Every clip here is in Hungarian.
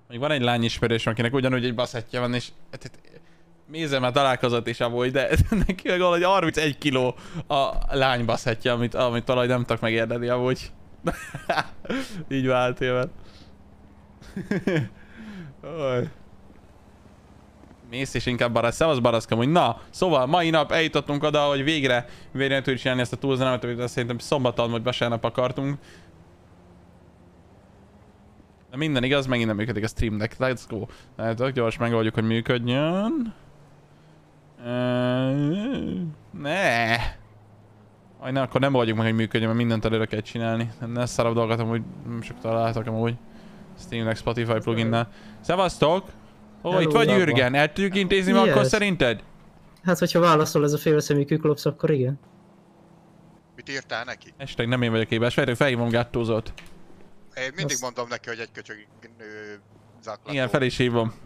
Még van egy lányismerős, akinek ugyanúgy egy baszettje van, és Mézzel már találkozott is amúgy, de neki meg valahogy 31 kiló a lány baszettje, amit valahogy nem tudok megérdeni amúgy. Így vált éven. Mész és inkább barasz. Szevasz baraszk amúgy. Na, szóval mai nap eljutottunk oda, hogy végre tudjuk csinálni ezt a túlzenemet, amit szerintem szombaton vagy vasárnap akartunk. De minden igaz, megint nem működik a Stream Deck. Let's go. Látok, gyors megoldjuk, hogy működjön. Ne. Ne, akkor nem oldjuk meg, hogy működjön, mert mindent előre kell csinálni. Ne szarabb dolgot, amúgy nem sok találtak amúgy. Steam Deck Spotify pluginnel. Szevasztok! Ó, itt vagy Jürgen, el tudjuk intézni ma akkor szerinted? Hát, hogyha válaszol ez a félszemű küklopsz, akkor igen. Mit írtál neki? Hashtag nem én vagyok hibás, felhívom Gattózót. Én mindig mondom neki, hogy egy köcsög zaklató. Igen, fel is hívom.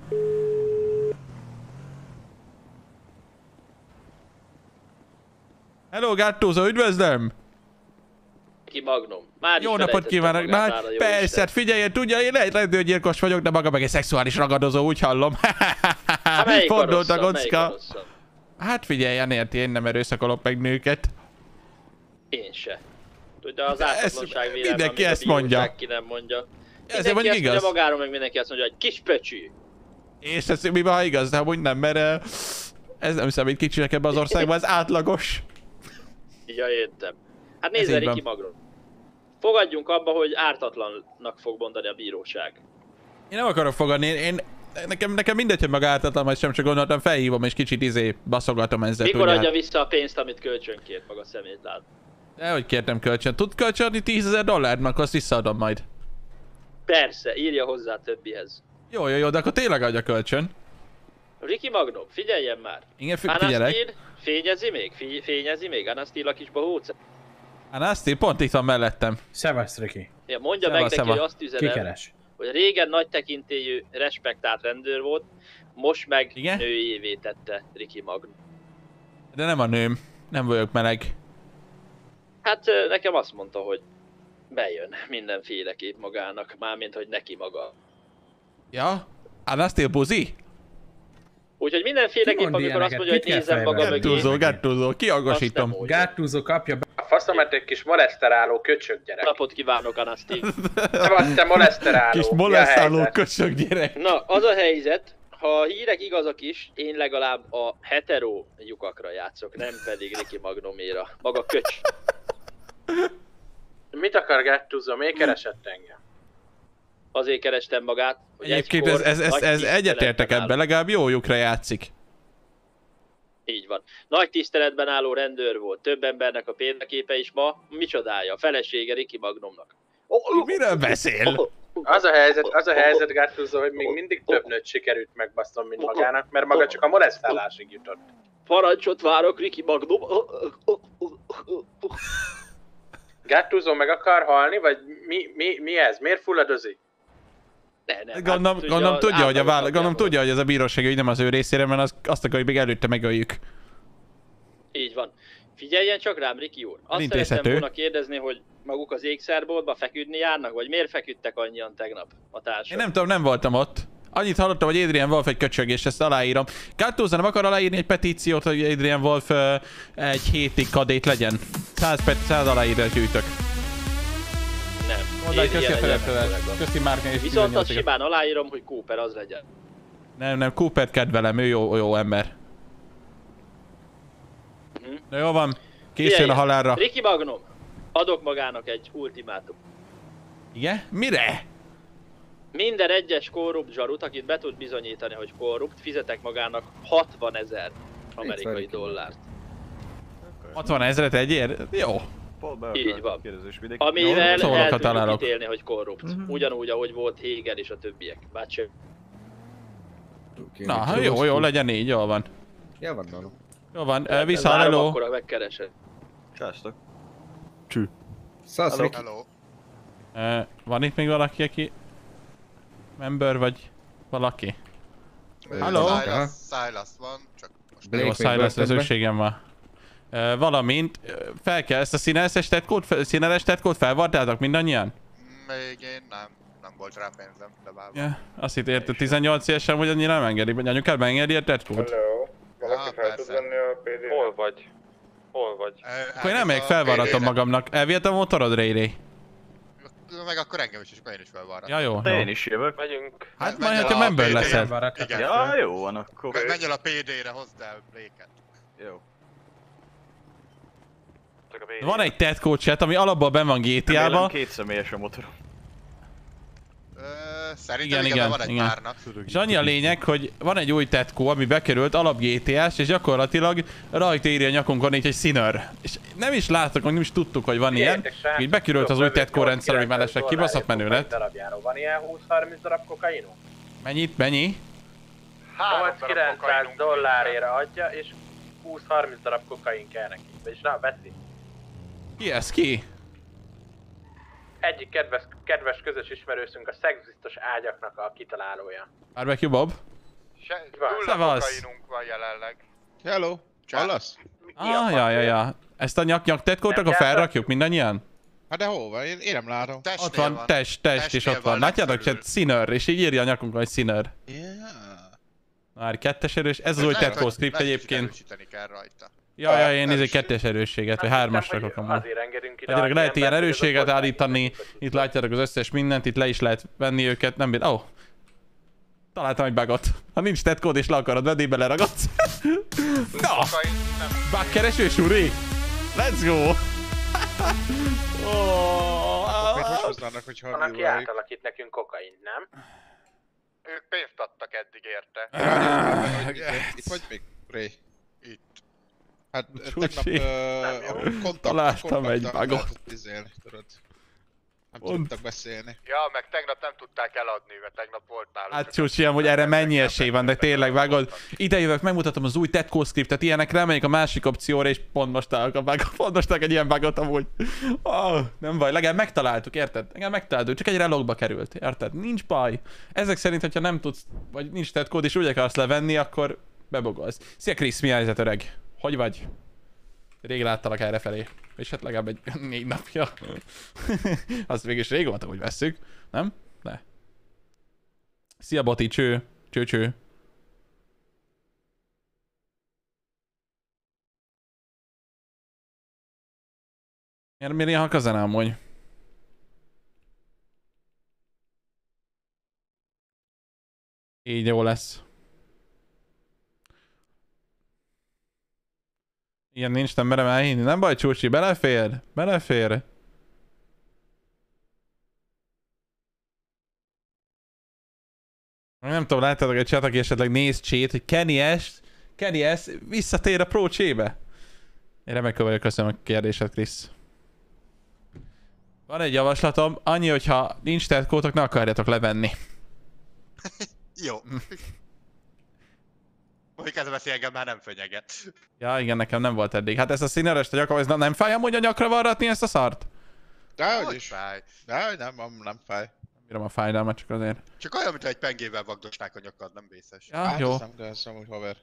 Hello Gattózó, üdvözlöm! Ki Magnum. Már jó napot kívánok! Már persze, figyelj, tudja, én egy rendőrgyilkos vagyok, de maga meg egy szexuális ragadozó, úgy hallom. Fordult a kocka. Hát figyeljen, érti, én nem erőszakolok meg nőket. Én se. Tudja, az ártatlanság vélem, mindenki ezt mondja. Ki nem mondja. Ez mindenki ezt mondja magáról, meg mindenki azt mondja, hogy kis pöcsű. És ez mi van, igaz, de amúgy nem, mert ez nem számít kicsinek ebben az országban, ez átlagos. Ja, értem. Hát nézd, Riki Magnum. Fogadjunk abba, hogy ártatlannak fog mondani a bíróság. Én nem akarok fogadni, nekem mindegy, hogy maga ártatlan, vagy sem, csak gondoltam, felhívom és kicsit baszogatom ezzel. Mikor adja vissza a pénzt, amit kölcsönkért maga szemétlát? Dehogy kértem kölcsön. Tud kölcsönadni $10,000, mert akkor azt visszaadom majd. Persze, írja hozzá többihez. Jó, de akkor tényleg adja kölcsön. Riki Magnum, figyeljen már! Igen, figyelek. Fényezi még? Anasztíl a kis bohóca? Anasztíl pont itt van mellettem. Szevasz, Riki. Ja, mondja meg neki, hogy azt üzenem, kikeres? Hogy régen nagy tekintélyű, respektált rendőr volt, most meg nőjévé tette Riki Magnum. De nem a nőm, nem vagyok meleg. Hát nekem azt mondta, hogy bejön mindenféleképp magának, mármint hogy neki maga. Ja? Anasztíl buzi? Úgyhogy mindenféleképp, amikor azt mondja, hogy nézem maga mögé. Gáttúzó, kiagosítom. Gáttúzó kapja be. A faszomat egy kis moleszteráló köcsög gyerek. Napot kívánok, Anasztív. Te moleszteráló. Kis molesztáló köcsög gyerek. Na, az a helyzet, ha a hírek igazak is, én legalább a hetero lyukakra játszok, nem pedig Riki Magnuméra. Maga köcs. Mit akar Gáttúzó? Miért keresett engem? Azért kerestem magát, hogy egyébként ez egyetértek ebben, legalább jó lyukra játszik. Így van. Nagy tiszteletben álló rendőr volt, több embernek a példaképe is ma. Micsodája, a felesége Riki Magnumnak. Miről beszél? Az a helyzet Gáttúzó, hogy még mindig több nőt sikerült megbasztom, mint magának, mert maga csak a molesztálásig jutott. Parancsot várok, Riki Magnum. Gáttúzó meg akar halni, vagy mi ez? Miért fulladozik? Gondolom tudja, hogy ez a bíróság ügy nem az ő részére, mert azt akarjuk, még előtte megöljük. Így van. Figyeljen csak rám, Riki úr. Azt szerettem volna kérdezni, hogy maguk az ékszerboltba feküdni járnak, vagy miért feküdtek annyian tegnap a társak? Én nem tudom, nem voltam ott. Annyit hallottam, hogy Adrian Wolf egy köcsög, és ezt aláírom. Gattuso nem akar aláírni egy petíciót, hogy Adrian Wolf egy hétig kadét legyen. 100 aláírás gyűjtök. Nem. Oda, köszi a felelőt. Köszi Márka és viszont azt simán aláírom, hogy Cooper az legyen. Nem, Coopert kedvelem, ő jó ember. Na jó van, készül a halálra. Riki Magnum, adok magának egy ultimátum. Igen? Mire? Minden egyes korrupt zsarut, akit be tud bizonyítani, hogy korrupt, fizetek magának 60 000 amerikai dollárt. 60 000 egyért? Jó. Így van. Amivel el tudjuk ítélni, hogy korrupt. Ugyanúgy, ahogy volt Hegel és a többiek. Bácsi. Na, jó, legyen így, jól van. Jó van, vissza, hello. Akkor megkeresed. Sziasztok. Csű. Hello. Van itt még valaki, aki... member vagy valaki? Hello? Silas van, csak most... Jó, Silas lehetőségem van. Valamint, fel kell ezt a színeles testkód felvartáltak mindannyian? Még én nem volt rá pénzem, de bár. Ja, azt itt érted, 18 évesen, hogy annyira nem engedi, vagy anyukád megengedi a tetkót? Hello. Valaki fel tud persze. venni a PD-t? Hol vagy? Hol vagy? Akkor én nem megyek, felvarratom magamnak. Elvihetem a motorod, Ray. Meg akkor engem is, és akkor én is felvarratom. Ja, jó, De jó. én is jövök. Megyünk. Hát Menj majd, el hogyha a member PD-re. leszel. Igen. Ja, jó van akkor. Menj el a PD-re, hozd el Blake-et. Jó. Van egy tetkó chat, ami alapból benn van GTA-ba. Remélem kétszemélyes a motorom. Szerintem Igen, van egy igen. párnak. És annyi a lényeg, hogy van egy új tetkó, ami bekerült alap GTA-s, és gyakorlatilag rajta írja a nyakunkon így, hogy Sinner. És nem is láttuk, nem is tudtuk, hogy van ilyen. Így bekerült az új tetkó rendszer, ami mellesleg kibaszott menő lett. Van ilyen 20-30 darab kokainunk? Mennyit? Mennyi? 8-900 dollárért adja, és 20-30 darab kokain kell neki. Vagyis na, veszi. Ki ez? Ki? Egyik kedves közös ismerősünk a szexbiztos ágyaknak a kitalálója. Barbecue Bob? Nulla Szevasz. kokainunk van jelenleg. Hello. Hallasz? Ja. Ezt a nyak tetkót akkor felrakjuk mindannyian? Hát de hol van? Én nem látom. Ott van, test is ott van. Látjátok, hogy Sinner, és így írja a nyakunkon, hogy Sinner. Yeah. Már kettes erős, ez az új tetkó script egyébként. Erősíteni kell rajta. Ja, én egy kettes erősséget, vagy hármas rakok amúgy. Azért engedünk ide. Egyébként lehet ilyen erősséget állítani, itt látjátok az összes mindent, itt le is lehet venni őket, nem bír. Oh. Találtam egy bugot. Ha nincs tetkód és le akarod venni, beleragadsz. Na! Bug kereső, Suri! Let's go! Miért most hoznának, hogy Van, harmi aki vagyok? átalakít nekünk kokain, nem? Ők pénzt adtak eddig érte. Itt vagy még, Ray? Itt. Hát Csúcsi. tegnap Találtam egy bugot. lehetett izélni, tudod. Nem tudtak beszélni. Ja, meg tegnap nem tudták eladni, mert tegnap volt náluk. Hát Csúcsi, amúgy erre mennyi esély van, de tényleg vágod. Ide jövök, megmutatom az új tetkó scriptet, ilyenekre, remegyek a másik opcióra, és pont most találok a bugot. Pont most találok egy ilyen bugot amúgy. Nem baj, legalább megtaláltuk, érted? Legalább megtaláltuk, csak egy relókba került, érted? Nincs baj. Ezek szerint, hogyha nem tudsz, vagy nincs tetkód, és úgy akarsz levenni, akkor bebogolsz. Szia Krisz, mi a helyzet, öreg? Hogy vagy? Rég láttalak errefelé. És hát legalább egy 4 napja. Azt mégis rég voltam, hogy vesszük. Nem? Ne. Szia Boti, cső. Cső. Miért ilyen hakazen amúgy? Így jó lesz. Ilyen nincs, nem merem elhinni. Nem baj, Csúcsi, belefér. Belefér. Nem tudom, láttátok egy chat, aki esetleg néz csét, hogy Kenny S visszatér a Pro csébe. Én remekül vagyok, köszönöm a kérdésed, Krisz. Van egy javaslatom, annyi, hogyha nincs tetkótok, ne akarjatok levenni. Jó. Mondjuk ez veszi engem már nem fenyeget. Ja, igen, nekem nem volt eddig. Hát ez a színeres, hogy akkor ez nem fáj amúgy a nyakra varratni ezt a szart? Dehogy Hogy is. fáj? Dehogy nem fáj. Bírom a fájdalmat csak azért. Csak olyan, mintha egy pengével vagdosnák a nyakad, nem vészes. Ja, Hát jó. ez nem, de ez amúgy haver.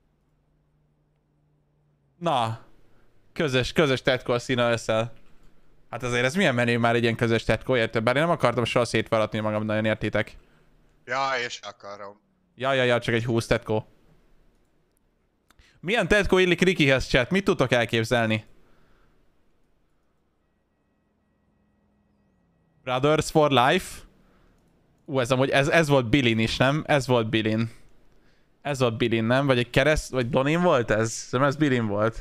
Na. Közös tetkó a színereszel. Hát azért ez milyen menő már egy ilyen közös tetkó, érted? Bár én nem akartam soha szétvaratni magam, nagyon értitek. Ja, és akarom. Ja, csak egy 20 tetkó. Milyen tetkó illik Rickyhez, chat? Mit tudtok elképzelni? Brothers for life? Ez amúgy, ez volt Billin is, nem? Ez volt Billin. Ez volt Billin, nem? Vagy egy kereszt, vagy Donin volt ez? Szerintem ez Billin volt.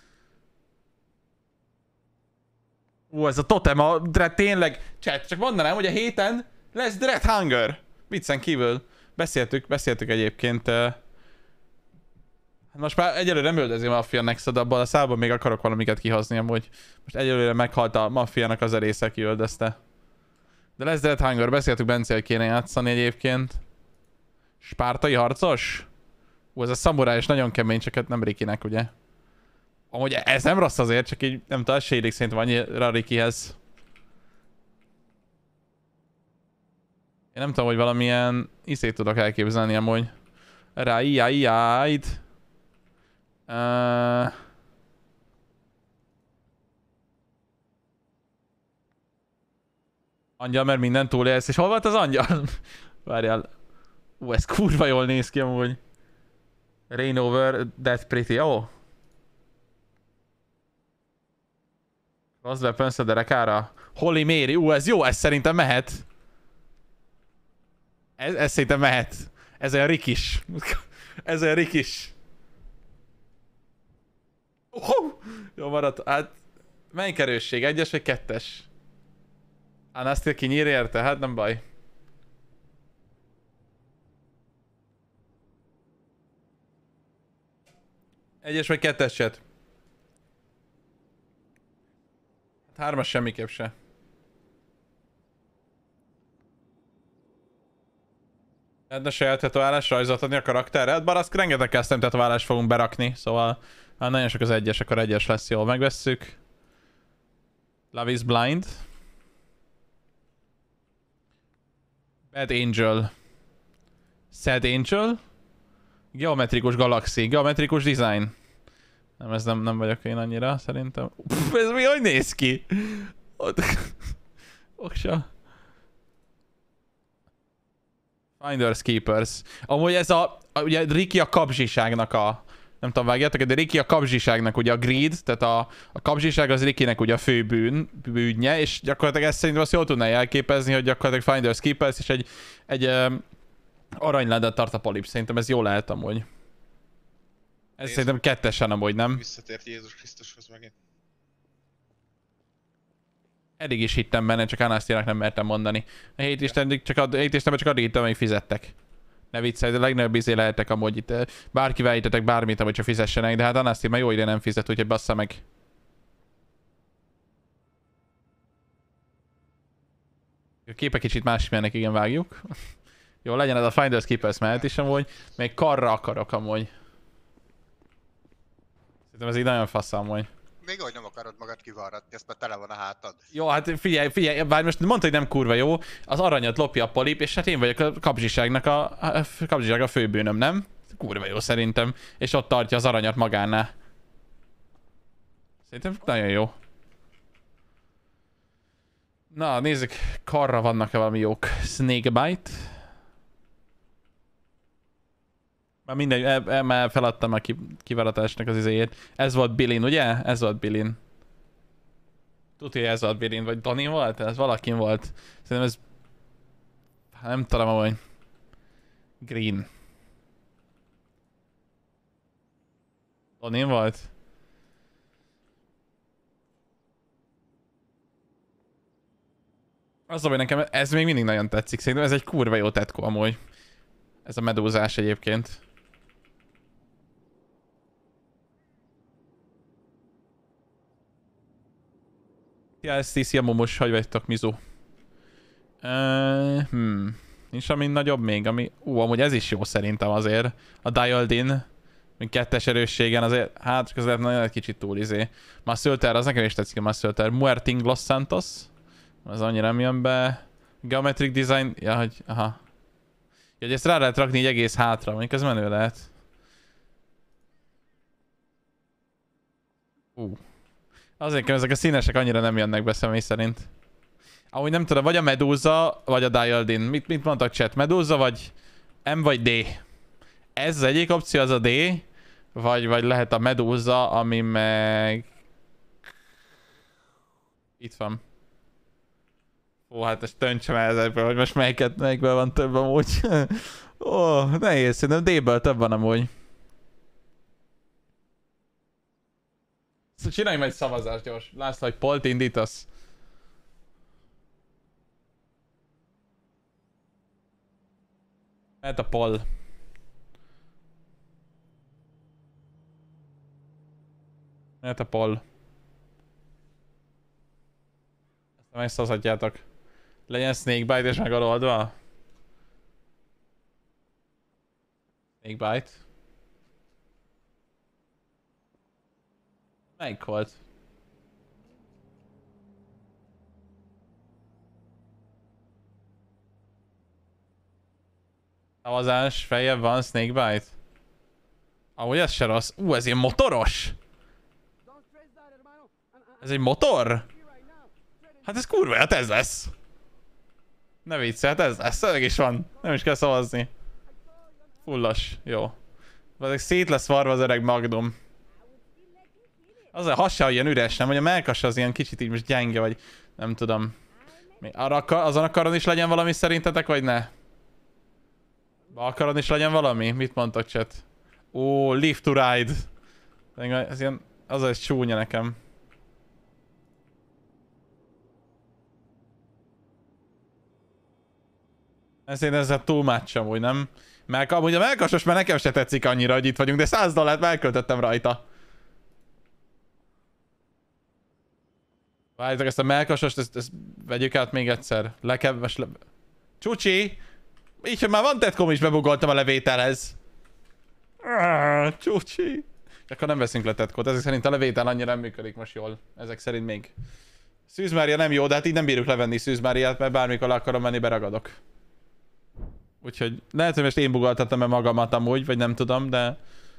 Ez a totem, tényleg, chat, csak mondanám, hogy a héten lesz Dread Hunger. Viccen kívül. Beszéltük egyébként. Most már egyelőre nem öldözi a Mafia Nexet, abban a szálban még akarok valamiket kihozni, amúgy. Most egyelőre meghalt a Mafiának az a része, ki öldözte. De lesz Dread Hunger, beszéltük Bencél kéne játszani egyébként. Spártai harcos? Ez a szamuráj is nagyon kemény, csak hát nem Rickynek, ugye? Amúgy ez nem rossz azért, csak így nem tudom, se illik szerintem annyira Rickyhez. Én nem tudom, hogy valamilyen iszét tudok elképzelni amúgy. Rájjájjájd. Angyal, mert minden túlélsz. És hol volt az angyal? Várjál. Ez kurva jól néz ki amúgy. Rain over, that's pretty. Oh. Cross weapons a derekára. Holy Mary. Ez jó, ez szerintem mehet. Ez szerintem mehet. Ez olyan rikis. Ez olyan rikis. Jó maradt. Hát, melyik erősség? 1-es vagy 2-es? Anastil kinyír érte? Hát nem baj. Egyes vagy 2-es chat? Hát 3-as semmiképp se. Lehetne saját tetoválás rajzot adni a karakterre? Hát bár azt rengeteg custom tetoválást fogunk berakni, szóval hát nagyon sok az 1-es, akkor 1-es lesz, jól megvesszük. Love is blind. Bad Angel. Sad Angel. Geometrikus galaxi, geometrikus design. Nem, ez nem vagyok én annyira, szerintem. Pff, ez mi, hogy néz ki? Oksa. Finders Keepers. Amúgy ez ugye Ricky a kapzsiságnak a... Nem tudom, vágjátok, de Ricky a kapzsiságnak ugye a greed, tehát a kapzsiság az Rickynek ugye a fő bűnje, és gyakorlatilag ezt szerintem azt jól tudná elképezni, hogy gyakorlatilag Finders Keepers és egy aranyládat tart a polip. Szerintem ez jól lehet amúgy. Ez szerintem 2-esen amúgy, nem? Visszatért Jézus Krisztushoz megint. Eddig is hittem benne, csak Anastiának nem mertem mondani. A hét Istenben csak addig hittem, amíg fizettek. Ne viccelj, de a legnagyobb izé lehetek amúgy itt. Bárkivel hittetek bármit, amúgy csak fizessenek, de hát Anastia már jó ide nem fizet, úgyhogy bassza meg. A képek kicsit másmilyenek, igen, vágjuk. Jó, legyen ez a Finders Keepers mehet is amúgy. Még karra akarok amúgy. Szerintem ez így nagyon fasz amúgy. Még hogy nem akarod magad kivarratni, ezt már tele van a hátad. Jó, hát figyelj, bár most mondta, hogy nem kurva jó, az aranyat lopja a polip, és hát én vagyok a kapzsiságnak a főbűnöm, nem? Kurva jó szerintem. És ott tartja az aranyat magánál. Szerintem nagyon jó. Na, nézzük, karra vannak-e valami jók. Snakebite. Már mindegy, már feladtam a kivaratásnak az izéjét. Ez volt Billin, ugye? Ez volt Billin. Tudja, ez volt Billin, vagy Donin volt? Ez valakin volt. Szerintem ez... Nem tudom, ahogy... Green. Donin volt? Az, hogy nekem ez még mindig nagyon tetszik. Szerintem ez egy kurva jó tetkó amúgy. Ez a medúzás egyébként. Ja, ez tiszi a momos, hogy vagytok, Mizu? Nincs ami nagyobb még, ami... amúgy ez is jó szerintem azért. A Dialed In. Még 2-es erősségen azért... Hát, csak az lehet nagyon egy kicsit túl izé. Muscle-ter, az nekem is tetszik a Muscle-ter. Muerting Los Santos. Az annyira nem jön be. Geometric Design... Ja, hogy... Aha. Ja, hogy ezt rá lehet rakni így egész hátra, mondjuk ez menő lehet. Azért ezek a színesek annyira nem jönnek be személy szerint. Ahogy nem tudom, vagy a Medusa, vagy a Dialed In. Mit mondtak chat? Medusa vagy M vagy D? Ez az egyik opció, az a D. Vagy lehet a Medusa, ami meg... Itt van. Ó, hát ezt töntsem el ezekből, hogy most melyikből van több amúgy. Ó, nehéz, szerintem D-ből több van amúgy. Szóval csináljunk egy szavazást gyors. László, hogy polt indítasz. Mehet a poll. Mehet a poll. Ezt megszavazhatjátok. Legyen Snakebite és megaloldva. Snakebite. Melyik volt? Szavazás, feljebb van Snakebite. Ahogy ez se rossz. Ez ilyen motoros? Ez egy motor? Hát ez kurva, hát ez lesz. Ne vicc, hát ez szöveg is van. Nem is kell szavazni. Fullas, jó. Ezek szét lesz varva az öreg Magnum. Az a hasa ilyen üres, nem? Hogy a mellkas az ilyen kicsit így most gyenge, vagy nem tudom. Azon a karon is legyen valami szerintetek, vagy ne? A karon is legyen valami? Mit mondtak, chat? Ó, live to ride. Ez ilyen, az csúnya nekem. Ezért ezzel túl much amúgy, nem? Mert amúgy a mellkasos már nekem se tetszik annyira, hogy itt vagyunk, de $100 elköltöttem rajta. Várjátok, ezt a mellkasost, ezt vegyük át még egyszer. Csúcsi! Így, hogy már van tetkom is, bebugoltam a levételhez. Csúcsi! Akkor nem veszünk le tetkót, ezek szerint a levétel annyira nem működik most jól. Ezek szerint még. Szűz Mária nem jó, de hát így nem bírjuk levenni Szűz Máriát, mert bármikor le akarom menni, beragadok. Úgyhogy lehet, hogy most én bugoltattam be magamat amúgy, vagy nem tudom, de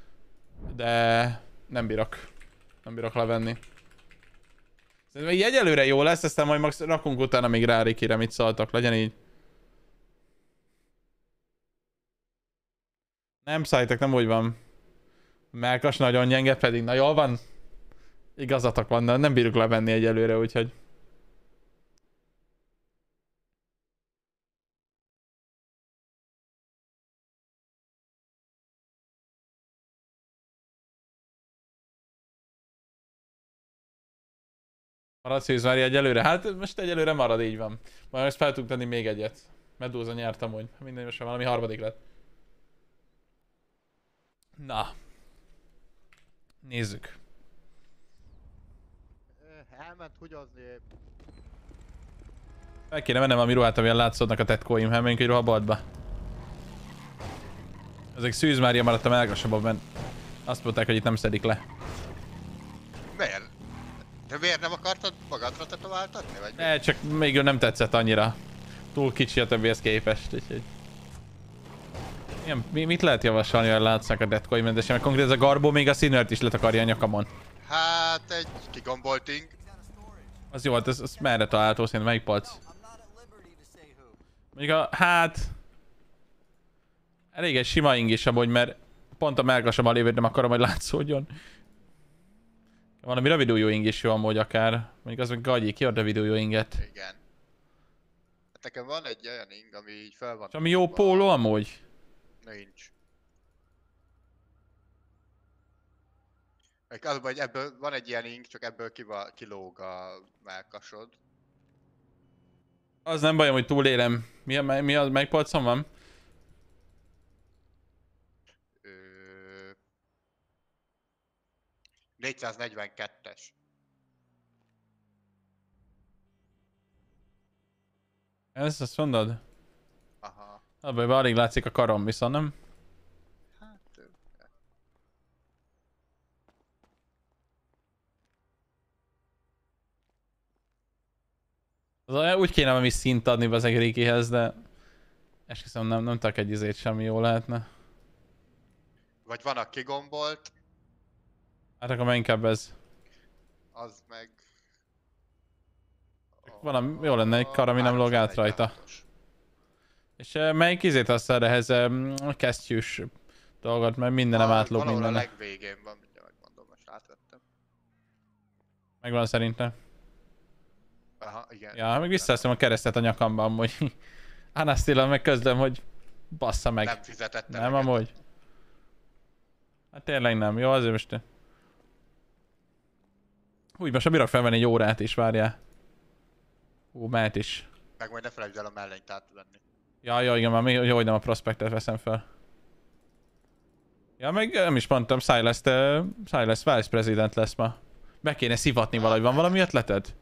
nem bírok. Nem bírok levenni. Szerintem így egyelőre jó lesz, aztán majd rakunk utána még rá Rikire, mit szóltak, legyen így. Nem szállítok, nem úgy van. Melkas nagyon gyenge, pedig na jól van. Igazatok van, de nem bírjuk levenni egyelőre, úgyhogy. Marad Szűz Mária egyelőre? Hát most egyelőre marad, így van. Majd most fel tudunk tenni még egyet. Medúza nyert amúgy. Minden most valami harmadik lett. Na. Nézzük. Elment hugyozni. Meg kéne mennem valami ruhát, amilyen látszódnak a tetkóim, hát menjünk egy ruhaboltba. Ezek Szűz Mária maradt a melkasabban, mert azt mondták, hogy itt nem szedik le. Miért? De miért nem akartad magadra tetováltatni, vagy mi? Ne, csak még nem tetszett annyira. Túl kicsi a többihez képest, úgyhogy... Igen, mit lehet javasolni, hogy látsznak a deathcoin mentesen, mert konkrétan ez a Garbó még a színőrt is letakarja a nyakamon. Hát egy kigombolting. Az jó volt, az merre található szerintem, melyik polc? Mondjuk hát... Elég egy sima ingis amúgy, mert pont a melkasammal lévőt nem akarom, hogy látszódjon. Valami rövidújú ingis jó amúgy akár. Mondjuk az meg gagyi, ki ad rövidújú inget? Igen. Hát nekem van egy olyan ing, ami így fel van. És ami jó póló amúgy? Nincs. Meg az, hogy ebből van egy ilyen ing, csak ebből kilóg a melkasod. Az nem bajom, hogy túlélem. Melyik polcon van? 442-es. Ez azt mondod? Aha. Abban alig látszik a karom, viszont nem? Hát... Úgy kéne valami szint adni az Rikihez, de... Esküszöm, nem tudok egy izét semmi jó lehetne. Vagy van a kigombolt. Hát akkor inkább ez. Az meg... Valami jó lenne egy kar, ami nem log át rajta. És melyik izét aztán ehhez a kesztyűs dolgot, mert mindenem átlóg mindenne. Valahol a legvégén van, mindjárt megmondom, most átvettem. Megvan szerintem. Aha, igen. Ja, meg visszaszom a keresztet a nyakamban, amúgy. Anasztila meg közlöm, hogy bassza meg. Nem fizetette. Nem amúgy. Hát tényleg nem, jó azért most. Úgy most bírok felvenni egy órát is, várjál. Mehet is. Meg majd ne felejtsd el a mellényt átvenni. Ja, igen, már jó, hogy nem a prospektet veszem fel. Ja, meg nem is mondtam, Silas Vice President lesz ma. Be kéne szivatni valahogy, van valami ötleted?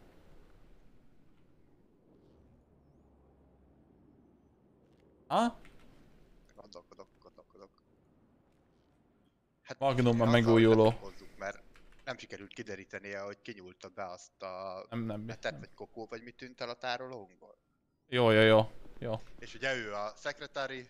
Ha? Gondolkodok. Hát Magnumban megújuló. Mert nem sikerült kiderítenie, hogy kinyúlta be azt a Nem. betet vagy kokó, vagy mit tűnt el a tárolónkból. Jó. És ugye ő a szekretári.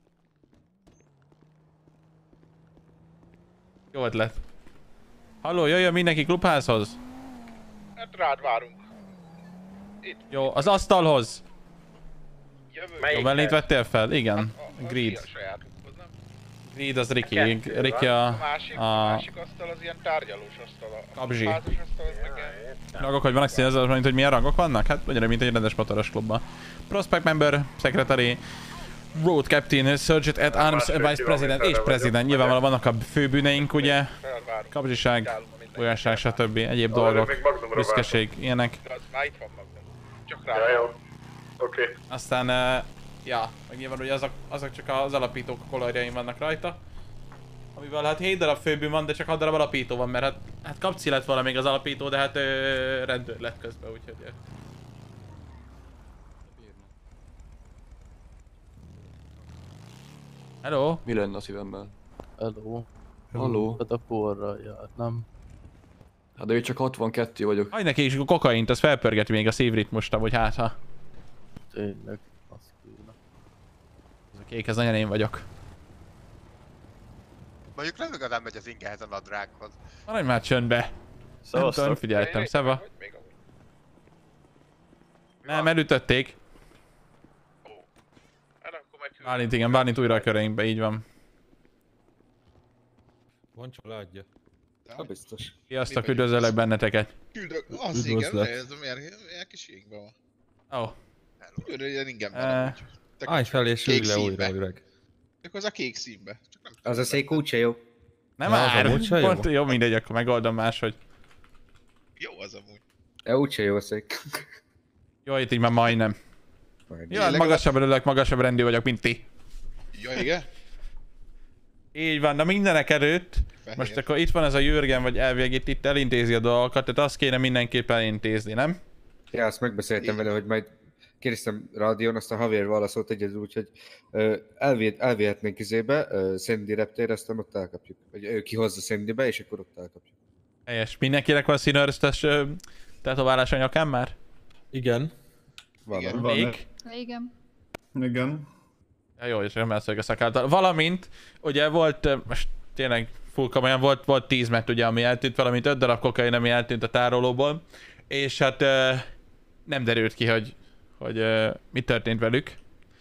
Jó ötlet. Halló, jöjjön mindenki klubházhoz. Hát rád várunk. Itt. Jó, az asztalhoz. Jó, Bellint vettél fel? Igen. Greed. Greed az Ricky. Ricky a másik asztal az ilyen tárgyalós asztal. Kabzsi. Házas asztal az meg ilyen... Rangok, hogy vannak színezve, mint hogy milyen rangok vannak? Hát ugyanúgy, mint egy rendes motoros klubban. Prospect Member, Secretary, Road Captain, Sergeant at Arms, Vice President és President. Nyilvánvalóan vannak a főbűneink, ugye? Kabzsiság, olyasság, stb. Egyéb dolgok, büszkeség, ilyenek. Már itt van magam. Csak rá. Oké. Aztán, ja, meg nyilván ugye azok csak az alapítók kolorjaim vannak rajta. Amivel hát 7 darab főbűn van, de csak 6 darab alapító van, mert hát Kapci lett volna még az alapító, de hát rendőr lett közben, úgyhogy... Hello? Mi lenne a szívemmel? Hello. Halló? Hát a porra jár, nem? Hát de én csak 62 vagyok. Hagy neki is a kokaint, az felpörgeti még a szívritmusra, vagy hát ha... Tényleg, azt kéne. Ez a kék, ez nagyon én vagyok. Mondjuk nem igazán megy az ingehez a nadrághoz. Maradj már csöndbe! Nem tudom, nem figyeltem, szeva. Nem, elütötték. Bálint, igen, Bálint újra a köreinkbe, így van. Van családja. Hát biztos. Sziasztok, üdvözöllek benneteket. Küldök, az igen, ez a milyen kis égben van. Ó. Küldök, ingem van. Állj fel és ülj le újra, öreg. Csak az a kék színbe. Az a szék úgyse jó. Nem Ja, már, az amúgy se jó. pont jó, mindegy, akkor megoldom máshogy. Jó az amúgy. Úgyse jó a szék. Jó, itt így már majdnem. Jó, hát magasabb ülök, magasabb rendű vagyok, mint ti. Ja, igen? Így van, de mindenek előtt, most akkor itt van ez a Jürgen, vagy elvég itt elintézi a dolgokat, tehát azt kéne mindenképpen elintézni, nem? Ja, azt megbeszéltem vele, hogy majd kérdeztem rádión, aztán Javier válaszolt egyedül, úgyhogy elvihetnénk izébe, Sandy reptére, aztán ott elkapjuk. Vagy ő kihozza Sandybe, és akkor ott elkapjuk. Helyes. Mindenkinek van színőröztes tetoválás a nyakán már? Igen. Van. Még? Igen. Igen. Ja, jó, és nem elszög a szakáltal. Valamint, ugye volt, most tényleg full komolyan volt 10 met ugye, ami eltűnt, valamint 5 darab kokain, ami eltűnt a tárolóból. És hát nem derült ki, hogy mi történt velük.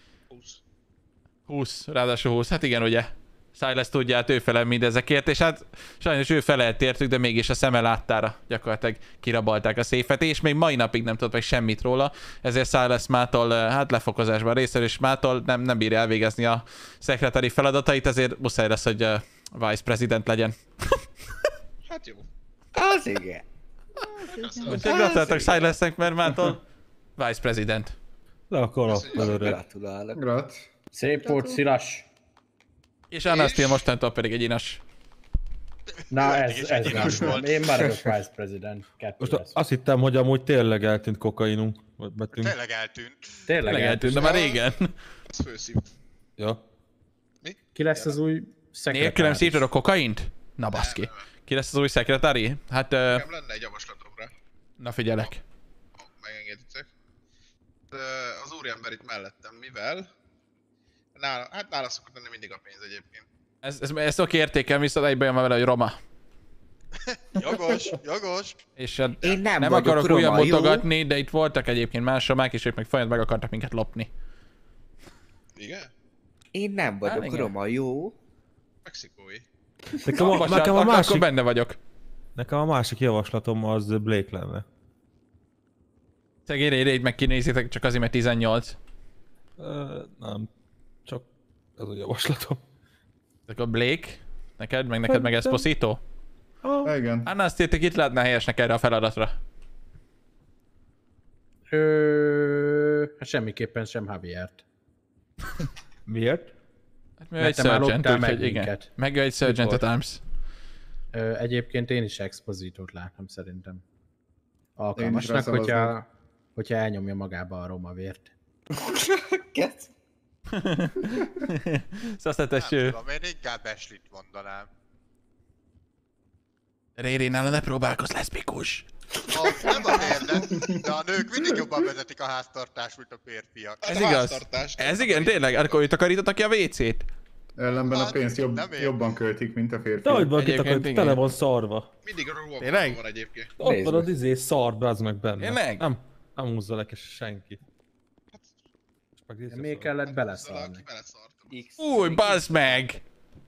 20, ráadásul 20, hát igen ugye. Silas tudja, hát ő felel mindezekért, és hát sajnos ő felelt értük, de mégis a szeme láttára gyakorlatilag kirabalták a széfet, és még mai napig nem tudott meg semmit róla, ezért Silas mától hát lefokozásban részéről, és mától nem bírja elvégezni a szekretári feladatait, ezért muszáj lesz, hogy Vice President legyen. Hát jó. Az igen. Úgyhogy gratuláltak Silasnek, mert mától Vice President. Le akkor a Gratulálok. Grat. Szép volt, Szilas. És Anastia mostantól pedig egy inas. Na ez nem. Én maradok Vice President. Most azt hittem, hogy amúgy tényleg eltűnt kokainunk. Tényleg eltűnt. Tényleg eltűnt, de már régen. Az főszív. Ja. Mi? Ki lesz az új szekretáris? Nélkülem szívtad a kokaint? Na baszki. Ki lesz az új szekretári? Hát... Nekem lenne egy javaslatom rá. Na figyelek. Megengeditek. Az úriember itt mellettem, mivel? Nála szokott lenni mindig a pénz egyébként. Ezt oké értékelni, viszont egyben jön már vele, hogy roma. Jogos. És hát Én nem akarok roma, újra jó? mutogatni, de itt voltak egyébként más romák, és ők meg folyamatosan meg akartak minket lopni. Igen? Én nem vagyok roma, jó? Mexikói. Nekem a másik... Akkor benne vagyok. Nekem a másik javaslatom az Blake lenne. Szegény így meg kinézitek, csak azért, mert 18. Nem. Csak ez a javaslatom. Akkor Blake, neked meg Esposito? Igen. Hát azt írtak, itt lehetne helyesnek erre a feladatra. Semmiképpen sem Javiert. Miért? Hát mi egy Sergeant, úgyhogy igen. Meg egy Sergeant at Arms. Egyébként én is Expositót látom szerintem. Én is Alkalmasnak, rá hogyha elnyomja magába a roma vért. Szaszletes... Nem tudom, én inkább Ashley-t mondanám. Réri, nála ne próbálkozz, leszbikus. Nem azért, de a nők mindig jobban vezetik a háztartást, mint a férfiak. Ez igaz. Ez igen, tényleg? Akkor ő takarította ki a WC-t? Ellenben a pénzt jobban költik, mint a férfiak. De hogy van kitakarított, tele van szarva. Mindig a róla Tényleg? van egyébként. Ott van az szar, az meg benne. Tényleg? Nem húzza le senki. Miért kellett beleszarni? Új, bazd meg!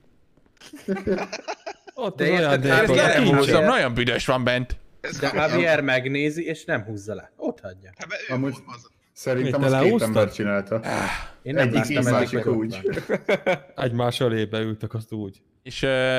Ott De az olyan, érted, de Ezt le nem húzzam, kincsen. nagyon büdös van bent. De Javier megnézi, és nem húzza le. Ott hagyja. Amúgy Mit, szerintem te az két leúsztad? ember csinálta. Én nem Egyik láttam így, eddig, másik hogy ott úgy. van. Egymás elébe ültek, azt úgy. És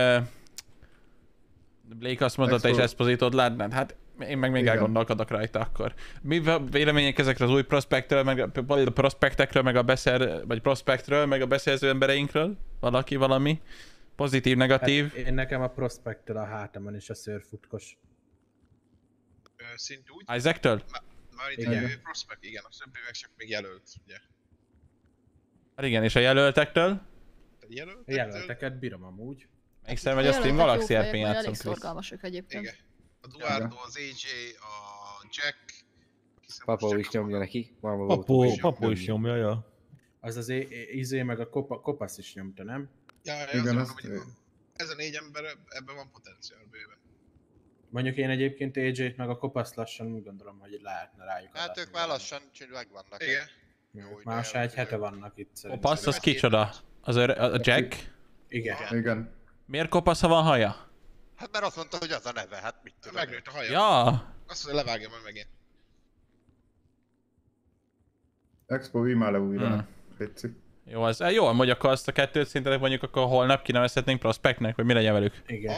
Blake azt mondta, te is Espositod látnád? Hát én meg még Igen. elgondolkodok rajta akkor. Mi vélemények ezekre az új prospektről, meg a prospektekről, meg a vagy prospektről, meg a beszerző embereinkről? Valami? Pozitív, negatív? Hát én nekem a prospektől a hátamon és a szőrfutkos. Szint úgy. Isaac-től? Már itt Igen. a prospect, igen, a többi meg csak még jelölt, ugye. Hát igen, és a jelöltektől? Jelölteket bírom amúgy. Emlékszem, hogy a Steam Galaxy RP-n játszom, elég Chris. szorgalmasok egyébként. Igen. A Duardo, az AJ, a Jack. Papa is nyomja neki. Mama Papu is nyomja, ja. Az az izé meg a kopasz is nyomta, nem? Ja, Igen, azért azt... mondom, hogy ez a 4 ember, ebben van potenciál bőven. Mondjuk én egyébként AJ-t meg a kopaszt lassan úgy gondolom, hogy lehetne rájuk Hát adatni ők már lassan megvannak. Igen. Jó, már se egy hete vannak itt szerintem. Kopasz, az kicsoda? Az a Jack? Igen. Igen. Miért kopasz, ha van haja? Hát mert azt mondta, hogy az a neve, hát mit tudom. Megnőtt a haja. Ja! Azt mondja, levágja majd megint. Expo, vigy már le újra. Pici. Jó, az jó, hogy akkor azt a kettőt szerintetek mondjuk akkor holnap kinevezhetnénk prospektnek, vagy mi legyen velük? Igen.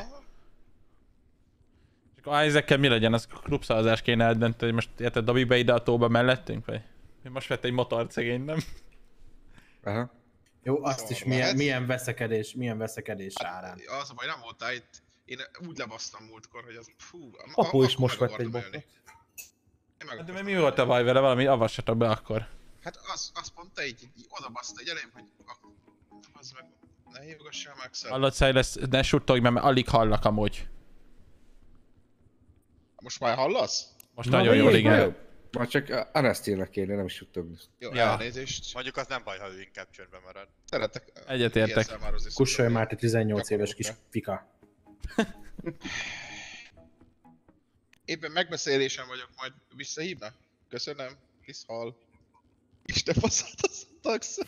És akkor Isaac-kel mi legyen? Az klubszavazás kéne eldönteni, hogy most érted, dobj be ide a tóba mellettünk, vagy? Most vett egy motort szegény, nem? Aha. Jó, azt is milyen veszekedés árán. Az a baj, nem voltál itt. Én úgy lebasztam múltkor, hogy az fú... Papu is akkor most meg vett egy akartam botot. ölni. De mi volt a baj vele? Valami avassatok be akkor. Hát azt mondta így oda baszta egy elém, hogy az meg ne hívogassál meg Axel. Hallod, Silas, ne suttogj, mert alig hallak amúgy. Most már hallasz? Most nagyon jól, igen. Már csak Anastilnak kéne, nem is suttogni. Jó, Ja. elnézést. Mondjuk az nem baj, ha ő inkább csöndben marad. Szeretek. Egyetértek. Kussolj már, te 18 éves kis fika. Éppen megbeszélésen vagyok, majd visszahívna? Köszönöm, kis hal. Isten faszát az tax.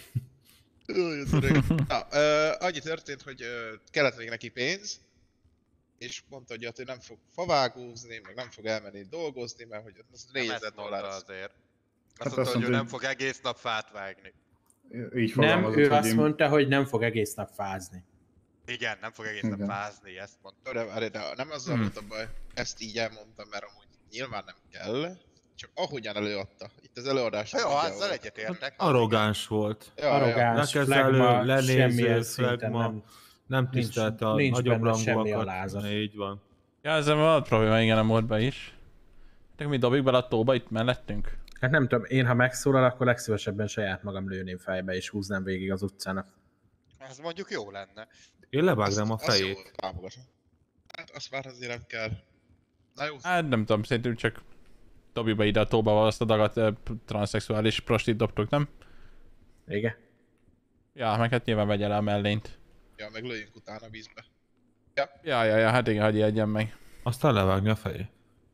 Na, annyi történt, hogy kellett még neki pénz, és mondta, hogy ő nem fog favágózni, meg nem fog elmenni dolgozni, mert hogy az $4000 azért. Hát Azt mondta, hogy ő nem fog egész nap fát vágni. Így Nem, fogalmazott, ő hogy azt én- mondta, hogy nem fog egész nap fázni. Igen, nem fog egész nap Igen. fázni, ezt mondta. De nem azzal volt a baj, ezt így elmondtam, mert amúgy nyilván nem kell, csak ahogyan előadta. Itt az előadás. Jó, azzal egyetértek. Arrogáns volt. Arrogáns, Lekezelő, flagma, lenéző, semmilyen szinten flagma, nem tisztelte a nincs nagyobb benne semmi rangúakat. alázat. Így van. Ja, ezzel volt probléma, igen, a módban is. Te mi dobjuk bele a tóba itt mellettünk? Hát nem tudom, én ha megszólal, akkor legszívesebben saját magam lőném fejbe és húznám végig az utcának. Ez mondjuk jó lenne. Én levágnám a Azt fejét. jó, támogatom. Hát azt már azért nem kell. Na jó. Hát nem tudom, szerintem csak dobjuk be ide a tóba azt a dagat transzexuális prostit dobtuk, nem? Igen. Ja, meg hát nyilván vegye le a mellényt. Ja, meg lőjünk utána a vízbe. Ja, hát igen, hagyj egyen meg. Aztán levágni a fejét.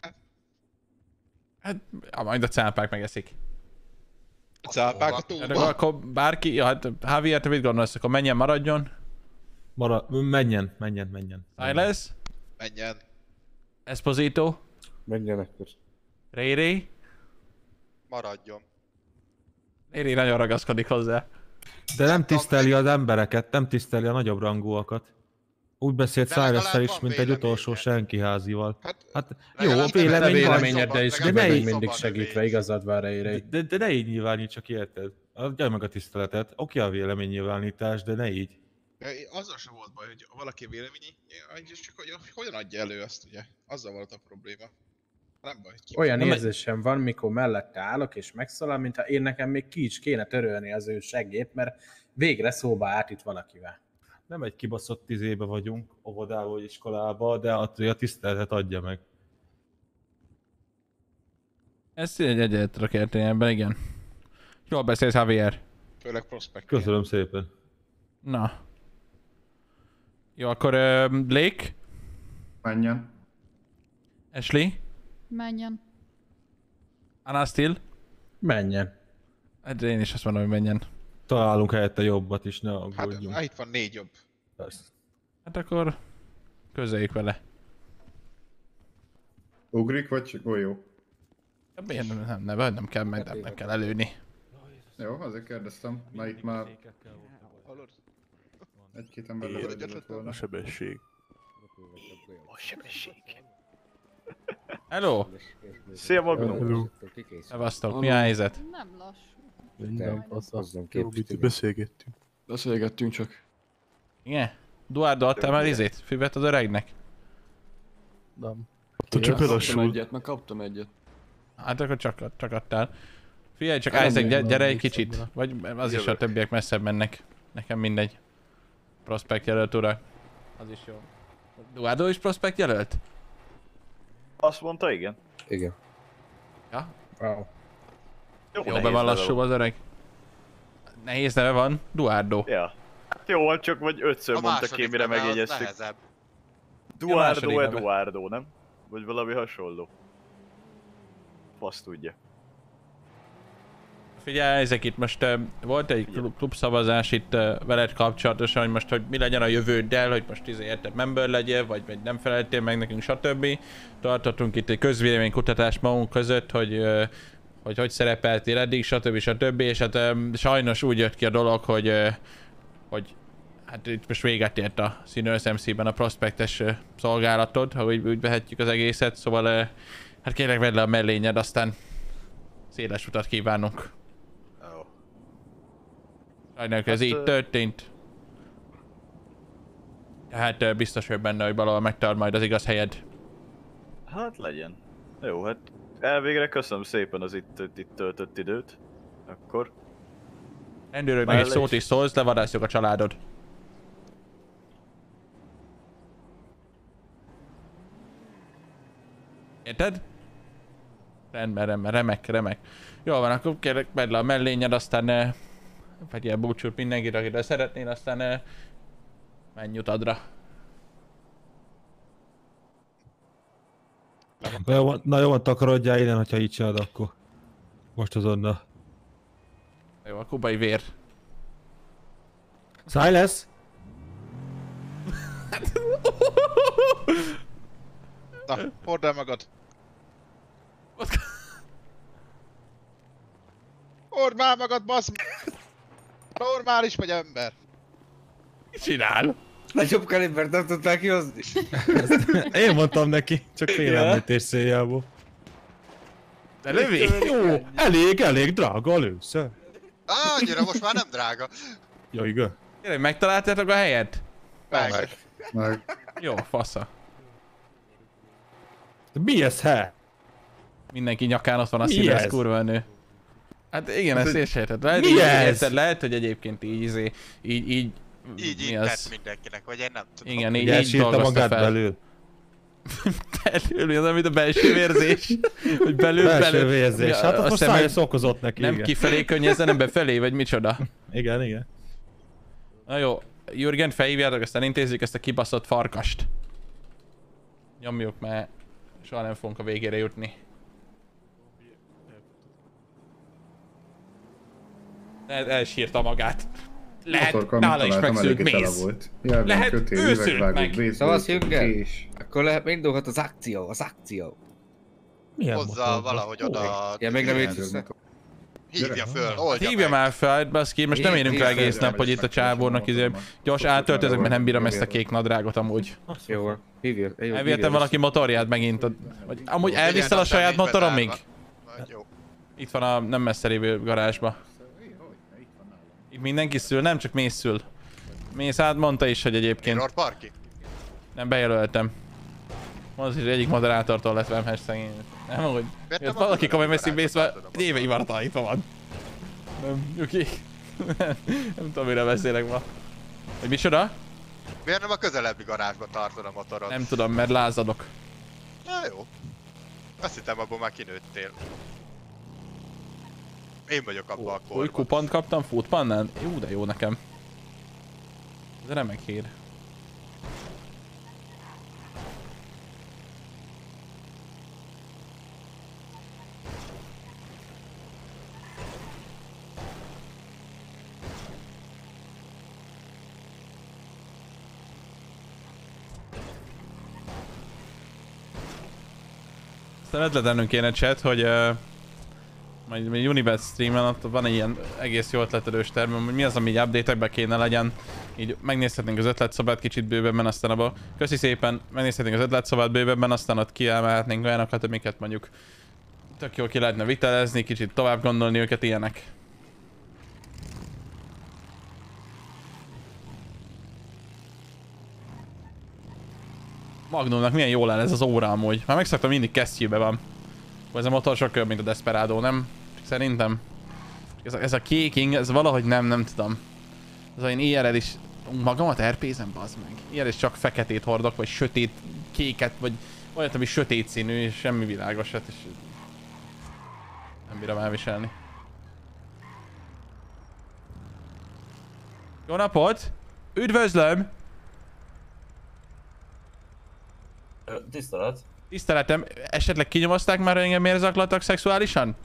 Hát, ja, majd a cápák megeszik. A cápák a Hát tóba. akkor bárki, ja, hát Javier, te mit gondolsz, akkor menjen, maradjon? Menjen. Silas? Menjen. Esposito? Menjen akkor. Ray? Maradjon. Ray nagyon ragaszkodik hozzá. De nem tiszteli az embereket, nem tiszteli a nagyobb rangúakat. Úgy beszélt Silas-szel is, mint egy utolsó senkiházival. Hát jó, A vélemény van, véleményeddel is de ne kivegyünk így, mindig segítve, igazad van Ray. de ne így nyilvánít, csak érted. Adjál meg a tiszteletet. Oké a véleménynyilvánítás, de ne így. Azzal sem volt baj, hogy valaki véleményi, csak hogy hogyan adja elő azt, ugye? Azzal volt a probléma. Nem baj, hogy Olyan érzésem van, mikor mellette állok és megszólal, mintha én nekem még ki is kéne törölni az ő seggét, mert végre szóba állt itt valakivel. Nem egy kibaszott izébe vagyunk, óvodába vagy iskolába, de a tiszteletet adja meg. Ezt egyet tudok érteni ebben, igen. Jól beszélsz, Javier. Főleg prospekt. Köszönöm szépen. Na. Jó, akkor Blake? Menjen. Ashley? Menjen. Anastil? Menjen. Hát én is azt mondom, hogy menjen. Találunk helyette jobbat is, ne Hát aggódjunk. itt van 4 jobb. Persze. Hát akkor közeljük vele. Ugrik vagy csak jó? Miért nem kell meg, nem kell előni. Jó, azért kérdeztem, mert itt már egy-két ember levődött volna. A sebesség. A sebesség. Hello! Szia Magnum! Szevasztok, mi a helyzet? Nem lassú. Minden fasza. Hozzam Jó, képest, mit beszélgettünk. Beszélgettünk csak. Igen? Duardo, adtál már izét? Füvet az öregnek? Nem. Csak Csak kaptam egyet, meg kaptam egyet. Hát akkor csak adtál. Figyelj csak, Nem, Isaac, nem, gyere egy nem, kicsit. nem. Vagy az is a Jövök. többiek messzebb mennek. Nekem mindegy. Prospect jelölt urak. Az is jó. Duardo is prospect jelölt? Azt mondta, igen. Igen. Ja? Wow. Jó, nehéz be van neve lassú van. az öreg. Nehéz neve van? Duardo. Ja. Hát jó, csak vagy 5-ször A mondta ki, második mire neve az megjegyeztük. nehezebb. második Duardo, neve. Eduardo, nem? Vagy valami hasonló. Fasz tudja. Figyelj, ezek itt most volt egy klubszavazás itt veled kapcsolatosan, hogy most hogy mi legyen a jövőddel, hogy most érted member legyél, vagy nem feleltél meg nekünk, stb. Tartottunk itt egy közvéleménykutatást magunk között, hogy szerepeltél eddig, stb. És hát sajnos úgy jött ki a dolog, hogy hát itt most véget ért a Sinners MC-ben a prospektes szolgálatod, ha úgy vehetjük az egészet, szóval hát kérlek vedd le a mellényed, aztán széles utat kívánunk. Sajnáljuk, ez így történt. Tehát biztos vagy benne, hogy valahol megtalál majd az igaz helyed. Hát legyen. Jó, hát elvégre köszönöm szépen az itt töltött időt. Akkor. Rendőröknek egy szót is szólsz, levadászjuk a családod. Érted? Rendben, remek. Jól van, akkor kérlek, vedd le a mellényed, aztán vegyél búcsút mindenkit, akire szeretnél, aztán menj nyutadra. Na jó, takarodjál innen, hogyha így csinálod, akkor. Most azonnal. Jó, a kubai vér. Silas! Na, hord el magad. Hord már magad, basz! Normális vagy ember. Mit csinál? Nagyobb kalibert nem tudták kihozni. Én mondtam neki, csak félelmítés céljából. De lövi! Jó, elég drága a lőszer. Annyira most már nem drága. Ja, igen. Kérlek, megtaláltátok a helyet? Meg. Jó, fasza. De mi ez, he? Mindenki nyakán ott van a Mi Sinners ez? kurva nő. Hát igen, Hát, ezt is érted. Lehet, mi így ez? érted, lehet, hogy egyébként így Így mi intett az? mindenkinek, vagy én nem tudom. Igen, így Elsírta dolgozta magát fel. belül. Belül, mi az, amit a belső vérzés? Hogy belül, Belső vérzés. Ja, Hát a az most szemed Silas okozott neki, nem igen. kifelé könnyezzen, hanem befelé, vagy micsoda? Igen. Na jó, Jürgen, felhívjátok, aztán intézzük ezt a kibaszott farkast. Nyomjuk, mert soha nem fogunk a végére jutni. Elsírta magát. Lehet, Motorkal nála is találtam, megszűnt eléggé tele mész. volt. Jelben, Lehet, kötél, ő szűrt üvegvágó, meg. baseball, Szavasz, Jürgen? kés. Akkor lehet indulhat az akció. Milyen Hozzá motorban? valahogy oda... Ja, még nem jött össze. Hívja föl, oldja Hívja meg. már fel, baszki, most nem érünk el egész nap, hogy itt a csávónak gyors átöltözök, mert nem bírom ezt a kék nadrágot amúgy. Jó van, hívja. Elvihetem valaki motorját megint, vagy amúgy elvisztel a Figyelj, saját aztán motorom nincs még? bezárva. Jó. Itt van a nem messze lévő garázsba. Itt mindenki szül, nem csak Mész szül. Mész át mondta is, hogy egyébként Mirror Parki? nem bejelöltem. Az is egyik moderátortól lett vemhes szegény. Nem, hogy Miért nem valaki akarod komolyan a veszik Mész, moderátort? mert egy éve ivartalanítva van. Nem, Juki. Nem tudom, mire beszélek ma. Hogy micsoda? Miért nem a közelebbi garázsba tartod a motorod? Nem tudom, mert lázadok. Na jó. Azt hittem, abból már kinőttél. Én vagyok abban a Új korban. kupont kaptam Foodpannán? Jó, de jó nekem. Ez remek hír. Aztán ötletelnünk kéne chat, hogy majd Unibet streamen ott van egy ilyen egész jó ötletelős termem, hogy mi az, ami így update-ekben kéne legyen. Így megnézhetnénk az ötletszobát kicsit bővebben, aztán abba. Köszi szépen, megnézhetnénk az ötletszobát bővebben, aztán ott kiemelhetnénk olyanokat, amiket mondjuk tök jól ki lehetne vitelezni, kicsit tovább gondolni őket, ilyenek. Magnumnak milyen jól áll ez az óra amúgy. Már megszoktam, mindig kesztyűbe van. Ez a motor sokkal jobb, mint a Desperado, nem? Szerintem. Ez a kéking, ez valahogy nem tudom. Ez olyan IRL is... Magamat RP-zem, bazd meg. IRL is csak feketét hordok, vagy sötét kéket, vagy olyat, ami sötét színű, és semmi világosat, és... Nem bírom elviselni. Jó napot! Üdvözlöm! Tisztelet. Tiszteletem, esetleg kinyomozták már, hogy engem miért zaklattak szexuálisan?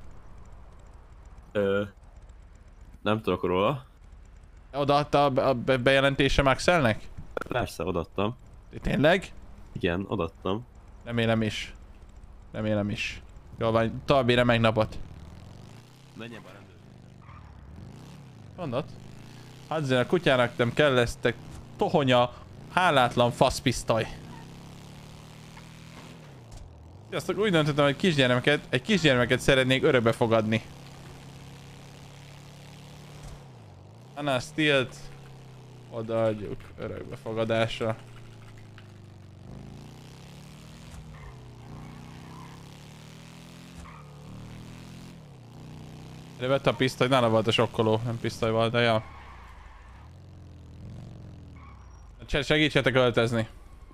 Nem tudok róla. Odaadta a bejelentése Maxelnek? Persze, odaadtam. Tényleg? Igen, odaadtam. Remélem is. Remélem is. Jól van, további remek napot. Menjen már rendőr. Mondod? Hadzén, a kutyának nem kell ezt tohonya, hálátlan faszpisztoly. Sziasztok, úgy döntöttem, hogy egy kisgyermeket szeretnék örökbe fogadni. Anna Steelt odaadjuk örökbefogadásra. Vette a pisztoly, nála volt a sokkoló, nem pisztoly volt, de ja. Segítsetek öltözni.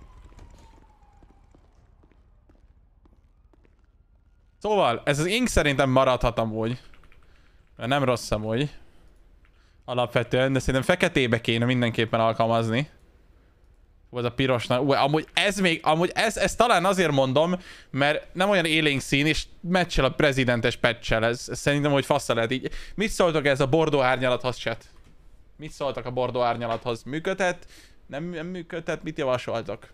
Szóval, ez az ink szerintem maradhat amúgy. Mert nem rossz amúgy. Alapvetően, de szerintem feketébe kéne mindenképpen alkalmazni. Vagy a pirosnak. Amúgy ez még, ez talán azért mondom, mert nem olyan élénk szín, és meccsel a prezidentes patch-el. Ez szerintem, hogy faszra lehet így. Mit szóltok ez a bordó árnyalathoz, chat? Mit szóltak a bordó árnyalathoz? Működhet? Nem működhet? Mit javasoltak?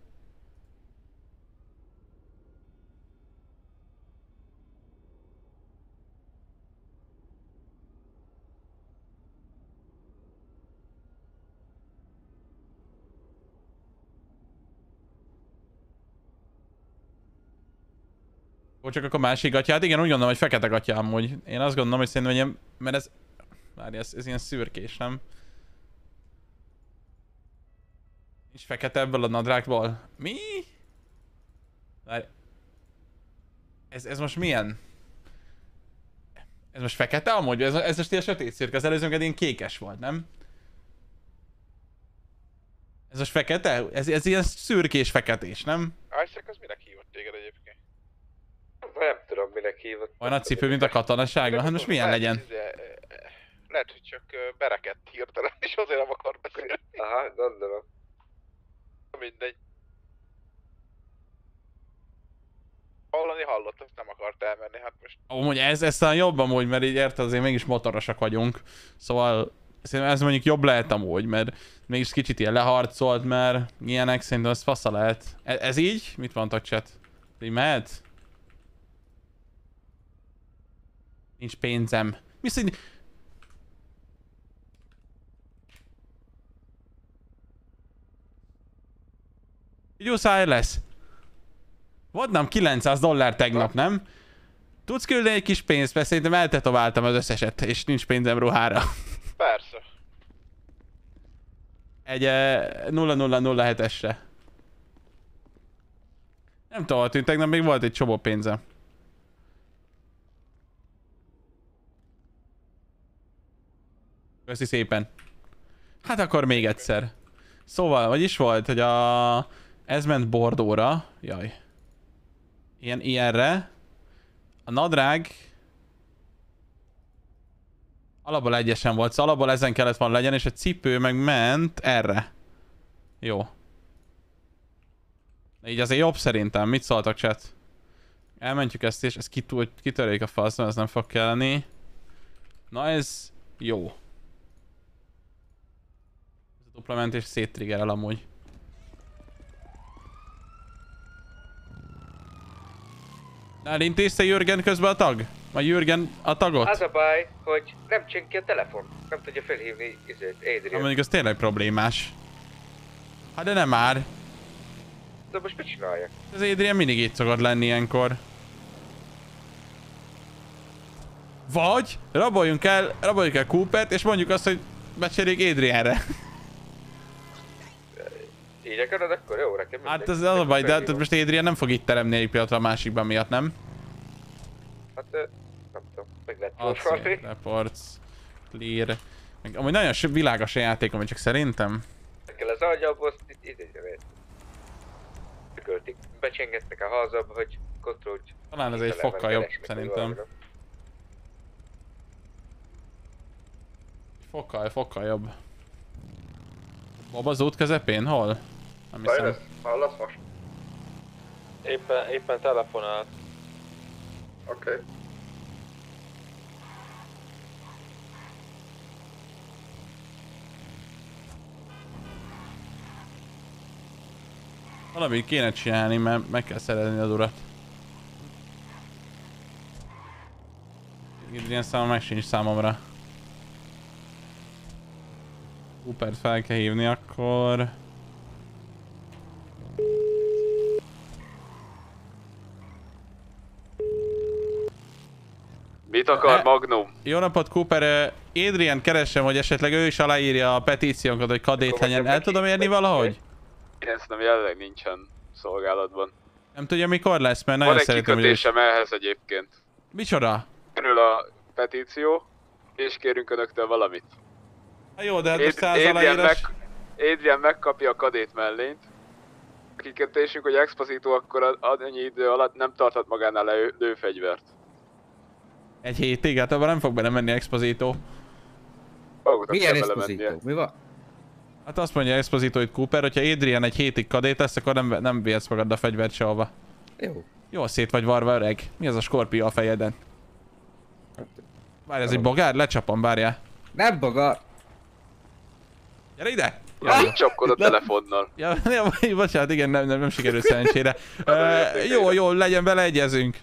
Csak akkor másik gatyát? Igen, úgy gondolom, hogy fekete gatya amúgy. Én azt gondolom, hogy szerintem ilyen... Mert ez... Várj, ez ilyen szürkés, nem? És fekete ebből a nadrágból. Mi? Várj. Ez most milyen? Ez most fekete amúgy? Ez most ilyen sötét szürke. Az előzőnk ilyen kékes volt, nem? Ez most fekete? Ez ilyen szürkés feketés, nem? Isaac, az minek hívott téged egyébként? Nem tudom, minek hívott. Olyan a cipő, mint a katonaságban? Hát most milyen legyen? Lehet, hogy csak berekedt hirtelen, és azért nem akar beszélni. Aha, gondolom. Mindegy. Hallani hallott, azt nem akart elmenni, hát most... Amúgy ez talán jobb amúgy, mert így érted, azért mégis motorosak vagyunk. Szóval szerintem ez mondjuk jobb lehet amúgy, mert mégis kicsit ilyen leharcolt, mert ilyenek szerintem az fasza lehet. Ez így? Mit mondtak, chat? Így mehet? Nincs pénzem. Mi szerint... Jó száj lesz. Vadnám $900 tegnap, nem? Tudsz küldeni egy kis pénzt, mert szerintem eltetováltam az összeset, és nincs pénzem ruhára. Persze. Egy 0007-esre. Nem tudom, hogy tegnap még volt egy csomó pénzem. Köszi szépen. Hát akkor még egyszer. Szóval, hogy is volt, hogy ez ment Bordóra. Jaj. Ilyenre. A nadrág... Alapból egyesen volt, szóval alapból ezen kellett volna legyen, és a cipő meg ment erre. Jó. De így azért jobb szerintem. Mit szóltak, chat? Elmentjük ezt, és ez kitörjék a faszon, ez nem fog kelleni. Na ez jó. Ez a dupla mentés széttriggerel amúgy. Elintézte Jürgen közben a tag? Vagy Jürgen a tagot? Az a baj, hogy nem cseng ki a telefon. Nem tudja felhívni Adrian. Mondjuk az tényleg problémás. Hát de nem már. De most mit csináljak? Az Adrian mindig itt szokott lenni ilyenkor. Vagy raboljuk el Coopert, és mondjuk azt, hogy becseréljük Adrianre. Így akarod, akkor jó, nekem mindegy. Hát az a baj, de hát most Adrian nem fog itt teremni egy pillanatra a másikban miatt, nem? Hát nem tudom, meg lehet próbálni. Reports, clear. Amúgy nagyon világos a játék, amúgy csak szerintem. Kell az agyalból, itt becsengettek a házába, hogy kontrollt. Talán ez egy fokkal jobb, szerintem. Fokkal jobb. Bob az út közepén? Hol? Nem hiszem. Hallasz most? Éppen telefonált. Oké. Valamit kéne csinálni, mert meg kell szerezni az urat. Ilyen számom meg sincs számomra. Coopert fel kell hívni akkor. Mit akar Magnum? Jó napot, Cooper. Adrian keresem, hogy esetleg ő is aláírja a petíciónkat, hogy kadét legyen. El tudom érni valahogy? Én szerintem jelenleg nincsen szolgálatban. Nem tudja mikor lesz, mert nagyon szeretem, hogy... Van egy kikötésem ehhez egyébként. Micsoda? Kerül a petíció, és kérünk önöktől valamit. Ha jó, de hát most 100 aláírás... Adrian megkapja a kadét mellényt. A kikötésünk, hogy Exposito akkor annyi idő alatt nem tarthat magánál lőfegyvert. Egy hétig? Hát abban nem fog bele menni Exposito. Milyen Exposito? Mi van? Hát azt mondja Exposito, hogy Cooper, hogyha Adrian egy hétig kadét lesz, akkor nem vihetsz magad a fegyvert sehova. Jó. Jól szét vagy varva, öreg. Mi az a skorpió a fejeden? Várj, ez egy bogár? Lecsapom, várjál. Nem bogár. Gyere ide! Ja, csapkod a telefonnal. Ja, bocsánat, igen, nem sikerült szerencsére. Jó, legyen, beleegyezünk.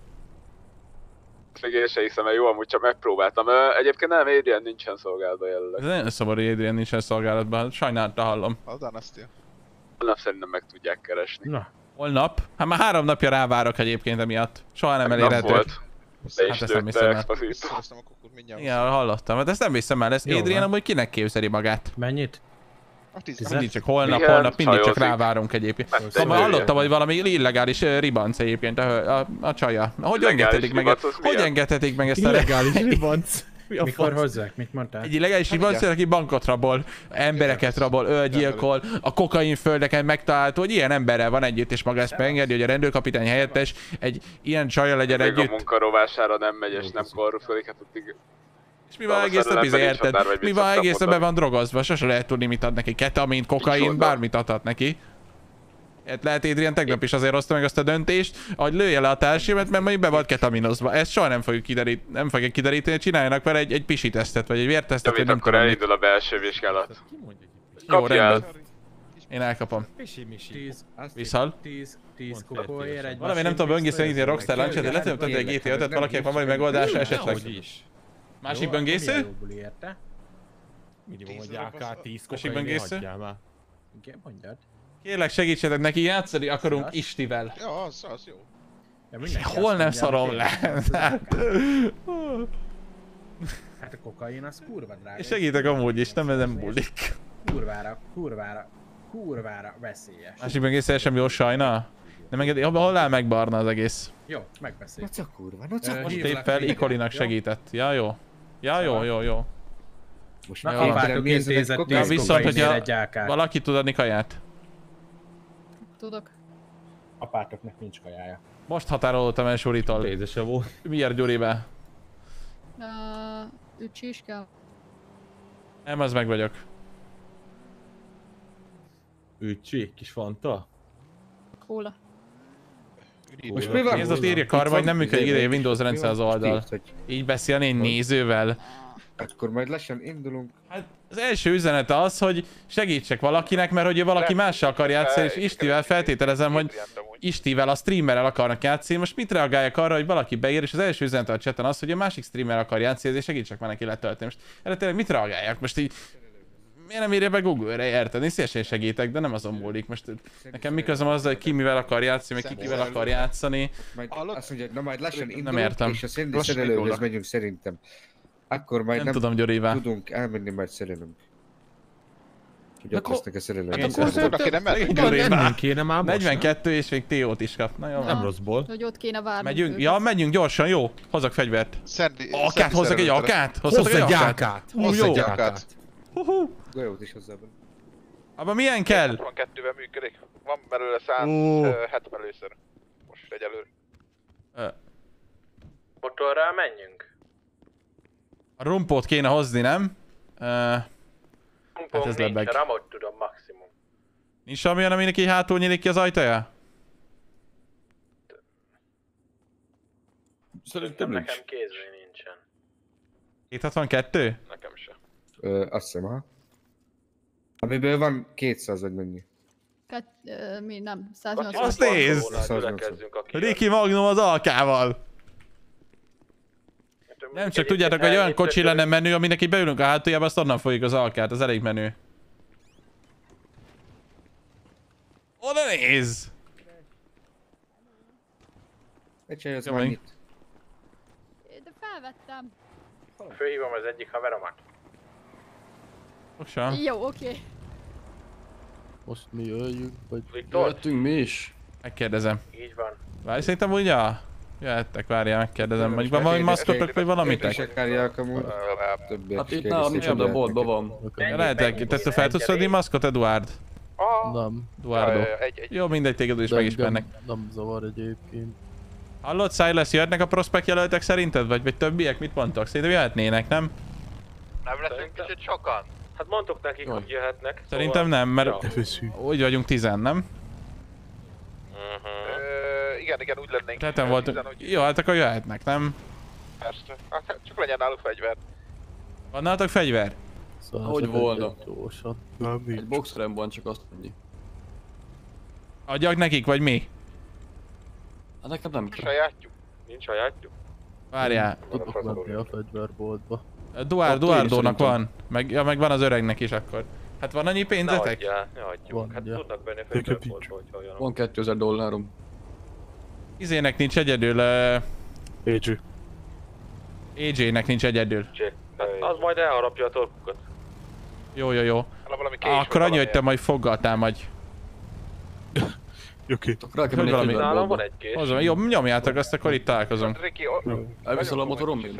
Még én se hiszem, mert jó, amúgy csak megpróbáltam. Egyébként nem, Adrian nincsen szolgálatban jelenleg. Ez nagyon szomorú, hogy Adrian nincsen szolgálatban. Sajnálta hallom. Az Anastia. Holnap szerintem meg tudják keresni. Na. Holnap? Hát már 3 napja rávárok egyébként emiatt. Soha nem elérhető. Volt. Hát ezt nem hiszem el. Igen, hallottam. Hát ezt nem hiszem el. Ez Adrian amúgy kinek képzeli magát? Mennyit? Mindig csak holnap, mindig csak rávárunk egyébként. Szóval hallottam, hogy valami illegális ribanc egyébként a csaja. Hogy engedhetik meg ezt a illegális ribanc? Mikor hozzák? Mit mondtál? Egy illegális ribanc, aki bankot rabol, embereket rabol, gyilkol, a kokain földeken megtalálható, hogy ilyen emberrel van együtt, és maga ezt beengedi, hogy a rendőrkapitány helyettes egy ilyen csaja legyen együtt. Még a munkarovására nem megy, és nem korruptodik, hát addig... És mi van egész nap érted? Mi van egész nap be van drogozva, sose lehet tudni mit ad neki, ketamint, kokain, bármit adhat neki. Lehet Adrian tegnap is azért hozta meg azt a döntést, hogy lője le a társémet, mert majd be volt ketaminozva. Ezt soha nem fogjuk kideríteni, csináljanak vele egy pisi tesztet, vagy egy vértesztet, vagy nem tudom. Akkor elindul a belső vizsgálat. Jó, rendben. Én elkapom. Viszal. 10 kokóért egy... Valami nem tudom, böngész szerint a Rockstar Launcher, de lehet, hogy a GTA 5-et valakinek van valami megoldása esetleg. Másik böngésző? Minimum, hogy AK 10 másik böngésző? Igen, mondjad. Kérlek segítsetek neki, játszani akarunk Istivel. Ja, az jó. Ja, hol nem szarom le? Hát a kokain az kurva drága. És segítek amúgy is, nem bullik. Kurvára veszélyes. Másik böngésző sem jó sajna? Nem engedi, hol áll meg barna az egész? Jó, megbeszéljük. Noca kurva, noca kurva. Most tép fel, Ikolinak segített. Ja, jó. Jó. Most már apátok intézett 10 viszont, hogyha egy AK-t. valaki tud adni kaját. Tudok. Apátoknak nincs kajája. Most határolódtam el Suritól. Édese volt. Miért Gyuribe? Ücsi is kell. Nem, az meg vagyok. Ücsi, kis Fanta? Kóla. Most mi van? Nézd, ott írja karma, hogy nem működik ideje Windows rendszer az oldal. Így beszélni egy nézővel. Akkor majd lassan indulunk. Hát az első üzenete az, hogy segítsek valakinek, mert hogy ő valaki mással akar játszani, és Istivel feltételezem, hogy Istivel, a streamerrel akarnak játszani. Most mit reagáljak arra, hogy valaki beír, és az első üzenete a chaten az, hogy a másik streamer akar játszani, ezért segítsek már neki letölteni. Most erre tényleg mit reagáljak? Most így... Miért nem írja be Google-re, érted? Én szívesen segítek, de nem azon múlik. Most nekem mi közöm azzal, hogy ki mivel akar játszani, meg ki kivel akar játszani. Majd azt mondja, na majd lassan indulunk, nem értem. és a Sandy szerelőhöz megyünk szerintem. Akkor majd nem tudom, Gyurivá. Tudunk elmenni majd szerelünk. Hogy ott lesznek a szerelők. Hát akkor menjünk kéne már most. 42 és még TO-t is kap. Na jó. Nem rosszból. Hogy ott kéne várni. Megyünk, ja, menjünk gyorsan, jó. Hozzak fegyvert. Akát, hozzak egy akát? Hozz egy akát. Hozz egy akát. Golyót is hozzá be. Abban milyen kell? 62-ben működik. Van belőle 170 lőszer. Most egyelőre. Motorral menjünk. A rumpót kéne hozni, nem? Hát ez lebeg. Ramot tudom maximum. Nincs semmilyen, aminek így hátul nyílik ki az ajtaja? Szerintem nincs. Nekem kézre nincsen. 262? Nekem sem. Azt hiszem, ha. Amiből van 200 vagy mennyi. Mi nem, 180. Azt nézd! Ricky Magnum az alkával! Nem csak tudjátok, hogy olyan kocsi lenne menő, aminek így beülünk a hátuljába, azt onnan folyik az alkát, az elég menő. Oda nézz! Egy csaj az mennyit. De felvettem. Főhívom az egyik haveromat. Fogsa. Jó, oké. Most mi jöjjünk, vagy... Jöttünk mi is. Megkérdezem. Így van. Várj, szerintem ugye? Jöhettek, várjál, megkérdezem. Mondjuk van valami maszkotok, vagy valamitek? Hát itt nálam nincs, de a boltban van. Lehet, te fel tudsz adni maszkot, Eduard? Nem. Eduardo. Jó, mindegy, téged is megismernek. Nem zavar egyébként. Hallod, Silas, jöhetnek a prospekt jelöltek szerinted? Vagy többiek? Mit mondtak? Szerintem jöhetnének, nem? Nem leszünk kicsit sokan? Hát mondtuk nekik, hogy jöhetnek. Szerintem nem, mert úgy vagyunk 10, nem? Igen, úgy lennénk. Teten voltunk. Jó, hát akkor jöhetnek, nem? Persze. Csak legyen náluk fegyver. Van nálatok fegyver? Szóval hogy volna? Gyorsan. Egy boxerem van, csak azt mondja. Adjak nekik, vagy mi? Hát nekem nem kell. Sajátjuk. Nincs sajátjuk? Várjál. Tudok menni a fegyverboltba. Duardónak van. Meg van az öregnek is akkor. Hát van annyi pénzetek? Ne adjuk. Hát tudnak benni a fegyverboltba, hogyha olyanok. Van $2000. Izének nincs egyedül. AJ-nek nincs egyedül. Az majd elharapja a torkukat. Jó. Akkor annyi, hogy te majd foggal támadj. Oké. Nálam van egy kés. Hozzam, jó, nyomjátok azt, akkor itt találkozunk. Elviszel a motorom még?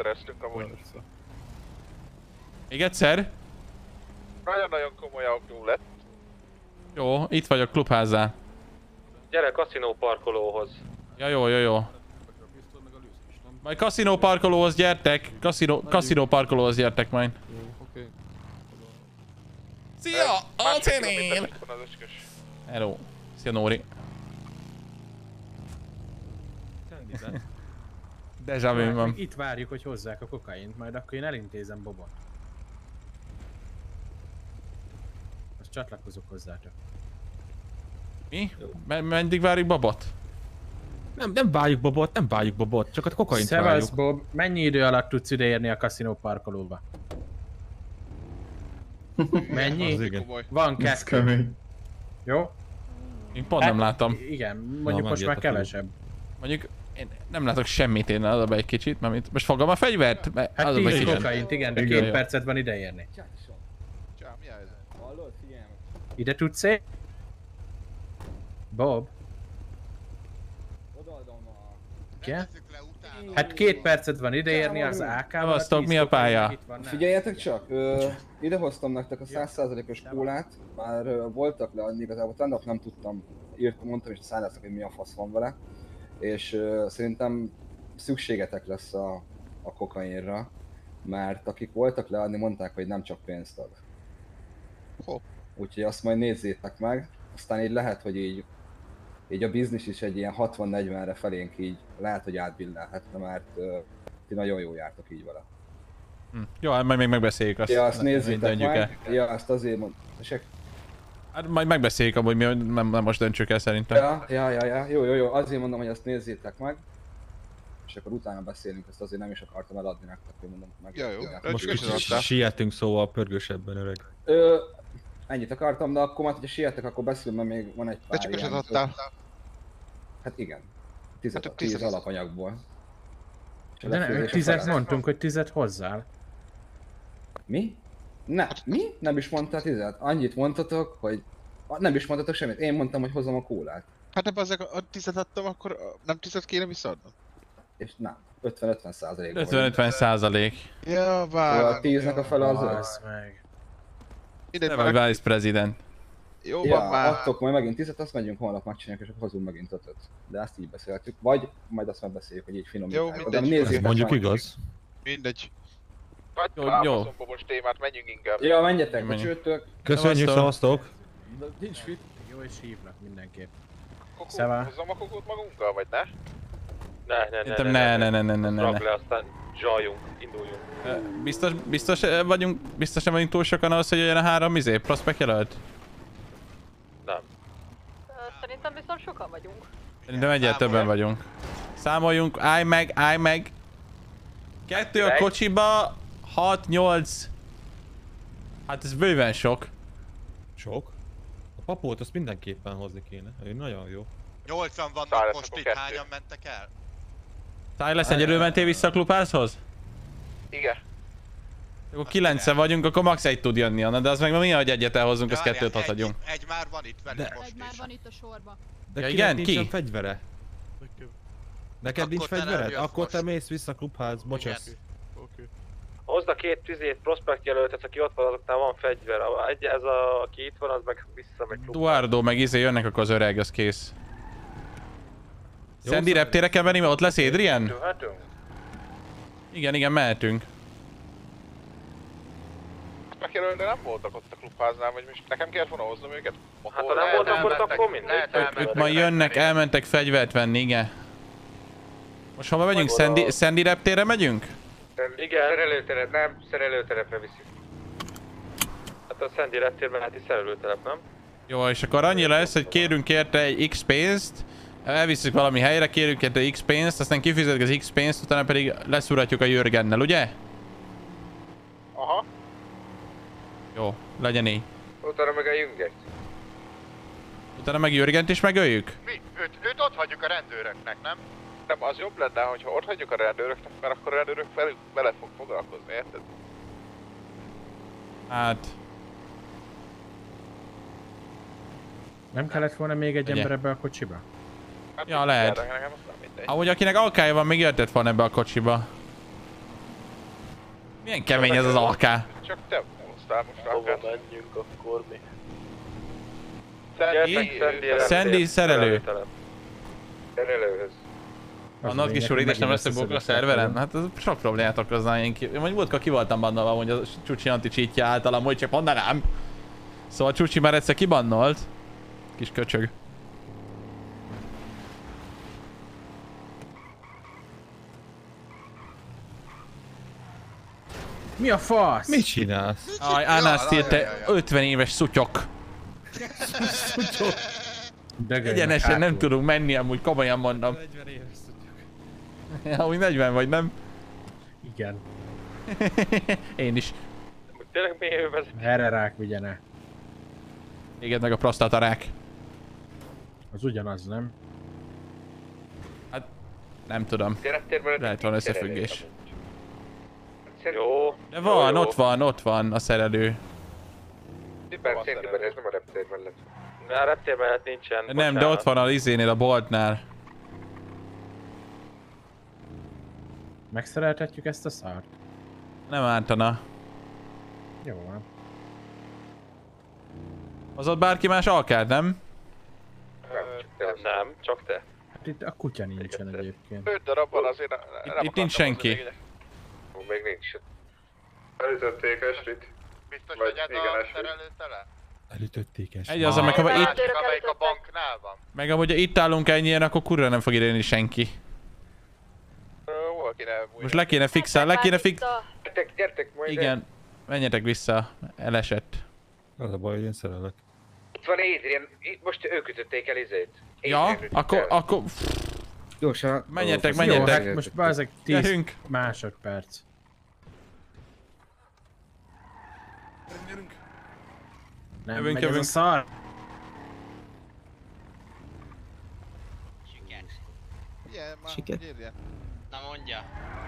Még egyszer? Nagyon-nagyon komoly autó lett. Jó, itt vagyok klubházzál. Gyere kaszinó parkolóhoz. Ja, jó. Majd kaszinó parkolóhoz gyertek. Kaszinó parkolóhoz gyertek majd. Oké. Szia! A cenél! Hello. Szia, Nóri. Deja vu van. Itt várjuk, hogy hozzák a kokaint, majd akkor én elintézem Bobot. Most csatlakozok hozzátok. Mi? Meddig várjuk Bobot? Nem várjuk Bobot, csak a kokaint várjuk. Szevasz Bob, mennyi idő alatt tudsz ideérni a kaszinó parkolóba? Mennyi? Van 2. Jó? Én pont nem látom. Igen, mondjuk most már kevesebb. Mondjuk én nem látok semmit, én adom be egy kicsit, mert most fogom a fegyvert? Hát 10 kokaint, igen, de 2 percet van ideérni. Ide tudsz érni? Bob? Igen? Hát 2 percet van ideérni az AK-val. Szavaztok, mi a pálya? Figyeljetek csak, ide hoztam nektek a 100%-os kólát, már voltak leadni, igazából tegnap nem tudtam, mondtam is a szállásnak, hogy mi a fasz van vele, és szerintem szükségetek lesz a kokainra, mert akik voltak leadni, mondták, hogy nem csak pénzt ad. Úgyhogy azt majd nézzétek meg, aztán így lehet, hogy így a biznisz is egy ilyen 60-40-re felénk így lehet, hogy átbillelhetne, mert ti nagyon jól jártok így vele. Jó, hát majd még megbeszéljük azt. Ja, azt nézzétek döntjük el. meg. Ja, azt azért mondom. Hát majd megbeszéljük amúgy, mi nem most döntsük el szerintem. Ja. Jó. Azért mondom, hogy azt nézzétek meg. És akkor utána beszélünk, ezt azért nem is akartam eladni nektek, hogy mondom meg. Jó. Most kicsit sietünk, szóval pörgősebben, öreg. Ennyit akartam, de akkor majd, hogyha sietek, akkor beszélünk, mert még van egy pár de csak adtál. Hát igen. 10 alapanyagból. De nem, 10-et mondtunk, hogy 10-et hozzál. Mi? Mi? Nem is mondtál 10-et? Annyit mondtatok, hogy... Nem is mondtatok semmit, én mondtam, hogy hozom a kólát. Hát de bazzeg, a 10-et adtam, akkor nem 10-et kéne visszaadnom? És nem, 50-50%. 50-50%. Ja, várj. Szóval a 10-nek a fele az Te vagy vice president. Jó van már. Adtok majd megint 10-et, azt megyünk holnap megcsináljuk, és akkor hozunk megint 5-öt. De ezt így beszéltük, vagy majd azt megbeszéljük, hogy így finomítják. Jó, mindegy. Ez mondjuk igaz. Mindegy. Jó. Most témát, menjünk inkább. Ja, menjetek, a csőtök. Köszönjük, szavaztok. Nincs fit. Jó, és hívnak mindenképp. Hozzam a kokót magunkkal, vagy ne? Ne. Rak le, aztán zsaljunk, induljunk. Biztos nem vagyunk túl sokan ahhoz, hogy jöjjön a 3 prospect jelölt? Nem. Szerintem viszont sokan vagyunk. Szerintem egyet többen vagyunk. Számoljunk, állj meg! 2 a kocsiba, 6-8. Hát ez bőven sok. Sok? A papót azt mindenképpen hozni kéne, ő nagyon jó. 80 vannak most itt, hányan mentek el? Silas, egyedül mentél vissza a klubházhoz? Igen. Akkor 9-en vagyunk, akkor max. 1 tud jönni, Anna, de az meg mi, hogy egyet elhozzunk, az 2-t hagyjunk. Egy már van itt velünk most Egy már van itt a sorba. De ja, igen, ki? Nincsen fegyvere. Neked akkor nincs fegyvered? Akkor te mész vissza a klubház, bocsász. Hozd a 2 prospect jelöltet, aki ott van, azoknál van fegyver. Ez aki itt van, az meg visszamegy klubba. Eduardo meg jönnek, akkor az öreg, az kész. Sandy reptére kell menni, mert ott lesz Adrian? Igen, mehetünk. Megjelölni, de nem voltak ott a klubháznál, vagy most nekem kellett volna hoznom őket? Hát ha nem voltak ott, akkor mindegy. Ők ma jönnek, elmentek fegyvert venni, igen. Most hova megyünk? Sandy reptére megyünk? Igen. Szerelőterepre viszik. Hát a Sandy reptér melletti szerelőtelep, nem? Jó, és akkor annyi lesz, hogy kérünk érte egy X pénzt, elvisszük valami helyre, kérünk érte X pénzt, aztán kifizetjük az X pénzt, utána pedig leszúratjuk a Jürgennel, ugye? Aha. Jó, legyen így. Utána meg a Jüngert. Utána meg Jürgent is megöljük? Mi? Őt ott hagyjuk a rendőröknek, nem? Nem, az jobb lenne, hogyha ott hagyjuk a rendőröknek, mert akkor a rendőrök vele fog foglalkozni, érted? Hát... Nem kellett volna még egy ember ebbe a kocsiba? Hát, ja, lehet. Ahogy akinek alkája van, még jöttett volna ebbe a kocsiba. Milyen kemény ez az alká? Csak te hoztál most alkát. Hova menjünk akkor mi? Sandy szerelő. Szerelőhöz. Annak kis úr, édes nem leszek bókra a szerveren? Hát ez sok problémát okozna én ki. Mondjuk múltkor ki voltam bannolva, hogy a Csucsi anti-cheatja általam, hogy csak mondanám. Szóval Csucsi már egyszer kibannolt. Kis köcsög. Mi a fasz? Mit csinálsz? Aj, Anna Steel, te 50 éves szutyok. Szutyok. Egyenesen nem tudunk menni, amúgy komolyan mondom. 40 éves szutyok. Ja, úgy 40 vagy, nem? Igen. Én is. Tényleg miért vezet? Erre rák vigyene. Éged meg a prostatarák. Az ugyanaz, nem? Hát, nem tudom. Lehet van összefüggés. Jó. De van, ott van a szerelő. Tippen Sandyben, ez nem a reptér mellett. A reptér mellett nincsen. Nem, de ott van a izénél, a boltnál. Megszereltetjük ezt a szart? Nem ártana. Jó van. Hozott bárki más alkát, nem? Nem, csak te. Hát itt a kutya nincsen egyébként. 5 darab van azért. Itt nincs senki. Még nincs. Elütötték Eslit. Biztos, hogy ez a szerelőtele? Elütötték Eslit. Egy az, amelyik amelyik a banknál van. meg amúgy itt állunk ennyien, akkor kurva nem fog ide jönni senki. Hol kéne most le kéne fixálni, Gyertek majd. Igen, menjetek vissza, elesett. Az a baj, hogy én szerelek. Itt van Adrian, most ők ütötték el izét. Ja, akkor... Gyorsan. Menjetek, Jó, hát most ezek 10 másodperc. Nem megy ez a szar. Siker. Gyerjen. Na mondja.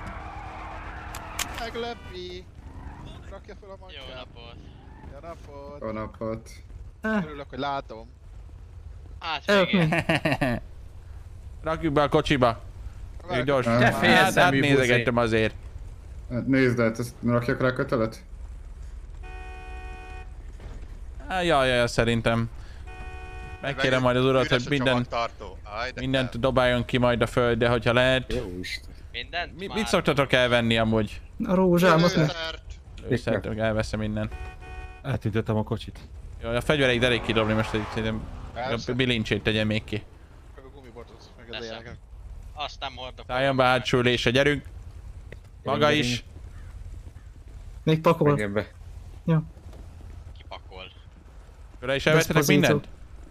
Meglepi. Rakja fel a mancsát. Jó napot. Jó napot. Jó napot. Örülök, hogy látom. Hát végén. Rakjuk be a kocsiba. Ő gyors. Te Hát nézegettem azért. Nézd, hát ezt rakjak rá kötelet? Ja, szerintem. Megkérem majd az urat, hogy mindent dobáljon ki majd a földre, hogyha lehet. Mindent? Mit szoktatok elvenni amúgy? A rózsámat meg. Lőszert, elveszem innen. Eltüntöttem a kocsit. Jó, a fegyvereit elég kidobni, most szerintem a bilincsét tegyen még ki. Meg a gumibortot, meg az ilyeneket. Azt nem hordok. Szálljon be hátsó ülésre, gyerünk! Maga is! Még pakol. Menjen be. Jó. Kipakol. Őre is elvettetek mindent?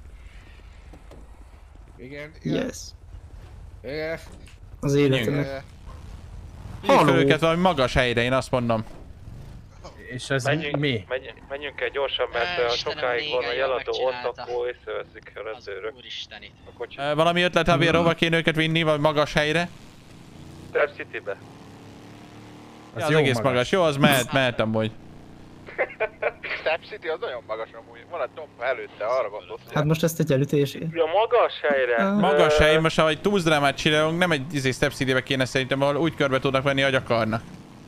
Igen. Yes. Igen. Az életemnek. Hívjuk fel őket valami magas helyre, én azt mondom. És ez mi? Menjünk el gyorsan, mert sokáig van a jeladó ott, akkor észreveszik a rendőrök. Úristenit. A kocsit. Valami ötlet, Javier, hova kéne őket vinni, vagy magas helyre? Step City-be. Ja, az egész magas. Jó, az mehet amúgy. Step City az nagyon magas amúgy. Van egy tompa előtte, arra gondolsz. Hát most ezt egy elütésért. Ja, magas helyre. Magas hely, most ha egy túldrámát csinálunk, nem egy Step City-be kéne szerintem, ahol úgy körbe tudnak venni, ahogy akarnak.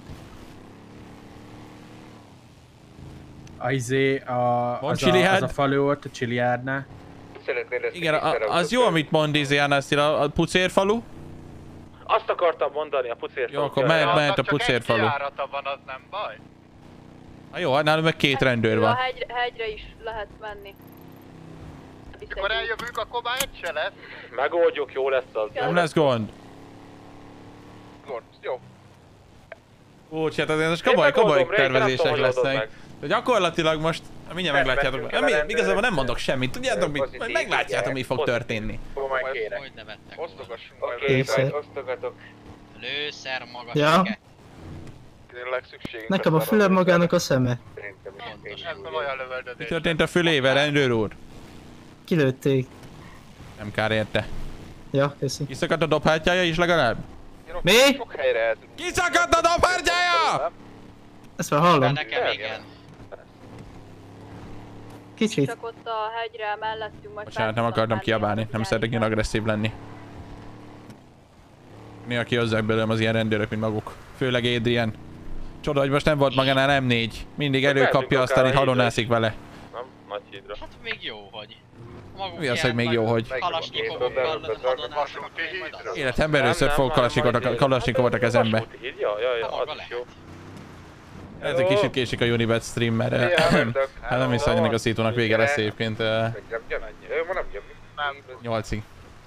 Az a falu ott, a Chiliádnál. Igen, az jó, amit mond a pucérfalu. Azt akartam mondani, a pucérfalu. Jó, akkor mehet a pucérfalu. Van, az nem baj. Na jó, hát nálunk meg 2 rendőr van. A hegyre is lehet menni. Mikor eljövünk, akkor már egy se lesz. Megoldjuk, jó lesz az. Nem lesz gond. Jó. Úgy, hát azért most komoly tervezések lesznek. De gyakorlatilag most, mindjárt meglátjátok. Igazából nem mondok semmit, tudjátok mit? Majd meglátjátok, mi fog történni. Hogy nevettek? Osztogassunk majd. Osztogatok. Lőszer magas. Ja. Tényleg szükségünk. Nekem a fülem magának a szeme. Ebből olyan lövöldödés. Mi történt a fülével, rendőr úr? Kilőtték. Nem kár érte. Ja, köszi. Kiszakadt a dobhártyája is legalább? Mi? Sok helyre el tudunk. Kiszakadt a dobhártyája! Ezt már hallom. Nekem igen. Kicsit. Csak ott a hegyre mellettünk majd. Bocsánat, nem akartam kiabálni, nem szeretek ilyen agresszív lenni. Néha kihozzák belőlem az ilyen rendőrök, mint maguk. Főleg Adrian. Csoda, hogy most nem volt magánál M4. Mindig előkapja, aztán így halonászik vele. Nem? Nagy hídra. Hát még jó, hogy. Maguk Mi az, hogy még jó, hogy? Kalasnyikovokkal hadonásnak, Életemben először fog kalasnyikovot a kezembe. Ja, az is jó. Ez egy kicsit késik a Unibet stream, mert hát nem hiszem, hogy ennek a szítónak vége lesz egyébként 8-ig.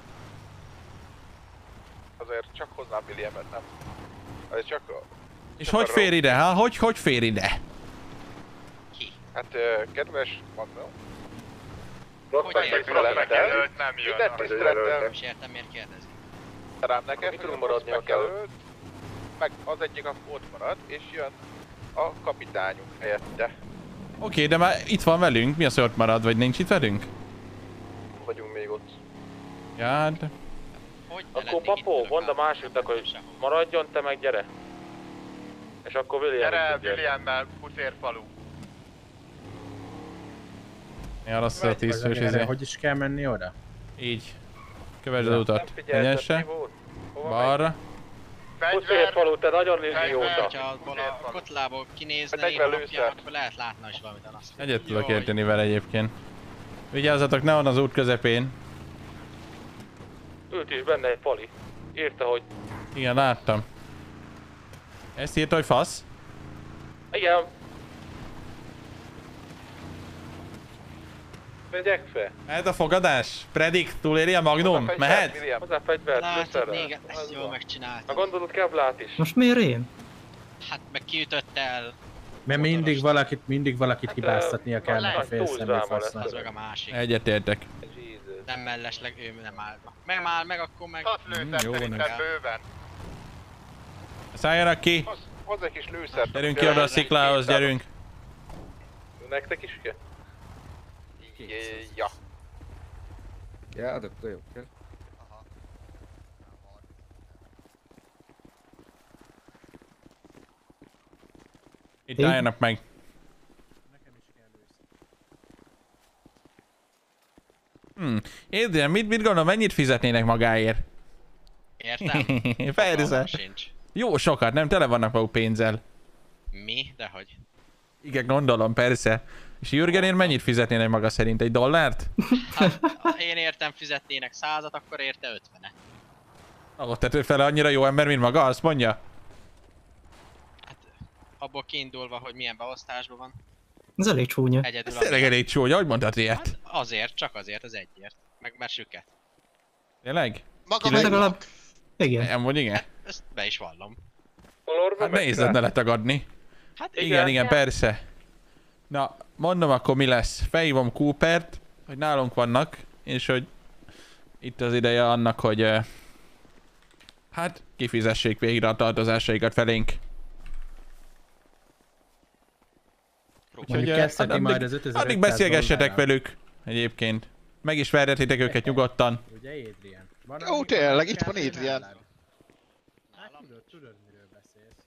Azért csak hozzám Williamet, nem? Ez csak... És hogy fér ide, ha? Hogy fér ide? Hát, kedves Magda. Minden tisztelettel. Nem is értem, miért kérdezik. Rám neked, hogy maradni kell. Meg az egyik ott marad, és jön a kapitányunk helyette. Oké, de már itt van velünk. Mi az, hogy ott marad, vagy nincs itt velünk? Vagyunk még ott. Ja, de... Akkor Papó, mondd a másiknak, hogy maradjon, te meg gyere. És akkor William. Gyere, Williammel, pucérfalu. Ja, rossz a 10 fős izé. Hogy is kell menni oda? Így. Kövesd az utat. Egyense. Balra. Pucérfalu, te nagyon idióta. Ha abból a kotlából kinézne néha napja, akkor lehet látna is valamit a nasz. Egyet tudok érteni vele egyébként. Vigyázzatok, ne van az út közepén. Ült is benne egy pali. Írta, hogy... Igen, láttam. Ezt írta, hogy fasz? Igen. Megyek fel. Mehet a fogadás? Predik, túléri a Magnum? Mehet? Hozzá fegyvert, Látod, még ezt jól megcsináltam. A gondolod Kevlát is. Most miért én? Hát meg kiütött el. Mert mindig valakit hibáztatnia kell a félszemű fasznak. Az meg a másik. Egyetértek. Nem mellesleg, ő nem áll. Nem áll meg, akkor meg... 6 lőttem jó, szerintem nem. bőven. Szálljanak ki! Hozz egy kis lőszert. Gyerünk ki oda a sziklához, gyerünk! Nektek is kell? Ja. Ja, adok jó kell. Itt álljanak meg. Adrian, mit gondol, mennyit fizetnének magáért? Értem? Persze. Sincs. Jó sokat, nem? Tele vannak maguk pénzzel. Mi? Dehogy. Igen, gondolom, persze. És Jürgenért mennyit fizetnének maga szerint? $1? Hát, ha én értem fizetnének 100-at, akkor érte 50-et. Ahol tehát fele annyira jó ember, mint maga, azt mondja? Abból kiindulva, hogy milyen beosztásban van. Ez elég csúnya. Egyedül Ez tényleg elég csúnya, hogy mondtad ilyet? Azért, csak azért, az egyért. Meg süket. Tényleg? Maga legalább... Igen. Nem, vagy igen? Ezt be is vallom. Hát nehéz lenne letagadni. Hát igen, persze. Na, mondom akkor mi lesz. Felhívom Coopert, hogy nálunk vannak, és hogy itt az ideje annak, hogy hát kifizessék végre a tartozásaikat felénk. Úgyhogy addig beszélgessetek velük egyébként. Meg is verhetitek őket nyugodtan. Ugye Adrian? Ó, tényleg, itt van Adrian. Hát tudod miről beszélsz.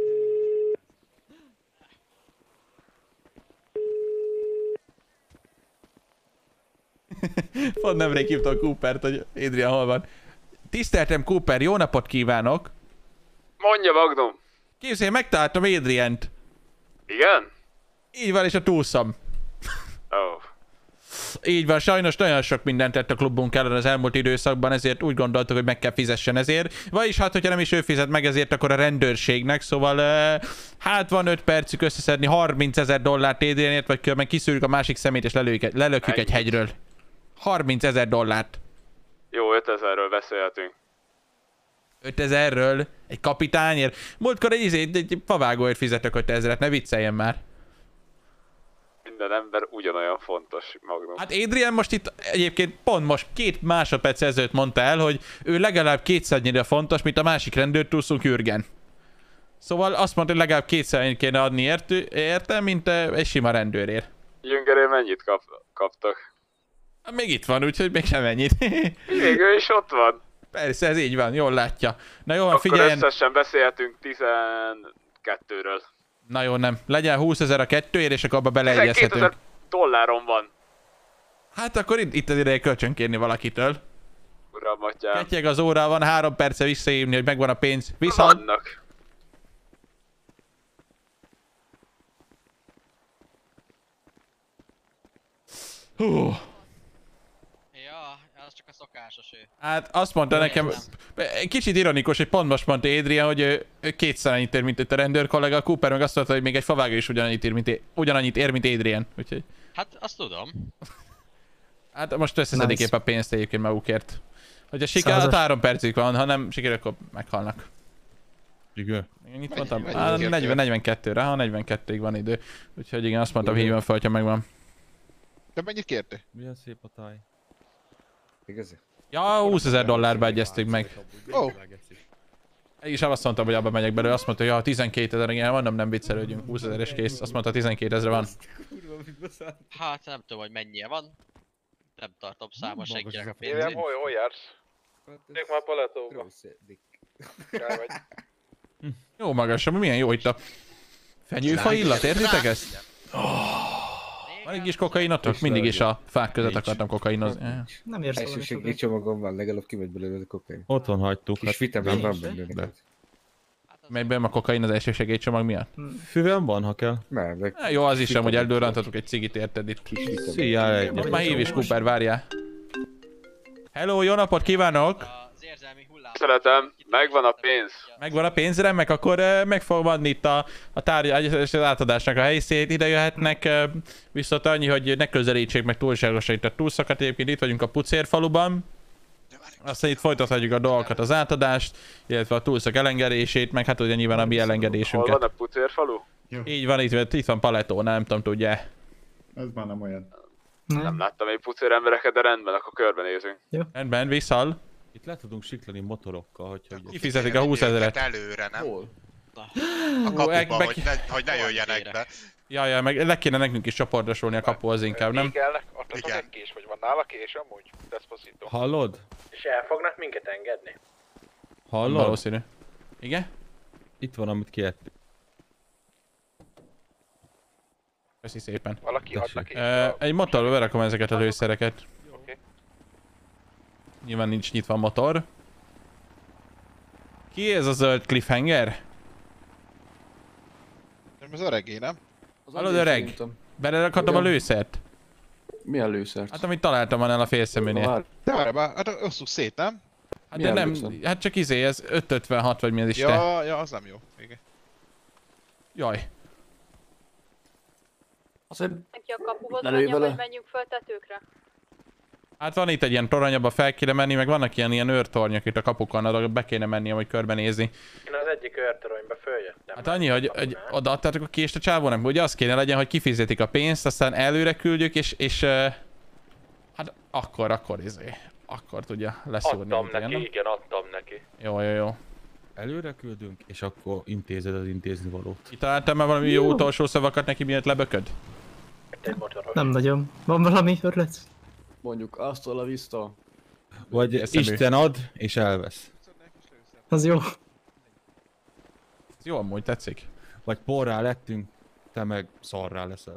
Pont nemrég hívtam Coopert, hogy Adrian hol van. Tiszteltem Cooper, jó napot kívánok! Mondja, Magnum! Képzelj, megtaláltam Adriant. Igen? Így van, és a túlszam. Oh. Így van, sajnos nagyon sok mindent tett a klubunk ellen az elmúlt időszakban, ezért úgy gondoltuk, hogy meg kell fizessen ezért. Vagyis hát, hogyha nem is ő fizet meg ezért, akkor a rendőrségnek, szóval hát van 5 percük összeszedni $30,000 Adrianért, vagy különben kiszűrjük a másik szemét és lelökjük egy hegyről. $30,000. Jó, 5000-ről beszélhetünk. 5000-ről? Egy kapitányért? Múltkor egy favágóért fizetek 5000-et, ne vicceljen már. Minden ember ugyanolyan fontos, Magnum. Hát Adrian most itt egyébként pont most 2 másodperc ezelőtt mondta el, hogy ő legalább 200-nyira fontos, mint a másik rendőrtúszunk Jürgen. Szóval azt mondta, hogy legalább 200-nyit kéne adni érte, mint egy sima rendőrért. Jüngerén mennyit kaptak? Még itt van, úgyhogy még sem ennyit. Még ő is ott van. Persze, ez így van, jól látja. Na jó, akkor figyeljen. összesen beszélhetünk 12-ről. Na jó, nem. Legyen 20,000 a kettőért, és akkor abba beleegyezhetünk. $12,000 van. Hát akkor itt az ideje kölcsön kérni valakitől. Uram, atyám. Ketyeg az óra, van 3 perce visszahívni, hogy megvan a pénz. Viszont... Vannak. Hú. Ja, az csak a szokásos ő. Hát azt mondta nekem, kicsit ironikus, hogy pont most mondta Adrian, hogy ő 2-szer annyit ér, mint a rendőr kollega, a Cooper meg azt mondta, hogy még egy favágó is ugyanannyit ér, mint Adrian, úgyhogy... Hát azt tudom. Hát most összeszedik épp a pénzt egyébként magukért. Hogyha sikerül, 3 percük van, ha nem sikerül, akkor meghalnak. Igen. Mit mondtam? 42-re, ha 42-ig van idő. Úgyhogy igen, azt mondtam, hívjon fel, hogyha megvan. Te mennyit kérte? Milyen szép a táj. Igazi? Ja, $20,000 egyeztük meg. Ó. És azt mondtam, hogy abba megyek belőle, azt mondta, hogy ja, 12,000, igen, mondom, nem viccelődjünk, 20,000 és kész. Azt mondta, 12,000 van. Hát nem tudom, hogy mennyire van. Nem tartom számon senkinek a pénzét. Érem, hol jársz? Ők már Paletóba. Jó magasan, milyen jó itt a fenyőfa illat, értitek ezt? Van egy kis kokainatok? Mindig is a fák között akartam kokainozni. Nem érsz valami Elsőség csomagom van, legalább kimegy belőle a kokain. Otthon hagytuk. Kis vitamin van benne. Megy be a kokain az elsőség csomag miatt? Füvem van, ha kell. Nem, jó, az is, hogy eldurrantatok egy cigit, érted itt. Szia, egyet. Már hív is, Cooper, várjál. Hello, jó napot kívánok! Szeretem, megvan a pénz. Megvan a pénz, remek, akkor meg fogom adni itt a az átadásnak a helyszínét, ide jöhetnek, viszont annyi, hogy ne közelítsék meg túlságosan itt a túlszakat, egyébként itt vagyunk a Pucér faluban. Aztán itt folytathatjuk a dolgokat, az átadást, illetve a túlszak elengedését, meg hát ugye nyilván a mi elengedésünket. Hol van a pucérfalu? Így van, itt van Paletó, nem tudom, tudja. Ez már nem olyan. Nem láttam még pucér embereket, de rendben, akkor körbenézünk. Rendben, visszal. Itt le tudunk siklani motorokkal, hogyha... Kifizetik a 20 000-et. Előre, nem? Hol? A kapuba, hogy ne jöjjenek be. Jaj, meg le kéne nekünk is csoportosulni a kapuhoz inkább, nem? Adtatok egy kés, vagy van nála kés amúgy? Despacito. Hallod? És el fognak minket engedni? Hallod? Valószínű. Igen? Itt van, amit kértük. Köszi szépen. Valaki adnak is. Egy motorba berakom ezeket a lőszereket. Oké. Nyilván nincs nyitva a motor. Ki ez a zöld cliffhanger? Nem az öregé, nem? Hallod öreg? Belerakadtam a lőszert. Milyen lőszert? Hát amit találtam annál a félszeműnél. De várj már, hát osszuk szét, nem? Hát de nem, hát csak izé, ez 556 vagy mi az Isten. Ja, az nem jó. Igen. Jaj. Azért Neki a kapuhoz lelőj menjünk, vele. vagy menjünk föl tetőkre? Hát van itt egy ilyen torony, abba fel kéne menni, meg vannak ilyen őrtornyok itt a kapukon, arra be kéne menni, hogy körbenézni. Én az egyik őrtoronyba följöttem. Hát annyi, hogy odaadtátok a kést a csávónak, ugye az kéne legyen, hogy kifizetik a pénzt, aztán előre küldjük, és hát akkor akkor tudja leszúrni. Adtam neki, igen, adtam neki. Jó. Előre küldünk, és akkor intézed az intéznivalót. Kitaláltam már valami jó utolsó szavakat neki, miért lebököd? Nem nagyon. Van valami ötlet? mondjuk hasta la vista. Vagy Isten ad, és elvesz. Az jó. Ez jó, amúgy tetszik. Vagy porrá lettünk, te meg szarrá leszel.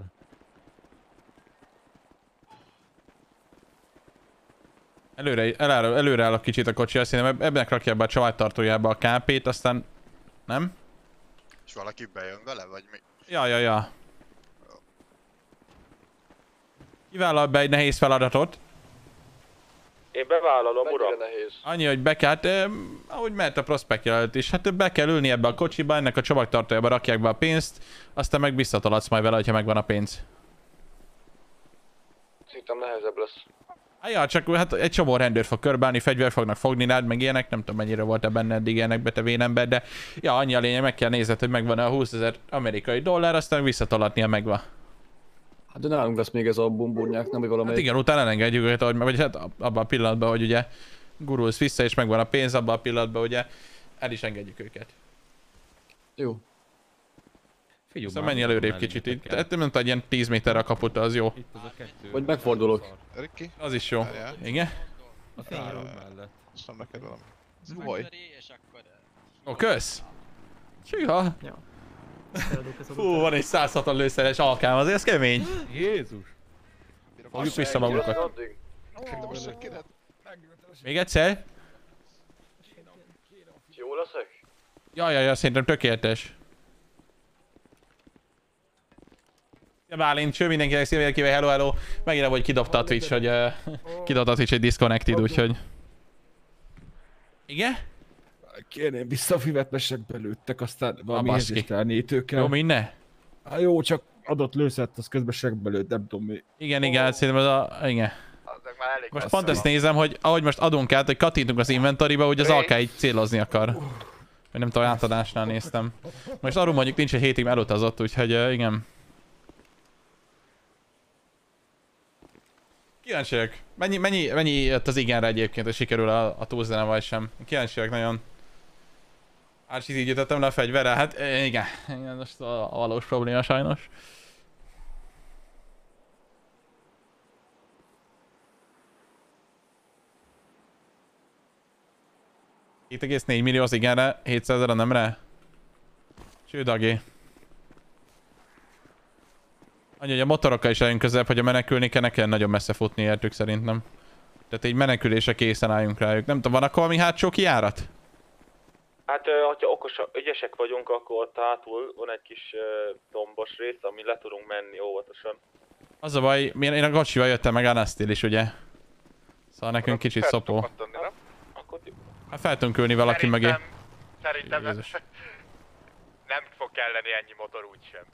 Előre állok kicsit a kocsi, azt hiszem ebben rakja be a családtartójába a KP-t, aztán... Nem? És valaki bejön vele, vagy mi? Ja. Kivállal be egy nehéz feladatot. Én bevállalom, uram. Nehéz. Annyi, hogy be kell, ahogy mehet a prospekt jelölt is, hát be kell ülni ebbe a kocsiba, ennek a csomagtartójába rakják be a pénzt, aztán meg visszataladsz majd vele, hogyha megvan a pénz. Szerintem nehezebb lesz. Ja, csak hát egy csomó rendőr fog körbálni, fegyver fognak fogni rád, meg ilyenek, nem tudom mennyire volt-e benne eddig ilyenekbe te vénember, de ja, annyi a lényeg, meg kell nézned, hogy megvan-e a 20 000 amerikai dollár, aztán visszatolatnia megvan. Hát de nálunk lesz még ez a bumburnyák, nem vagy valamelyik. Hát igen, utána elengedjük őket, vagy hát abban a pillanatban, hogy ugye gurulsz vissza és megvan a pénz, abban a pillanatban ugye el is engedjük őket. Jó. Figyelj, szóval menj előrébb kicsit itt, tehát nem mondta, hogy ilyen 10 méterre a kaputa, az jó. Vagy megfordulok. Az is jó. Igen? A táró mellett. Azt nem neked valami. Zuhaj. Ó, kösz! Csiha! Fú, van egy 160 lőszeres alkám, azért ez kemény. Jézus! Fogjuk vissza magunkat. Még egyszer? Jó leszek? Ja, szerintem tökéletes. Ja, Bálint, cső mindenkinek szívvel hello. Megint hogy kidobta a Twitch, hogy kidobta a Twitch egy disconnected, úgyhogy... Igen? Kérném vissza a füvet, mert segbe lőttek, aztán valami érzéstelenítőkkel. Jó, minden? Hát jó, csak adott lőszert, az közben segbe lőtt, nem tudom mi. Igen, hát szerintem az a... Igen. Most pont ezt nézem, hogy ahogy most adunk át, hogy kattintunk az inventoryba, hogy az AK így célozni akar. Vagy nem tudom, átadásnál néztem. Most arról mondjuk nincs egy hétig elutazott, úgyhogy igen. Kíváncsiak. Mennyi jött az igenre egyébként, hogy sikerül a túlzene vagy sem? Kíváncsiak nagyon. Árcsit így ütöttem le a fegyverre, hát igen. Igen, most a valós probléma sajnos. $2,4 millió az igenre, 700 000 a nemre. Csődagé. Annyi, hogy a motorokkal is eljön közelebb, hogy a menekülni kell, ne kell nagyon messze futni értük szerintem. Tehát egy menekülésre készen álljunk rájuk. Nem tudom, van akkor valami hátsó kijárat? Hát, ha ügyesek vagyunk, akkor ott hátul van egy kis dombos rész, ami le tudunk menni óvatosan. Az a baj, én a kocsival jöttem meg Anastil is, ugye? Szóval nekünk kicsit szopó. Hát fel tudunk ülni valaki mögé. Szerintem nem fog kelleni ennyi motor úgysem.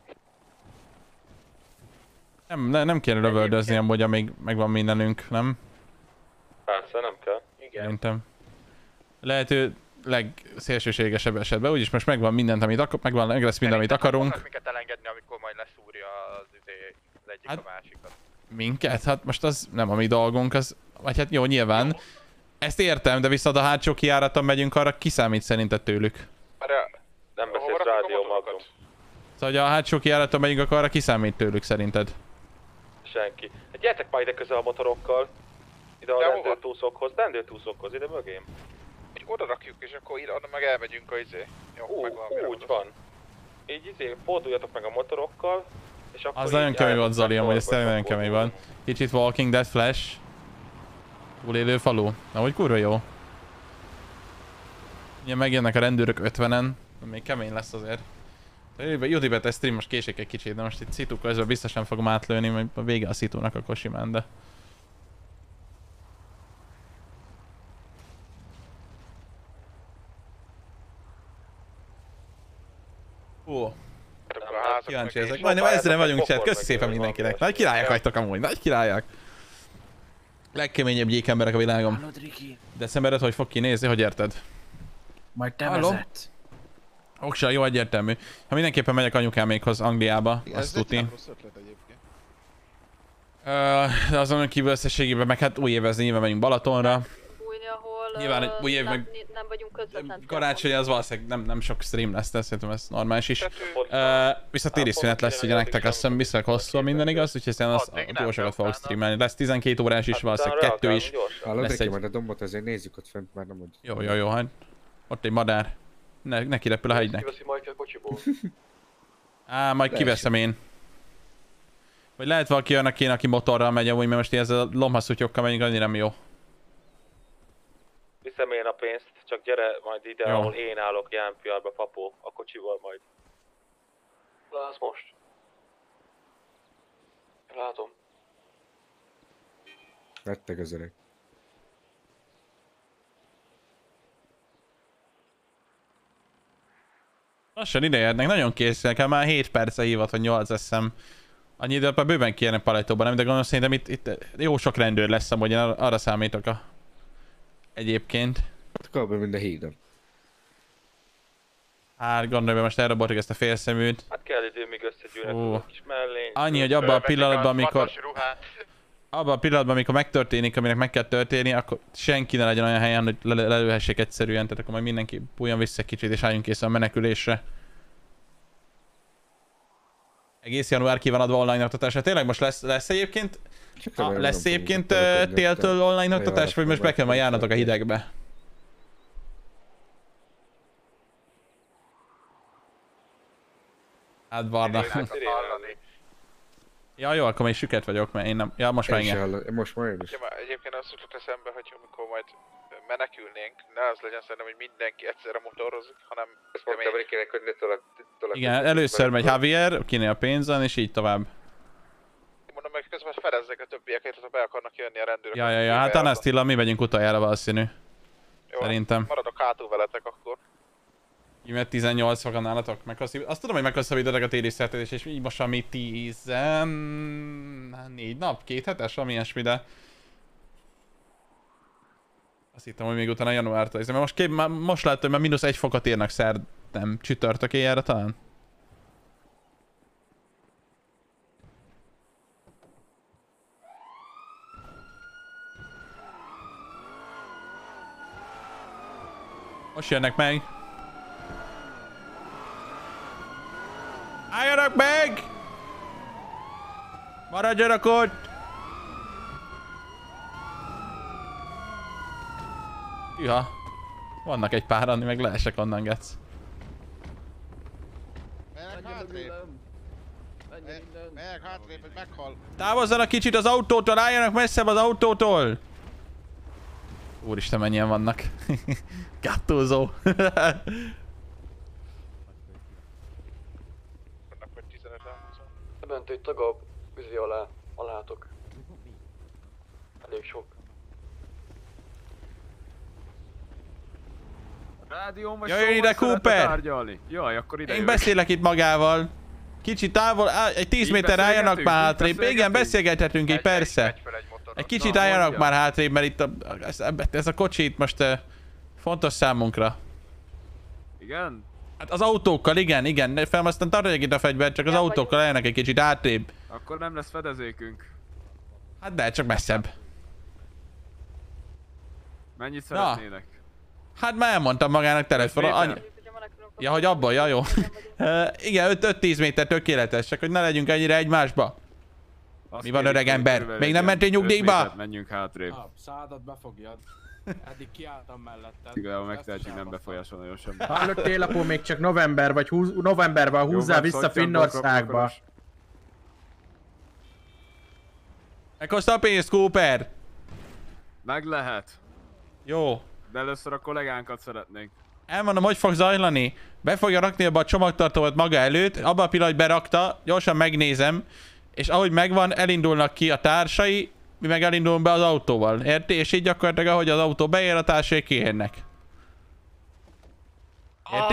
Nem kéne lövöldözni amúgy, amíg megvan mindenünk, nem? Persze, nem kell. Szerintem. Lehető legszélsőségesebb esetben, úgyis most megvan mindent, amit meg lesz minden, amit akarunk. Minket elengedni, amikor majd leszúrja az egyik Hát, a másikat. Minket? Hát most az nem a mi dolgunk, az... Vagy hát jó, nyilván. Ezt értem, de viszont a hátsó kijáraton megyünk, arra kiszámít szerinted tőlük? Nem beszélsz rádió magam. Szóval, hogy a hátsó kijáraton megyünk, akkor arra kiszámít tőlük szerinted? Senki. Hát gyertek már ide közel a motorokkal. Ide a rendőrtúszokhoz, ide mögém. Hogy oda rakjuk, és akkor ide, oda meg elmegyünk a Jó, meg valami úgy van. Így forduljatok meg a motorokkal, és akkor az nagyon kemény volt, Zoli, amúgy ez tényleg nagyon kemény van. Kicsit Walking Dead Flash. Túlélő falu. Na, hogy kurva jó. Ugye megjönnek a rendőrök 50-en, még kemény lesz azért. YouTube-et ez stream most késik egy kicsit, de most itt szitu közben biztosan fogom átlőni, majd a vége a szitúnak akkor simán, de... Kíváncsi ezek. Majdnem ezren vagyunk, chat. Köszi szépen mindenkinek. Nagy királyok vagytok amúgy, nagy királyok. Legkeményebb gyékemberek a világon. December 5 hogy fog kinézni, hogy érted? Majd te vezet. Oksa, jó, egyértelmű. Ha mindenképpen megyek anyukámékhoz Angliába, azt tuti. Ez egy rossz ötlet egyébként. De azon kívül összességében meg hát új évezni, nyilván megyünk Balatonra. Nyilván egy új év meg nem vagyunk közvetlen. karácsony az valószínűleg nem sok stream lesz, de szerintem ez normális is. Viszont téli szünet lesz ugye nektek, azt hiszem viszonylag hosszú a minden igaz, úgyhogy szerintem túl sokat fogok streamelni. Lesz 12 órás is, valószínűleg 2 is. Lesz egy... majd a dombot, azért nézzük ott fent, már nem hogy... Jó, hát ott egy madár. Neki repül a hegynek. Kiveszi majd a kocsiból. Majd kiveszem én. Vagy lehet valaki olyan kéne, aki motorral megy amúgy, mert most ilyen ezzel a lomhaszutyokkal megyünk, annyira nem jó. Viszem én a pénzt, csak gyere majd ide, jó. Ahol én állok jelen pillanatban, papó, a kocsival majd. Látsz most? Látom. Vettek az öreg. Lassan ide érnek, nagyon készülnek el, már 7 perce hívott, hogy 8 eszem. Annyi időt már bőven kijönne Palettóban, nem? De gondolom szerintem itt jó sok rendőr lesz, amúgy én arra számítok egyébként. Kb. Minden hídon. Hát gondolom, hogy most elraboltuk ezt a félszeműt. Hát kell idő, míg összegyűlnek a kis mellény. Annyi, hogy abban a pillanatban, amikor megtörténik, aminek meg kell történni, akkor senki ne legyen olyan helyen, hogy lelőhessék egyszerűen, tehát akkor majd mindenki bújjon vissza egy kicsit és álljunk készen a menekülésre. Egész január ki van adva online oktatásra. Tényleg most lesz egyébként? Lesz egyébként téltől online oktatás, vagy most be kell majd járnatok a hidegbe? Hát Barna. Ja jó, akkor még süket vagyok, mert én nem... Ja, most már igen. Most már én is. Egyébként azt jutott eszembe, hogy amikor majd menekülnénk, ne az legyen szerintem, hogy mindenki egyszerre motorozik, hanem... Ezt mondtam, hogy kéne, hogy ne tolak. Igen, először megy Javier, kinél a pénzen, és így tovább. Mondom, meg közben fedezzek a többieket, ha be akarnak jönni a rendőrök. Ja, hát Anastilla, mi megyünk utoljára valószínű. Jó, szerintem. Maradok hátul veletek akkor. Így mert 18 fogan nálatok. Azt tudom, hogy meghosszabbítottak a téli szerződést, és így most ami 14 nap, 2 hetes, ami ilyesmi, de... Azt hittem, hogy még utána januártól. Mert most láttam, hogy már -1 fokot érnek szerdán, csütörtök éjjelre talán. Most jönnek meg! Álljanak meg! Maradjanak ott! Hűha! Vannak egy páran, meg leesek onnan, gec. Megyek hátrébb, hogy meghal. Távozzanak kicsit az autótól, álljanak messzebb az autótól! Úristen, mennyien vannak. Gattózó. Bent egy tag a üzé alá, alátok. Elég sok. Jöjjön ide, Cooper! Jaj, akkor ide én beszélek itt magával. Kicsit távol, egy 10 méter álljanak már hátrébb. Igen, beszélgethetünk így, persze. Egy kicsit álljanak már hátrébb, mert itt ez a kocsi itt most fontos számunkra. Igen? Hát az autókkal, igen. Fel aztán tartják itt a fegyvert, csak az autókkal álljanak egy kicsit hátrébb. Akkor nem lesz fedezékünk. Hát de, csak messzebb. Mennyit szeretnének? Hát már elmondtam magának telefonon. Ja, hogy abban, ja jó. Igen, 5-10 méter tökéletes, csak hogy ne legyünk ennyire egymásba. Mi van, öreg ember? Még nem mentél nyugdíjba? Menjünk hátrébb. Szádat befogjad. Eddig kiálltam melletted. Igazából megtehetjük, nem befolyásol nagyon semmi. Hallott télapó, még csak november, vagy novemberben húzzál vissza Finnországba. Meghozta a pénzt, Cooper! Meg lehet. Jó. De először a kollégánkat szeretnénk. Elmondom, hogy fog zajlani. Be fogja rakni abba a csomagtartót maga előtt, abban a pillanatban berakta, gyorsan megnézem, és ahogy megvan, elindulnak ki a társai, mi meg elindulunk be az autóval, érti? És így gyakorlatilag, ahogy az autó beér, a társai kiérnek. Érti?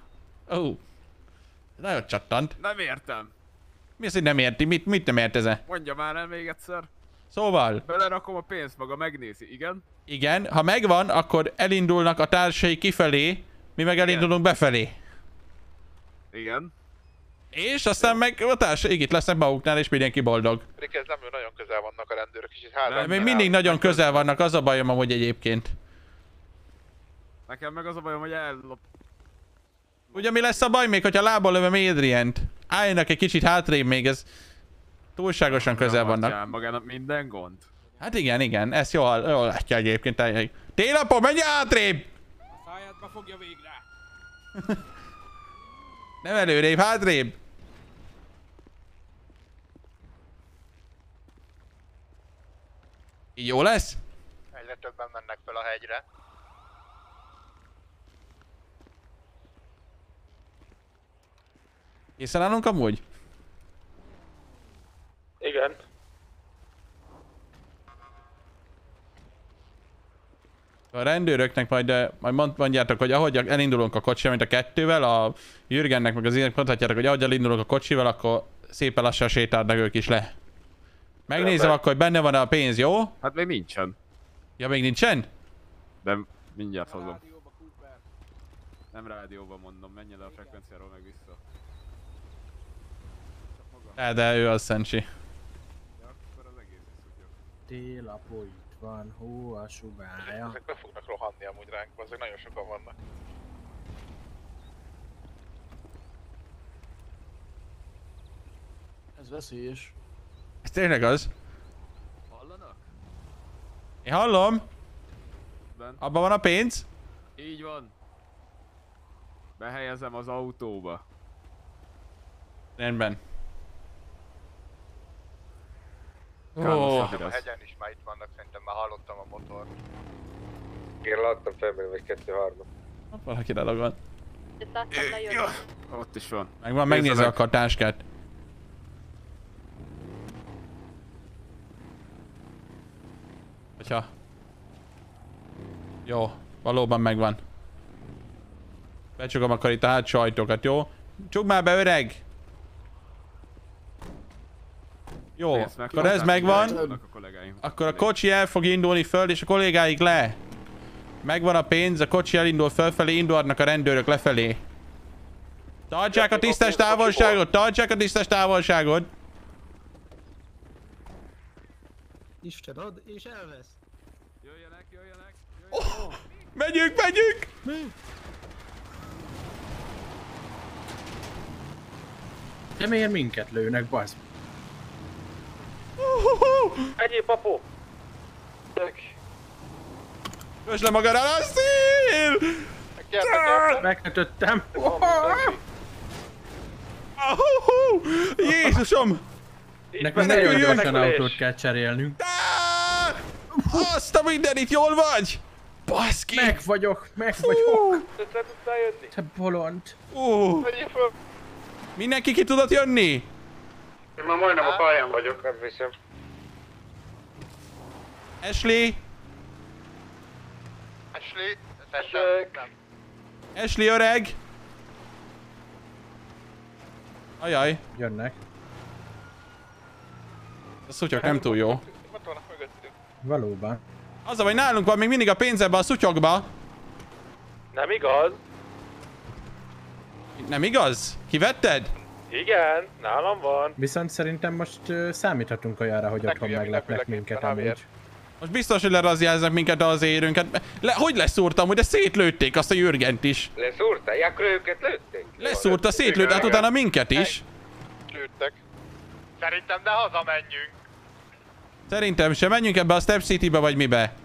Nagyon csattant. Nem értem. Mi az, hogy nem érti? Mit nem érteze? Mondja már el még egyszer. Szóval. Belerakom a pénzt, maga megnézi, igen? Igen, ha megvan, akkor elindulnak a társai kifelé, mi meg elindulunk befelé. Igen. És aztán meg a társaik itt lesznek maguknál, és mindenki boldog. Pedig ez nem nagyon közel vannak a rendőrök, és itt hátra. Még mindig nagyon közel vannak, az a bajom amúgy egyébként. Nekem meg az a bajom, hogy ellop... Ugye mi lesz a baj még, hogyha lábbal lövöm Adrient? Álljanak egy kicsit hátrébb még, ez túlságosan közel vannak. Magának minden gond? Hát igen, ezt jól látja egyébként. Télapó, menj hátrébb! A száját befogja végre! Nem előrébb, hátrébb! Így jó lesz? Egyre többen mennek fel a hegyre. Készen állunk amúgy? Igen. A rendőröknek majd mondjátok, hogy ahogy elindulunk a kocsival, mint a kettővel, a Jürgennek meg az ilyenek mondhatjátok, hogy ahogy elindulunk a kocsival, akkor szépen lassan sétálnak ők is le. Megnézem akkor, hogy benne van a pénz, jó? Hát még nincsen. Ja, még nincsen? De mindjárt hozom. Nem rádióban mondom, menjen le a frekvenciáról meg vissza. De ő az Szencsi. Ja, akkor az egész is tudjuk. Télapó itt van, hó a sugája. Ezek be fognak rohanni amúgy ránk, azok nagyon sokan vannak. Ez veszélyes. Ez tényleg az? Hallanak? Én hallom. Abban van a pénz? Így van. Behelyezem az autóba. Rendben. A hegyen is már itt vannak, szerintem már hallottam a motort. Én láttam felmenni vagy 2-3-at. Valaki lelagad. Ott is van. Megvan, megnézze akkor a táskát. Hogyha... Jó, valóban megvan. Becsukom akkor itt a hátsó ajtókat, jó? Csukd már be, öreg! Jó, akkor ez megvan. Akkor a kocsi el fog indulni föl, és a kollégáik le. Megvan a pénz, a kocsi elindul fölfelé, indulnak a rendőrök lefelé. Tartsák a tisztes távolságot, tartsák a tisztes távolságot. Isten ad, és elvesz. Jöjjenek. Oh, megyünk! Mi? De miért minket lőnek, bazd? Egyéb papó! Kösd le magára a szél! Megkötöttem! Jézusom! Nekünk nagyon gyorsan autót kell cserélnünk. Azt a mindenit, jól vagy? Baszki! Meg vagyok! Tudtál jönni? Te bolond! Mindenki ki tudott jönni? Én már majdnem a pályán vagyok, nem viszem. Ashley? Ashley öreg? Ajaj. Jönnek. A szutyok nem túl jó. Ott vannak mögöttünk. Valóban. Az a, hogy nálunk van még mindig a pénz ebbe a szutyokba. Nem igaz? Nem igaz? Kivetted? Igen, nálam van. Viszont szerintem most számíthatunk olyanra, hogy otthon meglepnek minket amúgy. Most biztos, hogy lerazjáznak minket az érőnket. Hogy leszúrtam, hogy de szétlőtték azt a Jürgent is. Leszúrták? Akkor őket lőtték? Leszúrta, szétlőtt, hát utána minket is. Lőttek. Szerintem ne hazamenjünk. Szerintem sem, menjünk ebbe a Step City-be vagy mibe.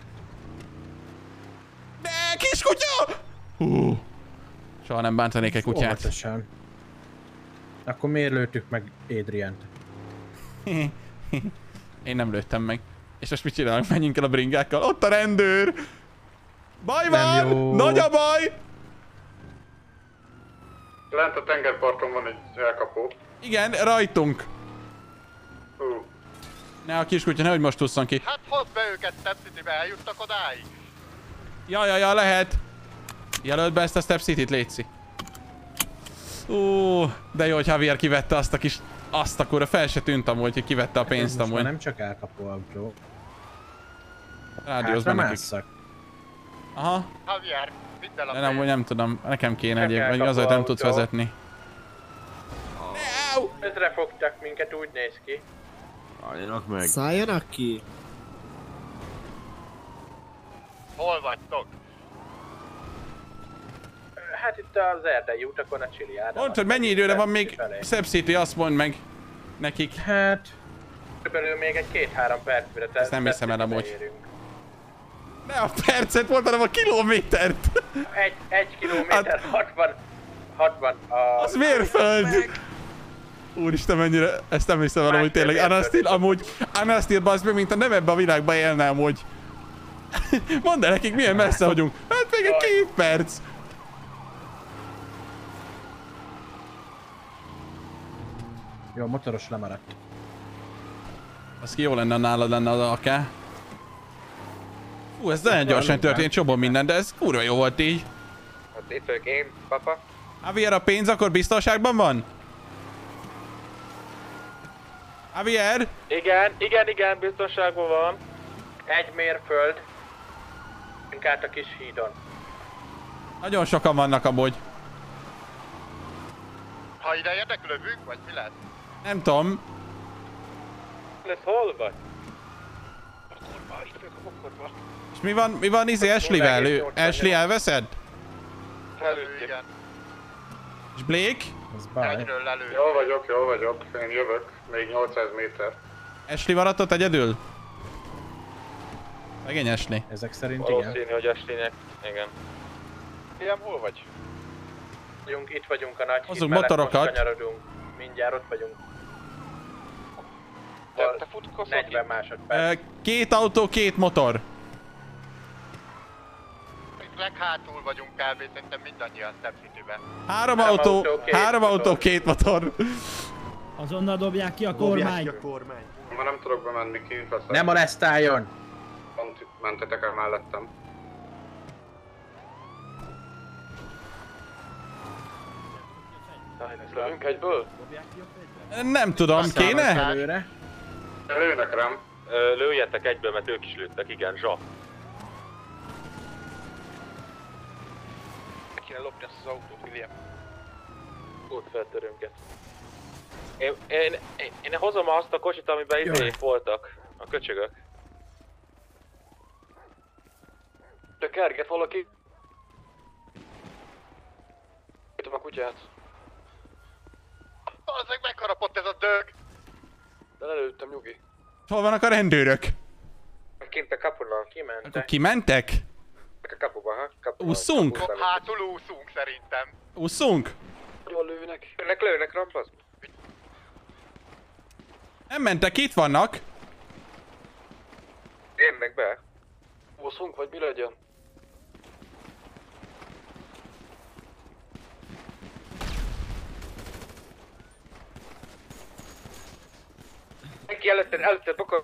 De kiskutya! Soha nem bántanék egy kutyát. Óvatosan. Akkor miért lőttük meg Adriant? Én nem lőttem meg. És most mit csinálunk? Menjünk el a bringákkal. Ott a rendőr! Baj van! Nagy a baj! Lent a tengerparton van egy elkapó. Igen, rajtunk. Ne a kiskutya, nehogy most tusszon ki. Hát hozd be őket, Step City-be, eljuttak odáig. Ja, lehet. Jelöld be ezt a Step City-t, létszi. De jó, hogy Javier kivette azt a kis... Azt akkor fel se tűnt amúgy, hogy kivette a pénzt amúgy. Nem csak elkapó autó. Rádiózban nekik. Aha. Javier, vidd el a De nem tudom, nekem kéne egyébként, vagy azért nem tudsz vezetni. Ezre fogtak minket, úgy néz ki. Álljanak meg. Szálljanak ki! Hol vagytok? Hát itt az erdei utakon a Csiliádon. Mondd, hogy mennyi időre van még Step City, azt mondd meg nekik. Hát... Körülbelül még egy 2-3 percre. Ezt nem hiszem el amúgy. Ne a percet, mondanom a kilométert! Egy kilométer, 60 a... Az mérföld! Úristen, mennyire, ezt nem hiszem el, hogy tényleg Anastil, amúgy Anastil bazd meg, mint a nem ebbe a világba élne amúgy. Mondd el nekik, milyen messze vagyunk. Hát még egy 2 perc. Jó, motoros lemaradt. Az ki jó lenne, nálad lenne az AK. Fú, ez nagyon gyorsan történt, csomó minden, de ez kurva jó volt így. Hát itt vagyok én, papa. Javier, a pénz akkor biztonságban van? Javier? Igen, biztonságban van. Egy mérföld. Át a kis hídon. Nagyon sokan vannak amúgy. Ha ide érdek lövünk, vagy mi lesz? Nem tudom. Ez hol vagy? Bokorba, itt vagyok a bokorba. És mi van Ashley-vel? Ashley elveszed? Lelő, igen. És Blake? Egyről lelő. Jól vagyok, én jövök, még 800 méter. Ashley maradt ott egyedül? Megint Ashley. Ezek szerint igen. Valószínű, hogy Ashleynek, igen. Ilyen, hol vagy? Itt vagyunk a nagy hozzunk motorokat. Kanyarodunk. Mindjárt ott vagyunk. Te futkozol 40 másodperc. 2 autó, 2 motor. Leghátul vagyunk kb. Szerintem mindannyian Step City-ben. 3 autó, 2 motor. Azonnal dobják ki a kormány. Ma nem tudok bemenni ki, Nem molesztáljon! Pont mentetek el mellettem. Lövünk egyből? Nem tudom, kéne? Lőnek rám. Lőjetek egyből, mert ők is lőttek, igen, zsa. Meg kéne lopni azt az autót, William. Útfeltörőnket. Én hozom azt a kocsit, amiben izék voltak. A köcsögök. De kerget valaki. Ütöm a kutyát. Bazzeg, megharapott ez a dög! De lelőttem, nyugi. Hol vannak a rendőrök? Kint a kapunál. Akkor kimentek? A kapuba, ha? Kapuba. Ússzunk? Hátul úszunk szerintem. Ússzunk? Jól lőnek. Lőnek rampaz. Nem mentek, itt vannak. Jönnek be. Úszunk, vagy mi legyen? Neki előtted bokor.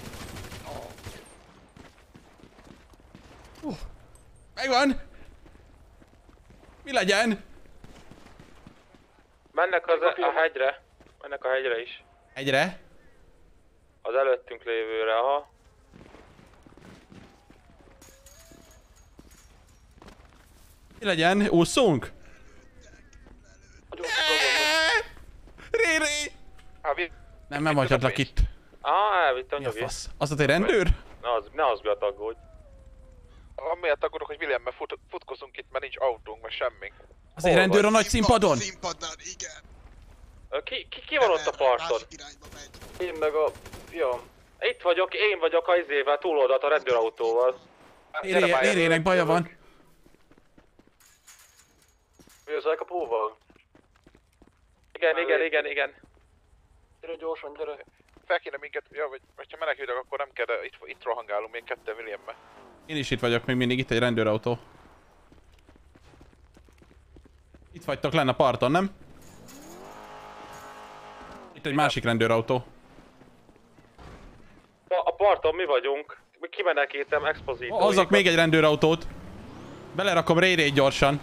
Megvan! Mi legyen? Mennek a hegyre. Mennek a hegyre is. Egyre? Az előttünk lévőre, aha. Mi legyen? Ússzunk? Riri! Nem hagyhatlak itt. Elvittem Mi a fasz? Az ott egy rendőr? Ne az miatt aggódj. Amiatt aggódok, hogy William, mert futkozunk itt, mert nincs autónk, meg semmi. Az egy rendőr a nagy színpadon? Ki van ott a parton? Én meg a fiam. Itt vagyok, én vagyok a izével túloldalt a rendőrautóval. Rérének baja van. Mi az elkapóval? Igen. Gyere gyorsan, gyere. Fel kéne minket, ja, vagy ha menekültek, akkor nem kell, de itt rohangálunk még ketten Williammel. Én is itt vagyok, még mindig itt egy rendőrautó. Itt vagytok lenne a parton, nem? Itt egy másik rendőrautó. A parton mi vagyunk. Mi kimenekítem expozítói. Hozzak még egy rendőrautót. Belerakom Rérét gyorsan.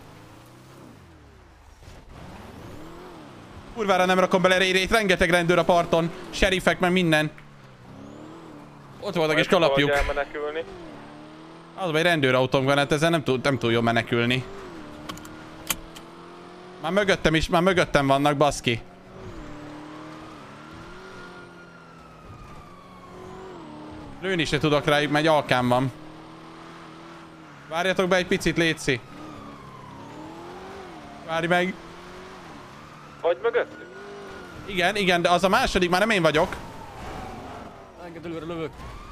Kurvára nem rakom bele Rérét, rengeteg rendőr a parton. Sheriffek, meg minden. Ott voltak és kalapjuk. Az egy rendőrautónk van, hát ezen nem túl jól menekülni. Már mögöttem vannak, baszki. Lőni se tudok rájuk, mert egy alkám van. Várjatok be egy picit, létszi. Várj meg. Vagy mögöttünk? Igen, de az a második, már nem én vagyok. Engedd előre, lövök.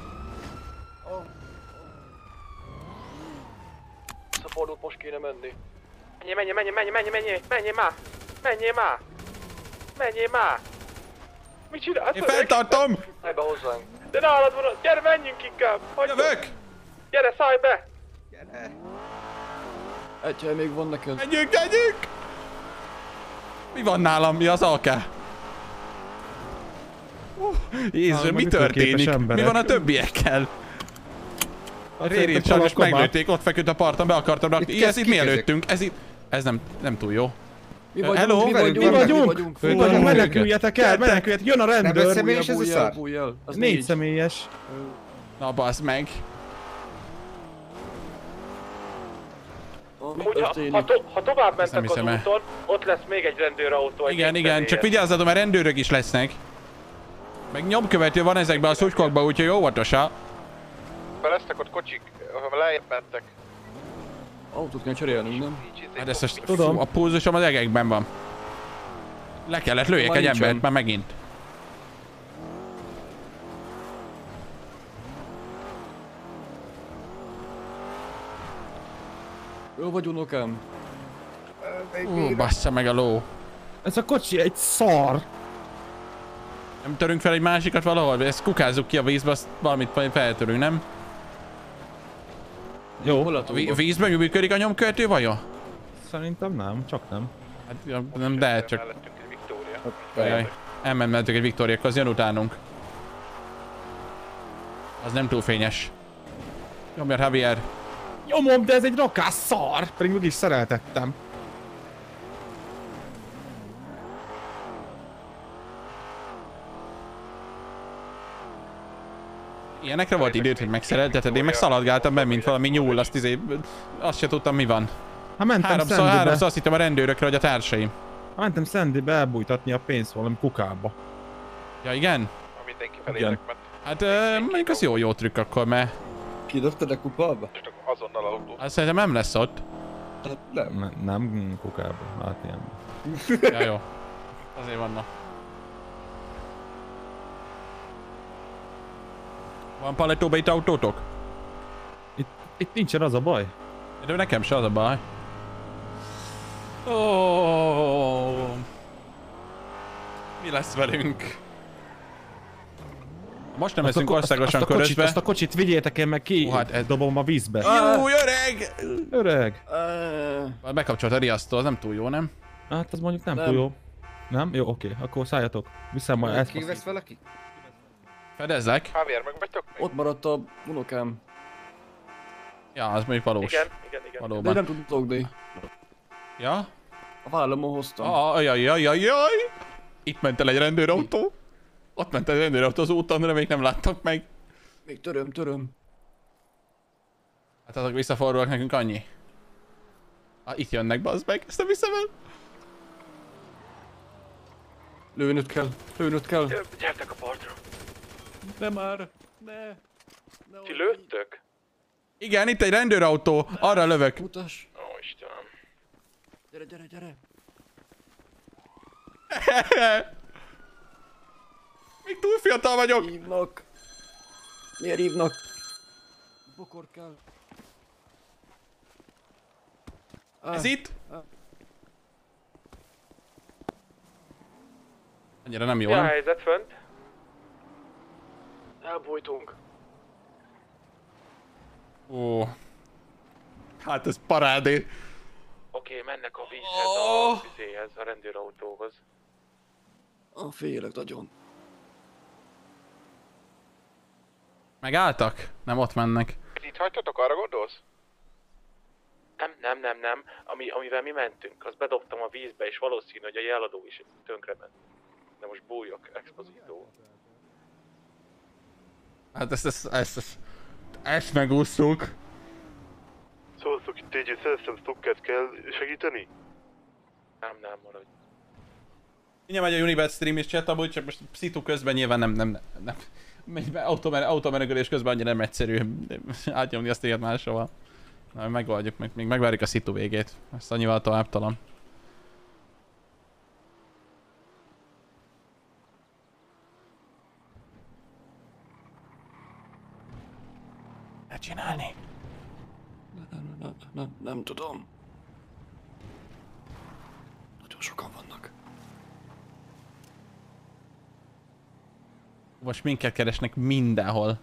Visszafordult, most kéne menni. Menjél már! Mit csinálsz? Én feltartom! Szállj be hozzánk. De nálad van, gyere, menjünk inkább! Jövök! Gyere, szállj be! Gyere! Egy hely még van neked. Menjünk! Mi van nálam? Mi az alká? Jézus, mi történik? Mi van a többiekkel? A Rérét sajnos meglőtték, ott feküdt a parton, be akartam rakni. Ez itt mi előttünk? Ez nem túl jó. Hello? Mi vagyunk, meneküljetek el, jön a rendőr. Nem személyes ez a szar? Az 4 személyes. Na bassz meg. Ha tovább mentek az úton, ott lesz még egy rendőrautó. Igen, csak vigyázzatok, mert rendőrök is lesznek. Meg nyomkövető van ezekben a szutykokban, úgyhogy óvatosan. Lesznek ott kocsik, ha lejjebb mentek. Autót kell cserélnünk, nem? Hát ezt tudom. A pulzusom az egekben van. Le kellett lőjek egy embert már megint. Jó vagy, unokám? Bassza meg a ló. Ez a kocsi egy szar. Nem törünk fel egy másikat valahol? Ezt kukázzuk ki a vízbe, azt valamit feltörünk, nem? Jó. Vízben működik a nyomkövető vajon? Szerintem nem, csak nem. Hát nem, de csak... Elmentetek egy Viktóriákhoz, az jön utánunk. Az nem túl fényes. Nyomjad, Javier. Nyomom, de ez egy rakás szar! Pedig meg is szereltettem. Ilyenekre volt időt, hogy megszerelteted, én meg szaladgáltam be, mint valami nyúl, azt se tudtam mi van. Ha mentem háromszor azt hittem a rendőrökre, hogy a társaim. Ha mentem Sandybe elbújtatni a pénzt valami kukába. Ja igen? Mindenki felének ment. Hát mondjuk az jó trükk akkor, mert... Kidobtad a kupába? Azonnal autó. Hát szerintem nem lesz ott. Hát nem kukába, hát ilyen. Ja jó. Azért vannak. Van palettóba itt autótok? Itt nincsen az a baj. De nekem se az a baj. Oh. Mi lesz velünk? Most nem leszünk országosan körözve. Azt a kocsit vigyétek én meg ki, hát dobom a vízbe. Jó, öreg! Öreg! Bekapcsolt a riasztó, az nem túl jó, nem? Hát az mondjuk nem túl jó. Nem? Jó, oké, akkor szálljatok. Viszem majd ezt. Kivesz valaki? Fedezzek. Javier, meg vagytok még? Ott maradt a unokám. Ja, az mondjuk valós. Igen. Valóban. De nem tudok logni. Ja? A vállamon hoztam. Ajajajajajaj! Itt ment el egy rendőrautó. Ott ment egy rendőrautó az úton, de még nem láttak meg. Még töröm. Hát azok visszafordulnak nekünk annyi. Itt jönnek, bazd meg, ezt nem hiszem el. Lőnöd kell, lőnöd kell. Gyertek a partra. Ne már, ne. Ti lőttök? Igen, itt egy rendőrautó, arra lövök. Mutas. Ó, Istenem. Gyere, gyere, gyere. Még túl fiatal vagyok. Hívnak. Miért hívnak? Bokor kell. Ez itt? Annyira nem jó, Mi a nem? helyzet fönt? Elbújtunk. Ó. Hát ez parádé. Oké, mennek a vízhez, a vizéhez, a rendőrautóhoz. Félek nagyon. Megálltak? Nem ott mennek. Itt hagytatok, arra gondolsz? Nem. Amivel mi mentünk, azt bedobtam a vízbe, és valószínű, hogy a jeladó is tönkrement. De most bújok, Exposito. Hát ezt megúsztuk. Szólszok, itt egy szereztem stocket, kell segíteni? Nem, maradj. Mindjárt megy a Unibet stream is chat, amúgy csak most szitu közben nyilván nem. Automenekülés közben annyira nem egyszerű átnyomni azt ilyet máshova. Na, megoldjuk, még megvárjuk a szitu végét. Ezt annyival továbbtalan. Ne csinálni? Nem tudom. Nagyon sokan vannak. Most minket keresnek mindenhol.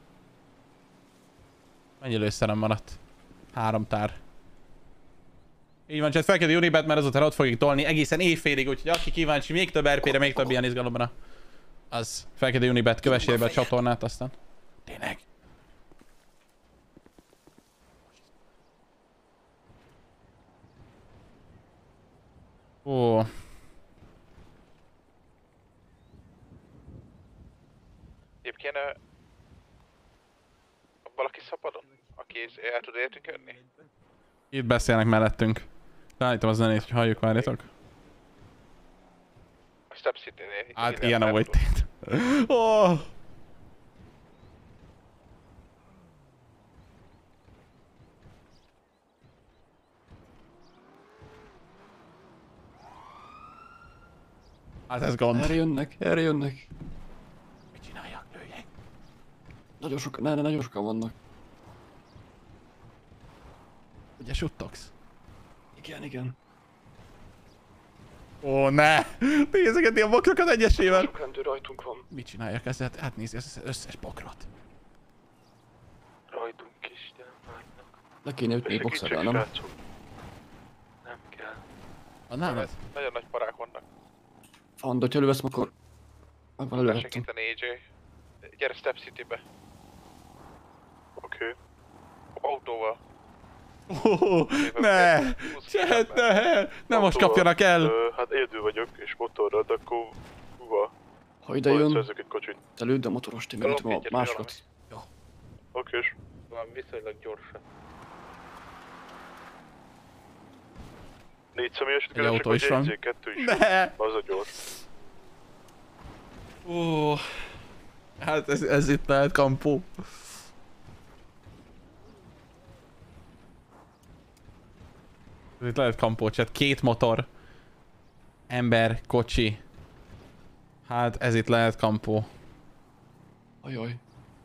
Mennyi lőszerem maradt? 3 tár. Így van, csak felkelő Unibet, mert azután ott fogjuk tolni egészen éjfélig, úgyhogy aki kíváncsi még több RP-re, még több ilyen izgalomra, az felkelő Unibet, kövessél be a csatornát aztán. Tényleg. Ó. Egyébként valaki szabadon? Aki el tud értünk jönni? Itt beszélnek mellettünk. Ráállítom a zenét, hogy halljuk, várjatok. A Step City-nél. Hát ilyen ahogy tét. Oh. Hát ez gond. Erre jönnek. Mit csináljak, lőjék? Nagyon sokan, nagyon sokan vannak. Ugye suttogsz? Igen. Ó, ne! Nézegeti a bokrokat egyesével! Sok rendőr rajtunk van. Mit csináljak ezzel? Hát nézi az összes bokrot. Rajtunk is, de várnak. Le kéne ütni boxerrel, nem? Nem kell. A nálad? Nagyon nagy parák vannak. Van, de ha előveszem, akkor... Megvan elővettem. Segíteni AJ. Gyere Step City-be. Oké. Autóval. Oh, ne! Csehet, ne! Nem most kapjanak el! Hát egyedül vagyok, és motorral, de akkor... Ha ide jön, szerzek egy kocsit. te lőd a motoros, én megütöm a másokat. Okés. Van viszonylag gyorsan. 4 személyeset Egy autó is van. kettő is. Ne! Az a gyors. Ó, hát ez itt lehet kampó. Ez itt lehet kampó, chat. 2 motor. Ember, kocsi. Hát ez itt lehet kampó. Ajaj.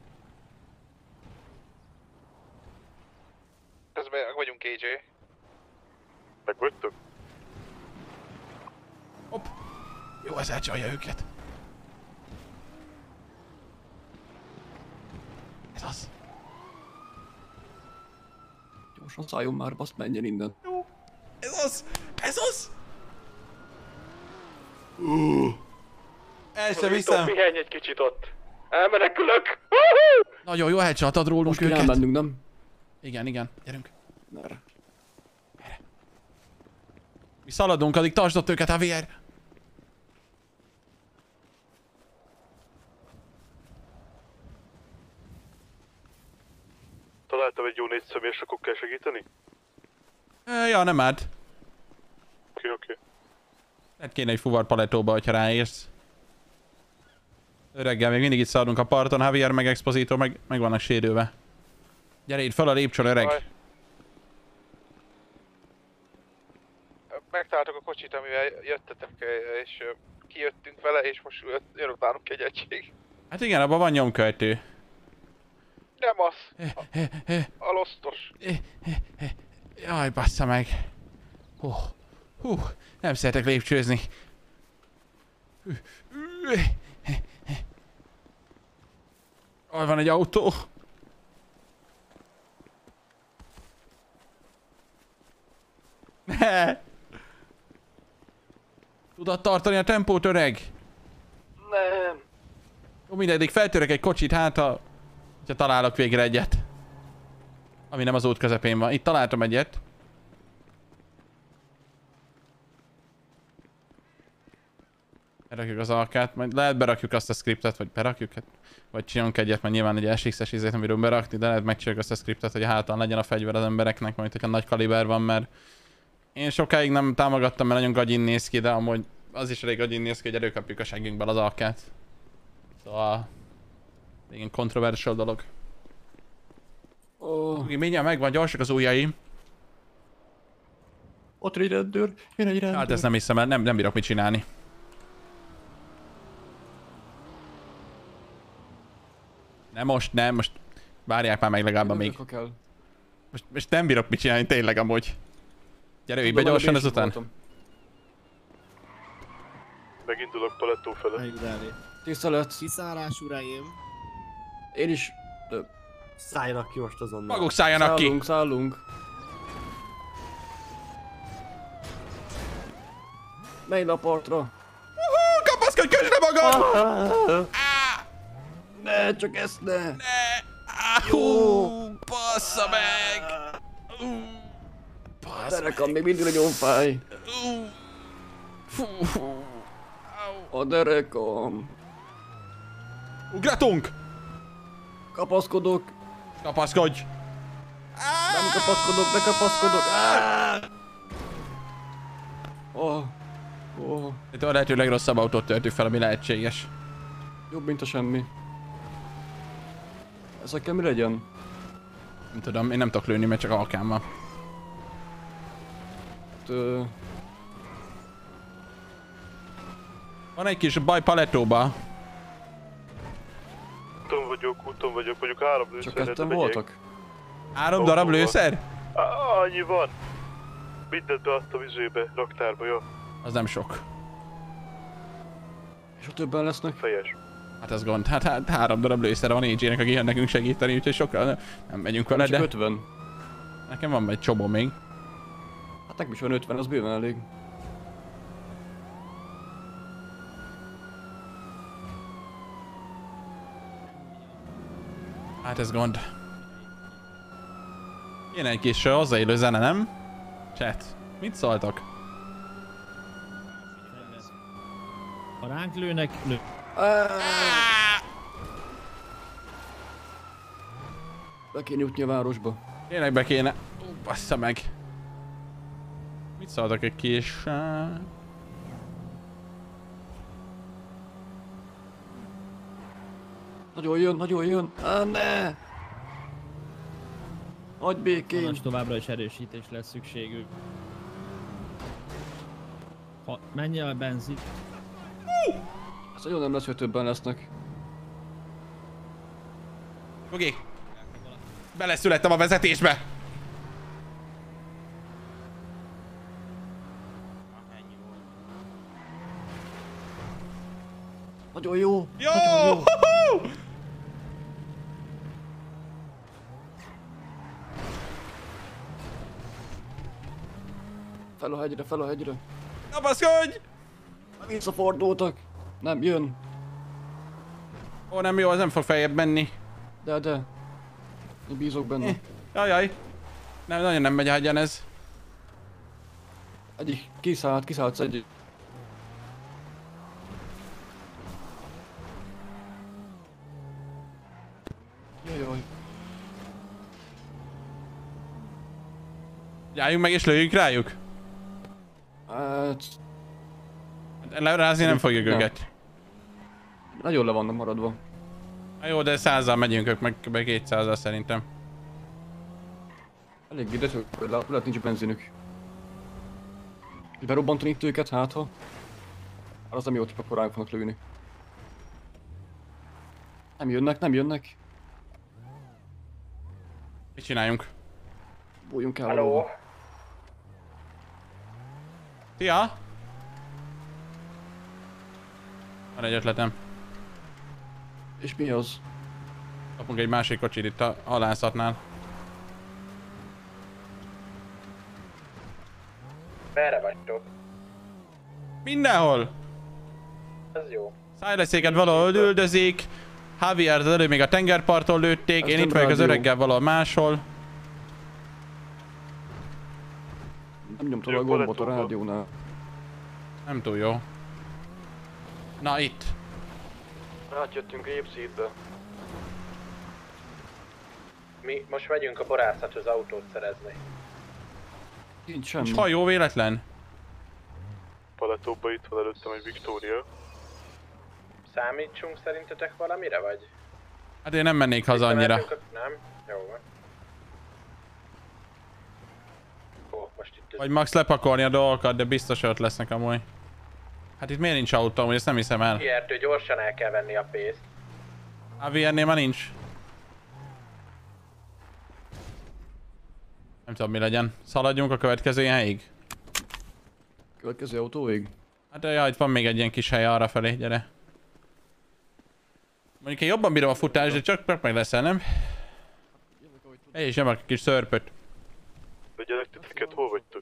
Közben meg vagyunk AJ. Megvagytok? Hopp. Jó, ez elcsalja őket. Ez az. Gyorsan szálljon már, baszt, menjen innen. Jó. Ez az! Ez az! El sem hiszem. Pihenj egy kicsit ott. Elmenekülök! Nagyon jó headshotad rólunk most őket. Most kell elmennünk, nem? Igen, gyerünk. Merre? Mi szaladunk, addig tartsd ott őket, Javier. Találtam egy jó 4 személyes, akkor kell segíteni? Ja, nem árt. Oké. Hát kéne egy fuvar palettóba, hogyha ráérsz. Reggel még mindig itt szaladunk a parton, Javier meg Exposito meg vannak sérülve. Gyere itt fel a lépcsőn, öreg! Megtaláltuk a kocsit, amivel jöttetek, és kijöttünk vele, és most jön utánunk egy egység. Hát igen, abban van nyomkövető. Nem az. A losztos. Jaj, bassza meg. Nem szeretek lépcsőzni. Hol van egy autó? Tudod tartani a tempót, öreg? Nem. Jó, mindegyik feltörök egy kocsit, hogyha találok végre egyet. Ami nem az út közepén van. Itt találtam egyet. Berakjuk az alkát, majd lehet berakjuk azt a scriptet, vagy berakjuk, vagy csinálunk egyet, mert nyilván egy SX-es izét nem bírom berakni, de lehet megcsináljuk azt a scriptet, hogy hátán legyen a fegyver az embereknek, majd hogyha nagy kaliber van, mert én sokáig nem támogattam, mert nagyon gagyin néz ki, de amúgy az is elég gagyin néz ki, hogy előkapjuk a seggünkből az alkát. Szóval... igen, kontroversial dolog. Mindjárt megvan, gyorsak az ujjaim. Ott egy rendőr, jön egy rendőr. Hát ezt nem hiszem el, nem bírok mit csinálni. Nem, most várják már meg legalább még. Most nem bírok mit csinálni, tényleg amúgy. Gyere, így be gyorsan ezután. Megindulok palettó fele. Tisztelet. Kiszállás, uraim. Én is... Szálljanak ki most azonnal. Maguk szálljanak ki! Szállunk. Menj le a partra. Kapaszkodj, kösd le magad! Ne, csak ezt ne! Jó! Bassza meg! A derekam még mindig nagyon fáj. A derekam. Ugratunk! Kapaszkodok. Kapaszkodj! Nem kapaszkodok, ne kapaszkodok. Itt a lehető legrosszabb autót töltük fel, ami lehetséges. Jobb, mint a semmi. Ezekkel mi legyen? Nem tudom, én nem tudok lőni, mert csak alkám van. Van egy kis baj palettóba. Úton vagyok, mondjuk 3 lőszerre. Csak ketten voltak? 3 darab lőszer? Annyi van. Mindent beadtam izébe, raktárba, jó. Az nem sok. És ha többen lesznek? Fejes. Hát ez gond, hát 3 darab lőszer van AJ-nek, aki jön nekünk segíteni, úgyhogy sokkal nem megyünk vele, de... Csak 50. Nekem van egy csobó még. Hát nekem is van 50, az bőven elég. Hát ez gond. Ilyen egy kis hozzáélő zene, nem? Chat, mit szóltak? Ha ránk lőnek, lő. Be kéne jutni a városba. Tényleg be kéne. Bassza meg. Mit szóltak egy kis... Nagyon jön. Ne! Hagyj békén! Most továbbra is erősítés lesz szükségük. Menj el a benzin. Ez nagyon nem lesz, hogy többen lesznek. Oké. Beleszülettem a vezetésbe! Nagyon jó! Jó! Nagyon jó! Fel a hegyre! Kapaszkodj! Visszafordultak! Nem, jön! Ó, nem jó, az nem fog feljebb menni. De. Én bízok benne. Jaj. Nem, nagyon nem megy ágyan ez. Egyik kiszállhatsz egyik. Jaj. Álljunk meg és lőjünk rájuk? Hát... Rázni nem fogjuk őket. Nagyon le vannak maradva. Na jó, de 100-al megyünk, ők meg 200-al szerintem. Elég ide, lehet nincs benzinük. Berobbantani itt őket, hát ha? Az nem jó, hogy akkor ránk fognak lőni. Nem jönnek, nem jönnek. Mit csináljunk? Bújjunk el. Hello. Szia! Van egy ötletem. És mi az? Kapunk egy másik kocsit itt a halászatnál. Merre vagytok? Mindenhol! Ez jó. Silas-éket valahol üldözik. Javiert az előbb még a tengerparton lőtték. Én itt vagyok az öreggel valahol máshol. Nem nyomtam a gombot a rádiónál. Nem túl jó. Na itt. Átjöttünk Rapeseedbe. Mi most megyünk a borászathoz autót szerezni. Nincs semmi. És hajó véletlen? Paletóba itt van előttem egy Victoria. Számítsunk szerintetek valamire, vagy? Hát én nem mennék haza annyira. Nem? Jó van. Ó, most itt... Vagy max lepakolni a dolgokat, de biztos ott lesznek amúgy. Hát itt miért nincs autó, hogy ezt nem hiszem el. Ilyertől gyorsan el kell venni a pénzt. AVR-nél már nincs. Nem tudom mi legyen. Szaladjunk a következő helyig. Következő autóig? Hát ja, itt van még egy ilyen kis hely arrafelé, gyere. Mondjuk én jobban bírom a futást, de csak meg leszel, nem? És nem a kis szörpöt. Vegyelek titeket, hol vagytok?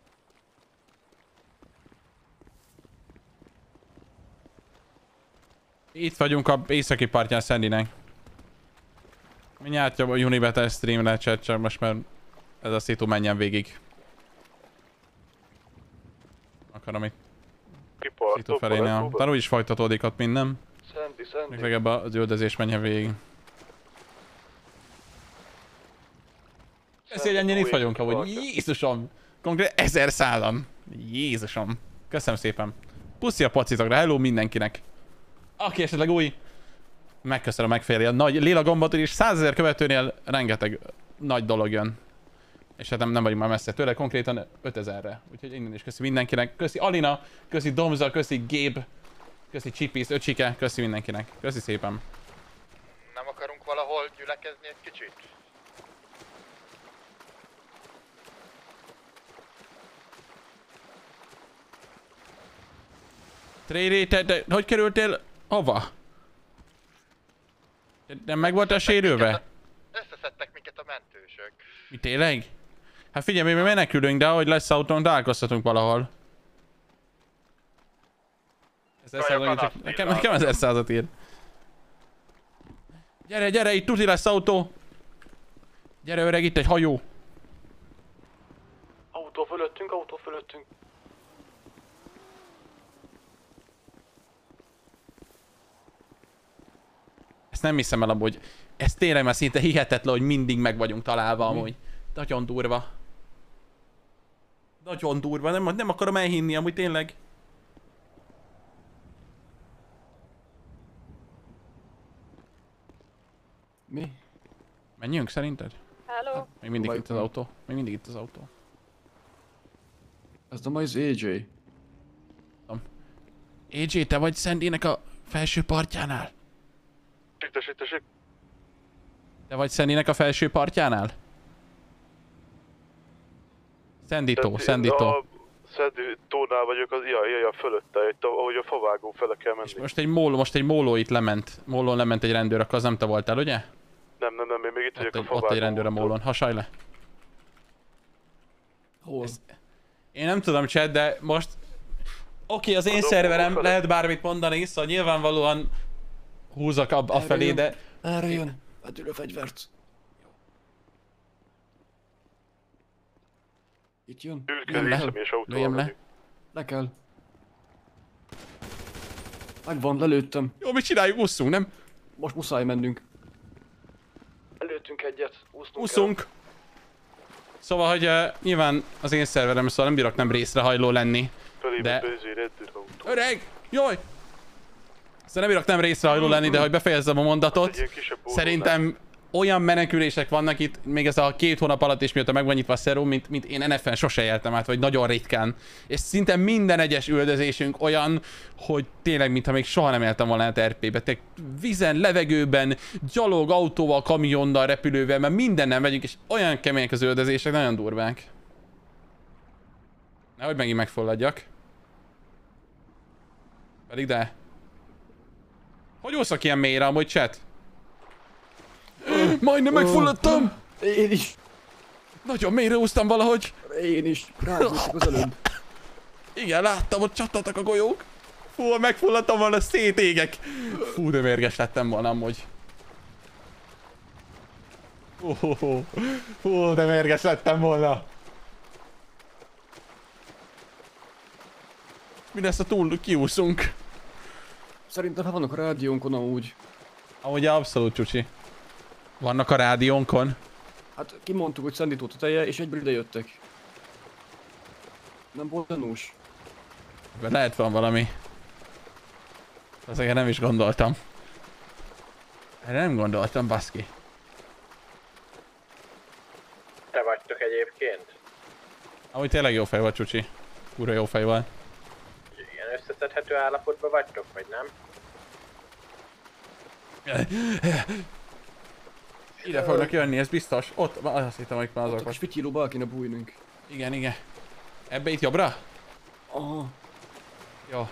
Itt vagyunk a északi partján Sandynek. Mindjárt jobb a Unibetel streamre csak most már ez a szitu menjen végig. Akarom itt szitu felé, nem. Talán úgy is folytatódik ott minden. Sandy. Legalább az üldözés menjen végig. Ezért ennyien itt vagyunk amúgy. Jézusom! Konkrét 1000 szálam. Jézusom. Köszönöm szépen. Puszi a pacitokra, hello mindenkinek. Aki esetleg új, megköszönöm megféri a nagy lila gombot, és 100 000 követőnél rengeteg nagy dolog jön. És hát nem vagyunk már messze tőle, konkrétan 5000-re. Úgyhogy innen is köszi mindenkinek. Köszi Alina, köszi Domza, köszi Gabe, köszi Csipis, Öcsike, köszi mindenkinek. Köszi szépen. Nem akarunk valahol gyülekezni egy kicsit? Tréri, te hogy kerültél hova? Nem meg voltál sérülve? Összeszedtek minket a mentősök. Mi tényleg? Hát figyelj, mi menekülünk, de ahogy lesz autón, találkoztatunk valahol. 1100 nekem 1100-at ír. Gyere, itt tuti lesz autó. Gyere öreg, itt egy hajó. Autó fölöttünk. Ezt nem hiszem el amúgy. Ez tényleg már szinte hihetetlen, hogy mindig meg vagyunk találva amúgy. Nagyon durva. Nagyon durva, nem akarom elhinni amúgy tényleg. Mi? Menjünk szerinted? Hello? Még mindig itt az autó. Ez nem az AJ. AJ, te vagy Sandynek a felső partjánál? Tessék. Te vagy Sandynek a felső partjánál? Sandy-tó. A Sandy-tónál vagyok, az fölötte, itt ahogy a favágó fele kell menni. És most egy móló itt lement. Mólón lement egy rendőr, akkor az nem te voltál, ugye? Nem, én még itt vagyok a favágó. Ott egy rendőr a mólón, hasalj le. Hol? Én nem tudom chat, de most... Oké, az én szerverem, lehet bármit mondani, szóval nyilvánvalóan húzok afelé, de... Erre jön, vetül a fegyvert. Itt jön. Lőjem le. Le kell. Megvan, lelőttem. Jó, mit csináljuk? Ússzunk, nem? Most muszáj mennünk. Előttünk egyet. Úszunk. Szóval, hogy nyilván az én szerverem, szóval nem bírok nem részrehajló lenni. De... Öreg! Jaj! Szóval nem bírok nem részrehajló lenni, de hogy befejezzem a mondatot. Szerintem olyan menekülések vannak itt, még ez a 2 hónap alatt is mióta meg van nyitva a Serum, mint én NF-en sose éltem át, vagy nagyon ritkán. És szinte minden egyes üldözésünk olyan, hogy tényleg, mintha még soha nem éltem volna át RP-be. Tehát vízen, levegőben, gyalog, autóval, kamionnal, repülővel, mert mindennel megyünk, és olyan kemények az üldözések, nagyon durvák. Nehogy megint megfulladjak. Pedig de. Hogy úszok ilyen mélyre amúgy, chat? Majdnem megfulladtam! Én is. Nagyon mélyre úsztam valahogy. Én is. Rágultak az előbb. Igen, láttam, hogy csatoltak a golyók. Fú, megfulladtam volna, szétégek. Fú, de mérges lettem volna amúgy. Fú, de mérges lettem volna. Mi lesz, a túl kiúszunk? Szerintem hát vannak a rádiónkon amúgy. Amúgy abszolút csúcsi. Vannak a rádiónkon? Hát kimondtuk, hogy szendító teteje, és egyből ide jöttek. Nem volt gyanús. Lehet van valami. Azért nem is gondoltam. Erre nem gondoltam, baszki. Te vagytok egyébként? Amúgy tényleg jó fej volt, csúcsi. Kurva jó fej volt. Ilyen összeszedhető állapotban vagytok, vagy nem? Ide fognak jönni, ez biztos. Ott, azt hittem, hogy már azok. Ott a spityilóba kéne bújnunk. Igen, igen. Ebbe itt jobbra? Aha. Jó.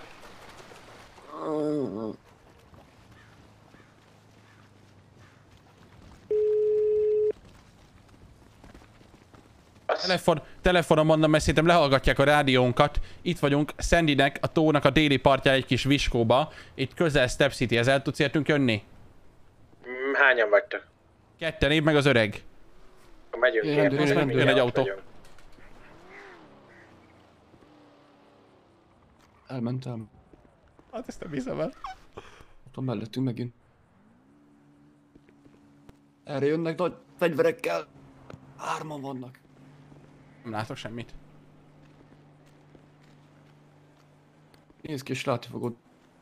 Telefonon mondom, mert szerintem lehallgatják a rádiónkat. Itt vagyunk Sandynek, a tónak a déli partján egy kis viskóba. Itt közel Step City-hez, el tudsz értünk jönni? Hányan vagytok? Ketten, én meg az öreg. Megyünk ki, jön egy autó. Elmentem. Hát ezt nem hiszem el. Ott van mellettünk megint. Erre jönnek nagy fegyverekkel. 3-an vannak. Nem látok semmit. Nézd ki és látni fogod.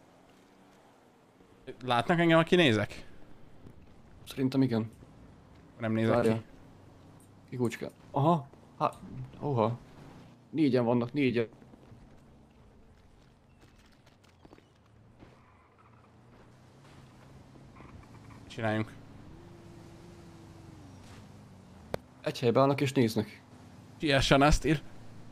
Látnak engem, aki nézek? Szerintem igen. Nem nézek Várja. ki. Kikucskál. Aha. Hát, oha. 4-en vannak, 4-en. Csináljunk. Egy helybe állnak és néznek. Siessen ezt ír.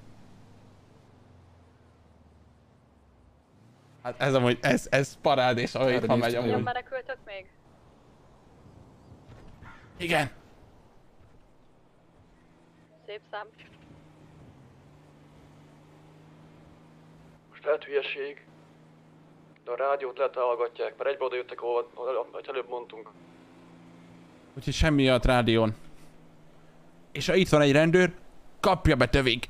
Hát ez amúgy, ez parádés, ahogy ha megy amúgy. Nem menekültök még? Igen. Szép szám. Most lehet hülyeség. De a rádiót lehet hallgatják, mert egybe oda jöttek, ahol előbb mondtunk. Úgyhogy semmi miatt rádión. És ha itt van egy rendőr, kapja be tövig.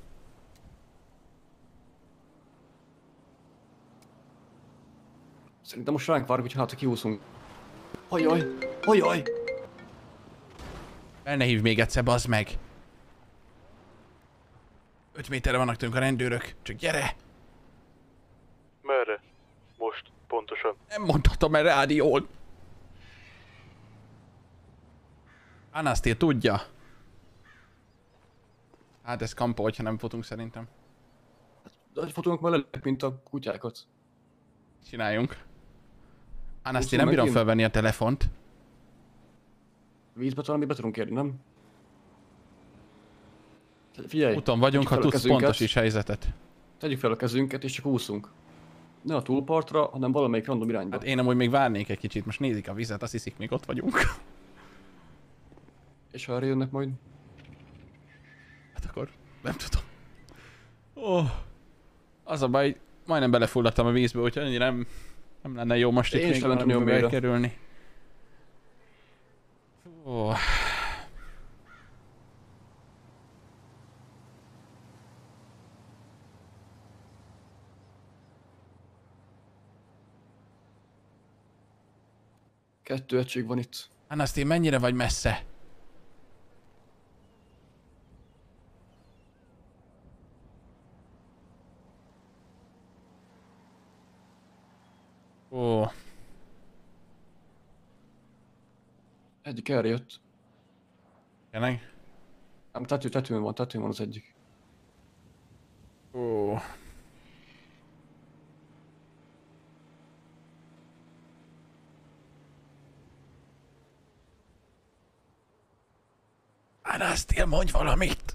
Szerintem most ránk várjuk, hogy hát kiúszunk. Ajaj! Ajaj! El ne hívj még egyszer, bazd meg. 5 méterre vannak tőlünk a rendőrök, csak gyere! Merre? Most, pontosan. Nem mondhatom el rádión. Anastil tudja. Hát ez kampó, hogyha nem futunk szerintem. De hogy fotónak mellett, mint a kutyákat. Csináljunk. Anastil, nem bírom felvenni a telefont. Vízbe talán mi be tudunk érni, nem? Figyelj! Úton vagyunk, ha tudsz pontosíts helyzetet. Tegyük fel a kezünket és csak úszunk. Ne a túlpartra, hanem valamelyik random irányba. Hát én amúgy még várnék egy kicsit, most nézik a vizet, azt hiszik még ott vagyunk. És ha erre jönnek majd? Hát akkor nem tudom. Az a baj, majdnem belefulladtam a vízbe, úgyhogy annyira nem lenne jó most itt még valamibe elkerülni. Kettő egység van itt. Anastil, mennyire vagy messze? Ó. Egyik erre jött. Tényleg? Nem, tetőn van az egyik. Ó. Anasztél, mondj valamit!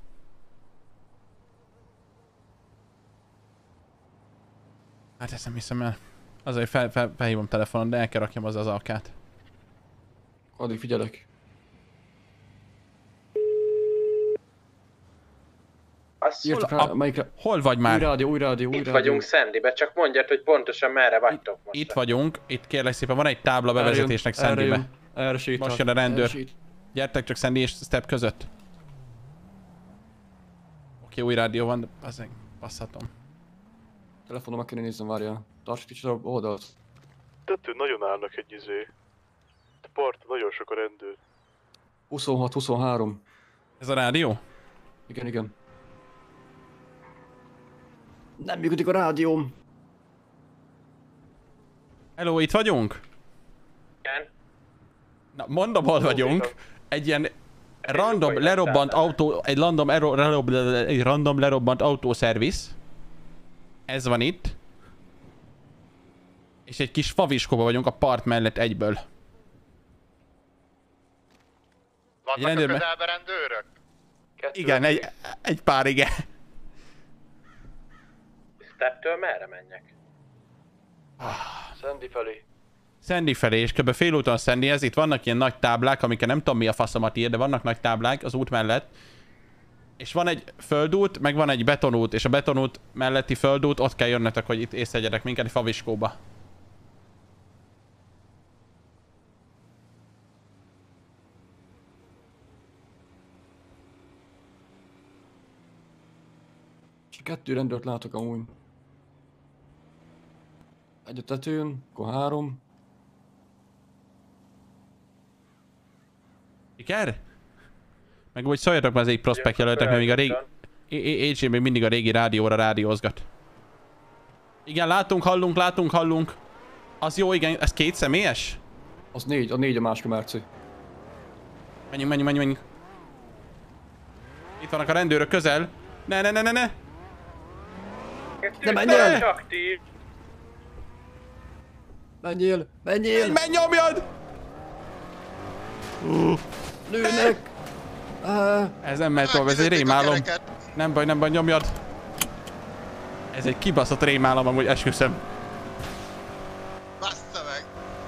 Hát ezt nem hiszem el. Azért felhívom telefonon, de el kell rakjam az alkát. Addig figyelek. Hol vagy már? Új rádió. Itt vagyunk Sandybe, csak mondjad, hogy pontosan merre vagytok most. Itt vagyunk, itt kérlek szépen van egy tábla bevezetésnek Sandybe. Most jön a rendőr. Gyertek csak Sandy és Step között. Oké, új rádió van, de azért passzhatom. Telefonom meg kéne nézzem, várjál. Tarts kicsit a oldalt. Tetőn nagyon állnak egy izé. A parton nagyon sok a rendőr. 26-23. Ez a rádió? Igen. Nem működik a rádióm. Hello, itt vagyunk? Igen. Na, mondom, hol vagyunk. Egy ilyen random lerobbant autó, egy random lerobbant autószervisz. Ez van itt. És egy kis faviskóba vagyunk a part mellett egyből. Vannak a közelben rendőrök? Igen, egy pár, igen. Steptől merre menjek? Sandy felé. Sandy felé, és kb. Félúton Sandyhez, itt vannak ilyen nagy táblák, amiket nem tudom mi a faszomat ír, de vannak nagy táblák az út mellett. És van egy földút, meg van egy betonút, és a betonút melletti földút, ott kell jönnetek, hogy itt észrevegyetek minket egy faviskóba. Csak 2 rendőrt látok amúgy. Egy a tetőn, akkor 3. Siker? Meg úgy szóljatok már az egyik prospekt jelöltek, mert még a régi... AJ még mindig a régi rádióra rádiózgat. Igen, látunk, hallunk. Az jó, igen, ez 2 személyes? Az 4, a 4 a másik Merci. Menjünk. Itt vannak a rendőrök közel. Ne! Ne menj el! Menjél! Menj, nyomjad! Lőnek! Ez nem mehet tovább, ez egy rémálom. Nem baj, nyomjad. Ez egy kibaszott rémálom, amúgy esküszöm. Bassza meg!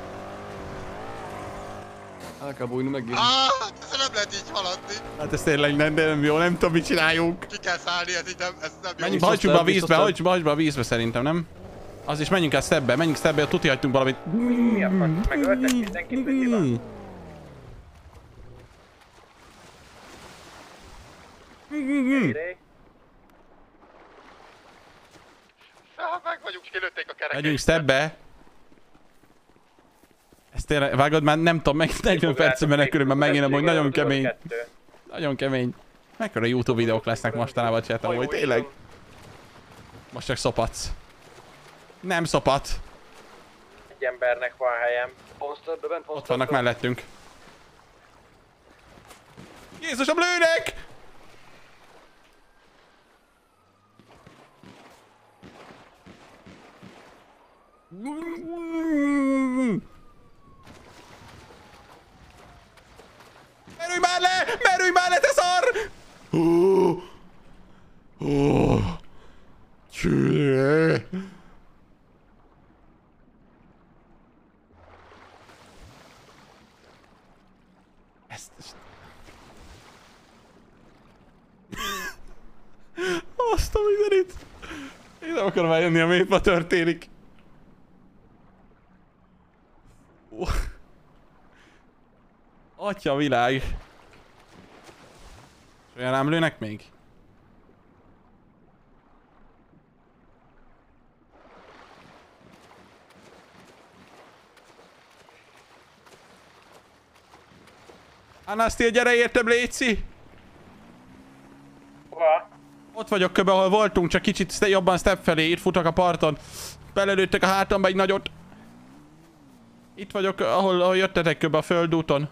El kell bújni megint. Ez nem lehet így haladni. Hát ez tényleg nem jó, nem tudom mit csináljunk. Ki kell szállni, ez így nem jó. Menjünk, hajtsuk be a vízbe szerintem, nem? Az is menjünk el stepbe, ott tuti hagytunk valamit. Mi a fasz? Megöltek mindenkit, hogy mi van? Meg vagyunk, kilőtték a kerekét. Megyünk stepbe. Ez tényleg, vágod már nem tudom, meg 40 percen menekülünk, mert megint amúgy nagyon kemény. Nagyon kemény. Mekkora YouTube videók lesznek mostanában, csináltam, hogy tényleg. Most csak szopatsz. Nem szopat. Egy embernek van helyem. Ott vannak mellettünk. Jézusom, lőnek! Merülj már le, te szar! Csüle! Azt a mindenit! Én nem akarom eljönni, ami épp ma történik. Atya világ! Olyan rám lőnek még? Anasztél, gyere értem, léci! Hova? Ott vagyok köbe, ahol voltunk, csak kicsit jobban step felé, itt futok a parton. Belelőttek a hátamba egy nagyot. Itt vagyok, ahol jöttetek köbe a földúton.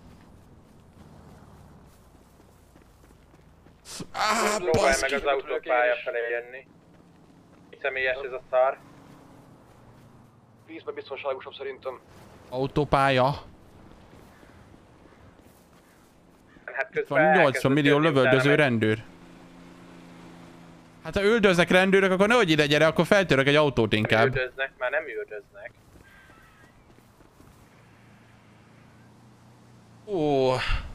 Próbálj meg az autópálya felé jönni. Személyes ez a szár. Vízbe biztonságosabb szerintem. Autópálya. Hát itt van 80 millió lövöldöző rendőr. Hát ha üldöznek rendőrök, akkor nehogy ide gyere, akkor feltörök egy autót inkább. Üldöznek, már nem üldöznek. Ó.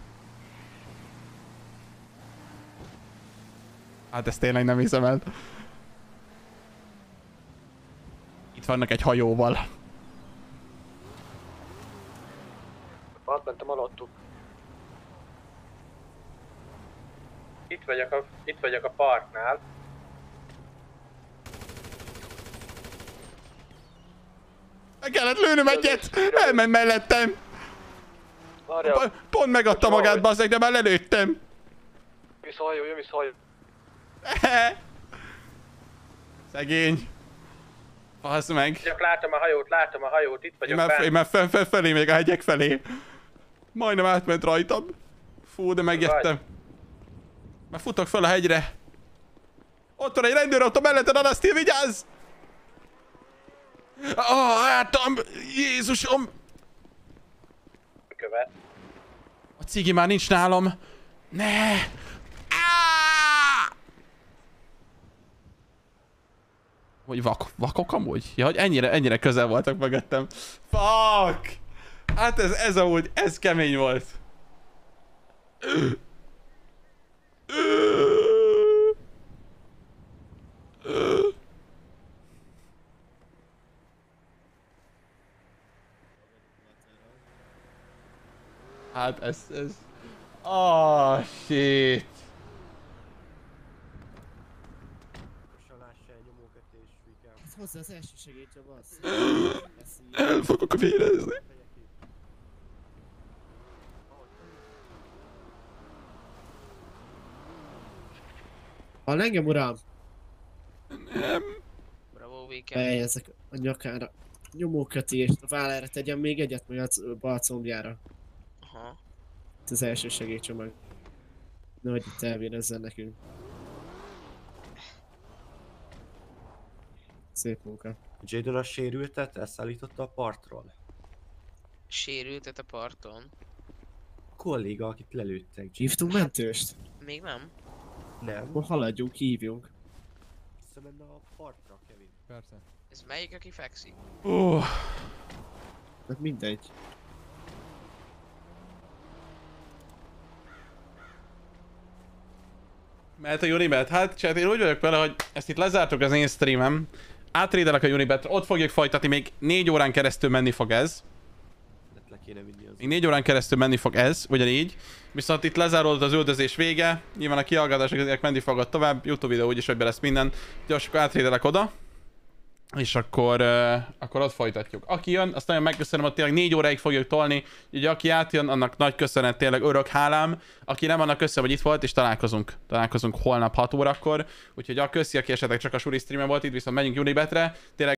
Hát ezt tényleg nem hiszem el. Itt vannak egy hajóval. Átmentem alattuk. Itt vagyok a parknál. Meg kellett lőnöm egyet! Elment mellettem! Pont megadta magát, bazzeg, de már lelőttem! Visszahajó, jön visszahajó. Szegény. Fasz meg. Csak látom a hajót, itt vagyok bent. Én már felé, még a hegyek felé. Majdnem átment rajtam. Fú, de megjettem. Már futok fel a hegyre. Ott van egy rendőrautó melletted, Anasztil, vigyázz! Hátam! Jézusom! Követ. A cigi már nincs nálam. Ne! Hogy vakok amúgy? Ja, hogy ennyire közel voltak mögöttem. Fuck! Hát ez amúgy, ez kemény volt. Hát ez... Oh, shit. Hozzá az első segítse, bassz. El fogok vérezni. Hall engem, uram? Nem. Bravo, weekend. Helyezek a nyakára. Nyomókötést, a vállára tegyen még egyet, meg a bal combjára. Aha. Ez az első segítcsomag. Nehogy itt elvérezzen nekünk. Szép munka. Jadon a sérültet elszállította a partról. Sérültet a parton? A kolléga, akit lelőttek. Hívtunk mentőst? Még nem. Nem. Akkor haladjunk, hívjunk. Visszamenne a partra, Kevin. Persze. Ez melyik, aki fekszik? Hát mindegy. Mehet a Unibet? Hát csinálj, én úgy vagyok vele, hogy ezt itt lezártuk az én streamem. Átrédelek a Unibetre, ott fogjuk folytatni, még 4 órán keresztül menni fog ez. Le kéne vinni az. Még 4 órán keresztül menni fog ez, ugyanígy. Viszont itt lezáródott az üldözés vége. Nyilván a kihallgatások ezek menni fogod tovább. YouTube videó úgyis, hogy be lesz minden. Gyorsan átrédelek oda. És akkor ott folytatjuk. Aki jön, azt nagyon megköszönöm, hogy tényleg 4 óráig fogjuk tolni. Ugye aki átjön, annak nagy köszönet, tényleg örök hálám. Aki nem, annak köszönöm, hogy itt volt, és találkozunk holnap 6 órakor. Úgyhogy köszi, aki esetleg csak a suri streamen volt itt, viszont megyünk Unibetre. Tényleg